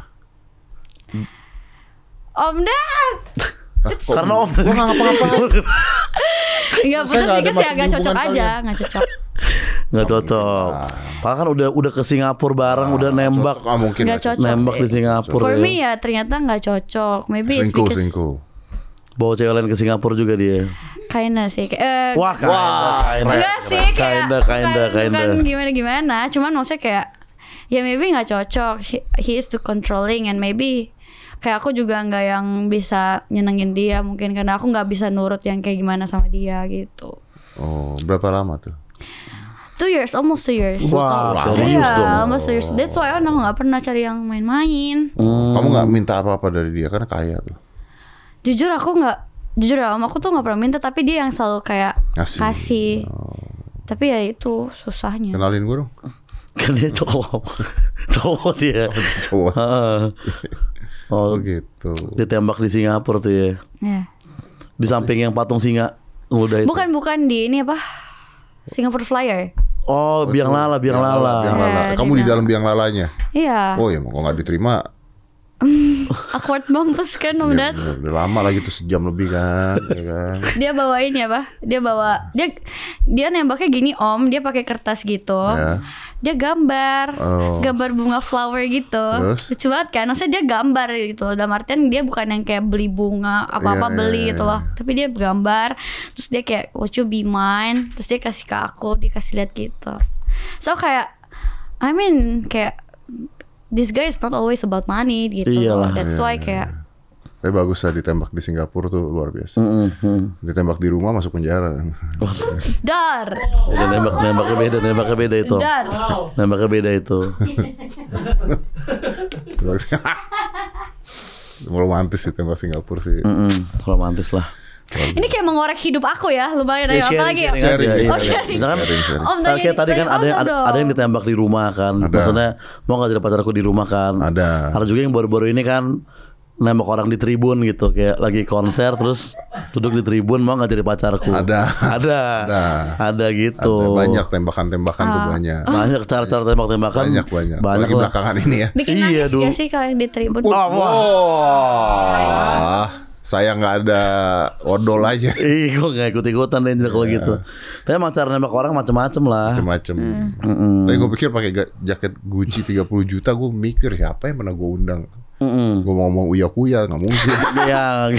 Om Dad. Karena om Gua nggak ngapa-ngapain. Enggak Saya putus nggak sih ada sih masuk agak di cocok hubungan aja, kalian. nggak cocok. nggak cocok. Padahal kan udah udah ke Singapura bareng, udah nembak, Ah, mungkin Nggak nggak cocok nembak sih. di Singapura. For ya. me ya ternyata nggak cocok. Maybe it's Selingkuh, because selingkuh. Bawa cewek lain ke Singapura juga dia. kinda sih. Eh, Wah, kinda, kinda. enggak sih kayak Kinda, kinda, bukan, kinda. bukan gimana-gimana. Cuman maksudnya kayak ya maybe nggak cocok. He, he is too controlling and maybe kayak aku juga nggak yang bisa nyenengin dia mungkin karena aku nggak bisa nurut yang kayak gimana sama dia gitu. Oh, berapa lama tuh? Two years, almost two years. Wah, serius Iya, dong. almost two years. That's why aku nggak pernah cari yang main-main. Hmm. Kamu nggak minta apa-apa dari dia karena kaya tuh. Jujur aku nggak, jujur ya, om aku tuh nggak pernah minta tapi dia yang selalu kayak Ngasih. kasih. Oh. Tapi ya itu susahnya. Kenalin gue dong. Kan dia cowok, cowok dia. Cowok. Heeh. Oh, Oh gitu. ditembak di Singapura tuh ya. Ya. Di samping yang patung singa udah itu. Bukan bukan di ini apa? Singapore Flyer. Oh, biang lala, biang lala. Biang lala. Ya, Kamu di dia dalam biang lalanya. Iya. Oh ya, kok nggak diterima? Awkward mampus kan om Ya, Dad. udah, udah lama lagi tuh sejam lebih kan, ya kan. Dia bawain ya pak. Dia bawa dia dia nembaknya gini om. Dia pakai kertas gitu. Ya. Dia gambar, Oh. gambar bunga flower gitu. Terus? Lucu banget kan. Maksudnya dia gambar gitu. Dalam artian dia bukan yang kayak beli bunga apa-apa Iya, iya, beli iya, gitu loh. Tapi dia gambar. Terus dia kayak would you be mine. Terus dia kasih ke aku. Dia kasih lihat gitu. So kayak I mean kayak this guy is not always about money gitu. Iyalah. That's Iya, why iya, kayak Tapi bagus lah ditembak di Singapura tuh luar biasa. Mm, mm. Ditembak di rumah masuk penjara. Dar. Beda nembak, nembaknya beda, nembaknya beda itu. Dar. Nembaknya beda itu. Romantis sih tembak Singapura sih. Mm-mm, romantis lah. Ini kayak mengorek hidup aku ya, lumayan Ya, ya. sharing, Apalagi ya? sharing Sharing, aja, iya, Oh, iya. sharing. Misalkan Sharing, sharing. Om, Kayak tanya- tadi kan tanya ada yang, Om ada, dong. ada yang ditembak di rumah kan. Ada. Maksudnya mau gak jadi pacarku di rumah kan. Ada. Ada juga yang baru-baru ini kan nembak orang di tribun gitu, kayak lagi konser terus duduk di tribun mau gak jadi pacarku. Ada. Ada. Ada. Ada gitu. Ada banyak tembakan-tembakan tuh Ah. banyak. Banyak cara-cara tembak-tembakan. Banyak banyak. Banyak Apalagi lah. belakangan ini ya. Bikin Iya, nangis dulu. gak sih kalau yang di tribun? Wah, saya nggak ada odol aja. Ih, gue gak ikut-ikutan deh kalau gitu. Tapi emang cara nembak orang macem-macem lah. Macem-macem. Mm-mm. Tapi gue pikir pakai ga- jaket Gucci tiga puluh juta, gue mikir siapa yang pernah gue undang. Mm-mm. Gue mau ngomong uya kuya nggak mungkin. Iya.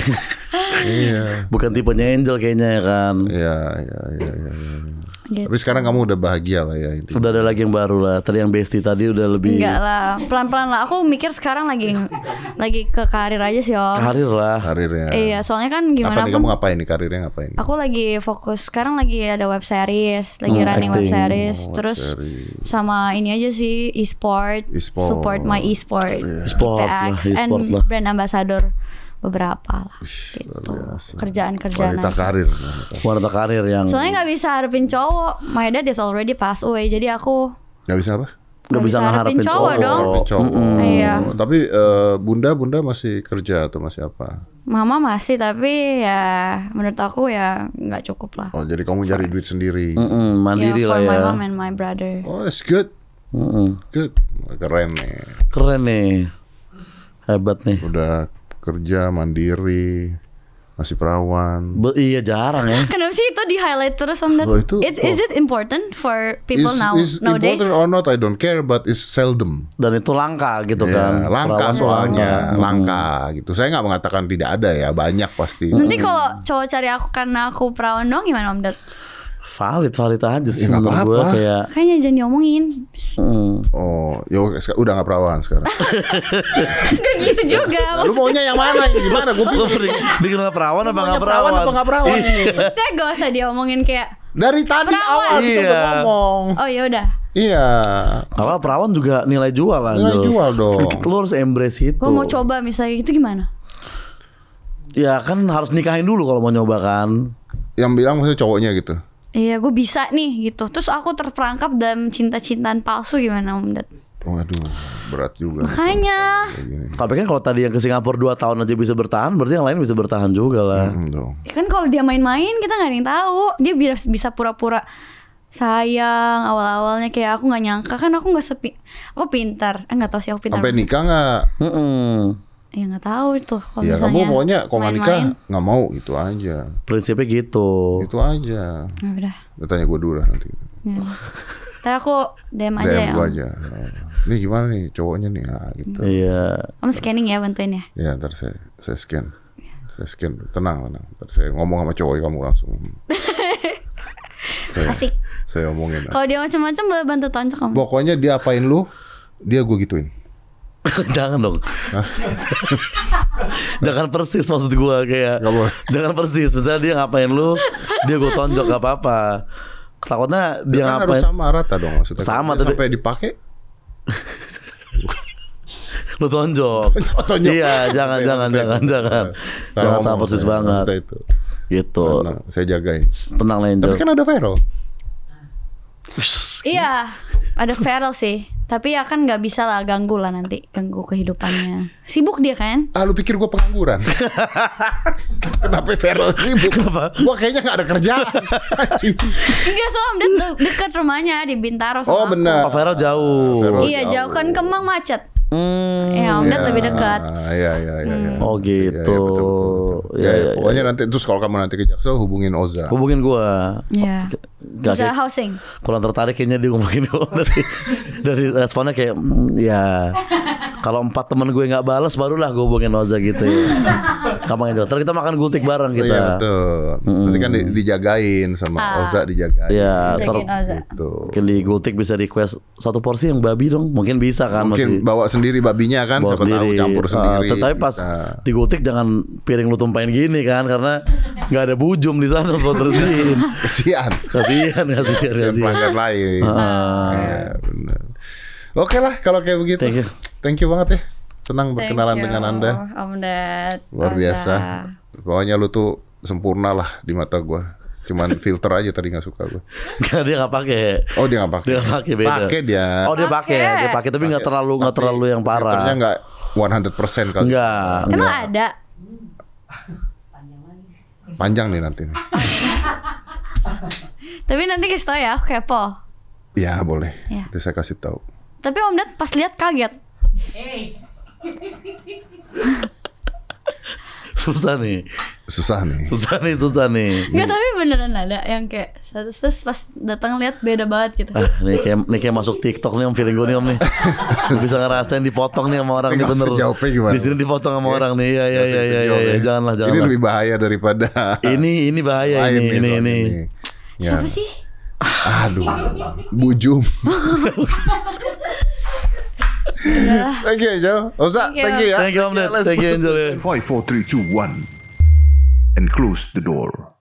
Iya. Bukan tipenya Angel kayaknya ya kan. Iya, iya, iya, iya. iya. Gitu. Tapi sekarang kamu udah bahagia lah ya intinya. Sudah ada lagi yang baru lah. Tadi yang bestie tadi udah lebih Enggak lah, pelan-pelan lah. Aku mikir sekarang lagi lagi ke karir aja sih, Om. karir lah. Karirnya. Iya, soalnya kan Apa gimana nih pun kamu ngapain nih karirnya ngapain? aku lagi fokus sekarang lagi ada web series, lagi Hmm, running web acting. series, Oh, web terus series. sama ini aja sih e-sport, E-sport. support my e-sport, E-sport lah, T X, and e-sport lah. brand ambassador beberapa lah, Ish, gitu. luar biasa. Kerjaan-kerjaan Wanita aja. karir. Wanita karir yang Soalnya nggak bisa harapin cowok, my dad is already passed away, jadi aku Gak bisa apa? nggak bisa ngeharapin cowok dong. Harapin cowok. Iya. Tapi eh, bunda bunda masih kerja atau masih apa? Mama masih, tapi ya menurut aku ya nggak cukup lah. Oh jadi kamu cari duit sendiri. Mm-mm, mandiri Ya, lah for ya. my mom and my brother. Oh it's good, Mm-mm. good, keren nih. Keren nih. Hebat nih. Udah kerja mandiri, masih perawan. Be- iya jarang ya. Kenapa sih itu di highlight terus Om Dad? Oh, itu- It's, is oh. it important for people Is now is nowadays? important or not I don't care, but it's seldom. Dan itu langka gitu Ya, kan. langka Perawan soalnya, langka. langka gitu. Saya nggak mengatakan tidak ada ya, banyak pasti. Nanti kalau cowok cari aku karena aku perawan dong gimana Om Dad? Valid, valid aja sih Ya, nggak menurut gue apa-apa. kayak. Kayaknya jangan diomongin. mm. Oh, yo udah nggak perawan sekarang. Gak gitu juga. Lu maunya yang mana? Ini gimana? Gue Lu di- dikenal perawan apa maunya nggak perawan perawan? apa nggak perawan ini? Maksudnya gak usah diomongin kayak Dari tadi Perawan. awal kita Iya. udah ngomong. oh ya udah. Iya. Kalau perawan juga nilai jual lah. Nilai Jul. jual dong. Lu harus embrace itu. Gue mau coba misalnya itu gimana? Ya kan harus nikahin dulu kalau mau nyoba kan. Yang bilang maksudnya cowoknya gitu. Iya gue bisa nih gitu. Terus aku terperangkap dalam cinta-cintaan palsu gimana Om Dad? Waduh, berat juga. Makanya Kayak gini. Tapi kan kalau tadi yang ke Singapura dua tahun aja bisa bertahan, berarti yang lain bisa bertahan juga lah. Hmm, dong. kan kalau dia main-main kita nggak ada yang tahu. Dia biar bisa pura-pura sayang awal-awalnya kayak aku nggak nyangka kan aku nggak sepi. Aku pintar. Eh nggak tahu sih aku pintar. Sampai nikah nggak? Mm-mm. Ya nggak tahu tuh kalau Ya misalnya. kamu maunya kalau nggak nikah main-main. nggak mau gitu aja. Prinsipnya gitu. Itu aja. Ya udah. Lu tanya gue dulu lah nanti. Ya. Ntar aku D M aja D M ya. gue Om. aja. Ini gimana nih cowoknya nih? Ah, gitu. Iya. Om scanning ya bantuin ya. Ya ntar saya saya scan. Saya scan. Tenang tenang. Ntar saya ngomong sama cowok kamu langsung. saya, Asik. saya omongin. Kalau dia macam-macam boleh bantu tonjok Om. Pokoknya dia apain lu, dia gue gituin. Jangan dong. Jangan persis maksud gua kayak. Nggak boleh. Jangan persis. Misalnya dia ngapain lu, dia gua tonjok gak apa-apa. Takutnya dia Dia kan harus ngapain. sama rata dong maksudnya. Sama, Dia tapi- sampai dipakai. Lu tonjok. Tonjok. Iya, jangan Maksudnya- jangan maksudnya jangan itu. jangan. Cara Jangan ngomong sama persis saya, banget. maksudnya itu. Gitu. Nah, saya jagain. Tenang lah Angel. Tapi kan ada viral. Iya, ada Feral sih. Tapi ya kan nggak bisa lah ganggu lah nanti, ganggu kehidupannya. Sibuk dia kan? Ah lu pikir gue pengangguran? Kenapa viral sibuk? Kenapa? Gue kayaknya gak ada kerjaan. Anjing. Enggak soalnya Om Dad de- dekat rumahnya di Bintaro sama Oh aku. benar. Pak Vero jauh. Vero Iya jauh kan Kemang macet. Hmm. Ya Om Dad lebih dekat. Iya iya iya. iya. Oh Iya, iya, gitu. betul, betul, betul. Iya, Ya, ya, iya, pokoknya nanti terus kalau kamu nanti ke Jaksel hubungin Oza. Hubungin gua. Iya. Gak Bisa kayak- housing. kurang tertarik kayaknya dia ngomongin gua dari, dari responnya kayak mm, ya Kalau empat teman gue nggak balas, barulah gue hubungin Oza gitu ya. Gampang aja. Terus kita makan gultik bareng kita. Iya betul. Nanti kan di- dijagain sama Ah. Oza dijagain. Iya, ter Jagain Oza. Gitu. mungkin di gultik bisa request satu porsi yang babi dong. Mungkin bisa kan Mungkin masih. bawa sendiri babinya kan, Bawa siapa tahu sendiri. campur Ah, sendiri. tetapi pas bisa. di gultik jangan piring lu tumpahin gini kan, karena nggak ada bujum di sana buat bersihin. Kesian. Kasihan, kasihan, Kesian kasihan. pelanggan lain. Ah. Iya, benar. Oke lah kalau kayak begitu. Thank you. Thank you banget ya. Senang Thank berkenalan you, dengan Anda. Om Ded. Luar Oza. biasa. Pokoknya lu tuh sempurna lah di mata gua. Cuman filter aja tadi nggak suka gua. Nggak, dia nggak pakai. Oh dia nggak pakai. Dia nggak pakai, beda. Pakai dia. Oh dia pakai, Pakai. dia pakai tapi nggak terlalu nggak Tapi terlalu yang parah. Filternya nggak seratus persen kali. Enggak. Emang enggak. ada? Panjang nih nanti. nih. Tapi nanti kasih tau ya, aku kepo. Ya boleh. Ya. Itu saya kasih tahu. Tapi Om Ded pas lihat kaget. Susah nih, Susah nih. susah nih, susah nih. Enggak, tapi beneran ada yang kayak terus, terus pas datang lihat beda banget gitu. Ah, nih kayak nih kayak masuk TikTok nih, om feeling gue nih om nih. Bisa ngerasain dipotong nih sama orang Ini nih nggak bener. usah jawabnya gimana, Di sini Mas? dipotong sama Ya. orang nih. Iya iya Nggak iya usah iya dijawab iya. ya. Janganlah Ini janganlah. lebih bahaya daripada Ini ini bahaya lain ini nih ini soalnya ini. nih. Ya. Siapa sih? Aduh, bujum. Thank you, Angel. Oza, Thank you. thank you ya. Thank you om Ded. Let's Thank you put this- Angel. Five, four, three, two, one, and close the door.